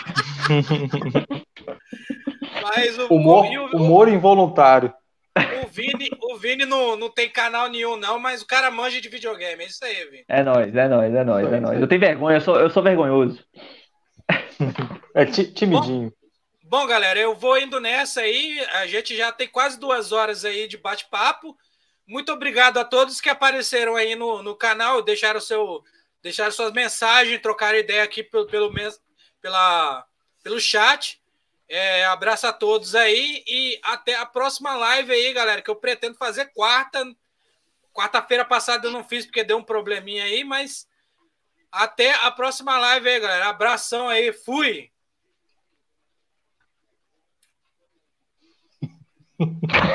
Mas humor involuntário. O Vini não tem canal nenhum, não, mas o cara manja de videogame. É isso aí, Vini. É nóis. Eu tenho vergonha, eu sou vergonhoso. É timidinho. Bom, galera, eu vou indo nessa aí. A gente já tem quase 2 horas aí de bate-papo. Muito obrigado a todos que apareceram aí no canal, deixaram suas mensagens, trocaram ideia aqui pelo chat. Abraço a todos aí e até a próxima live aí, galera, que eu pretendo fazer quarta-feira passada eu não fiz porque deu um probleminha aí, mas até a próxima live aí, galera. Abração aí, fui!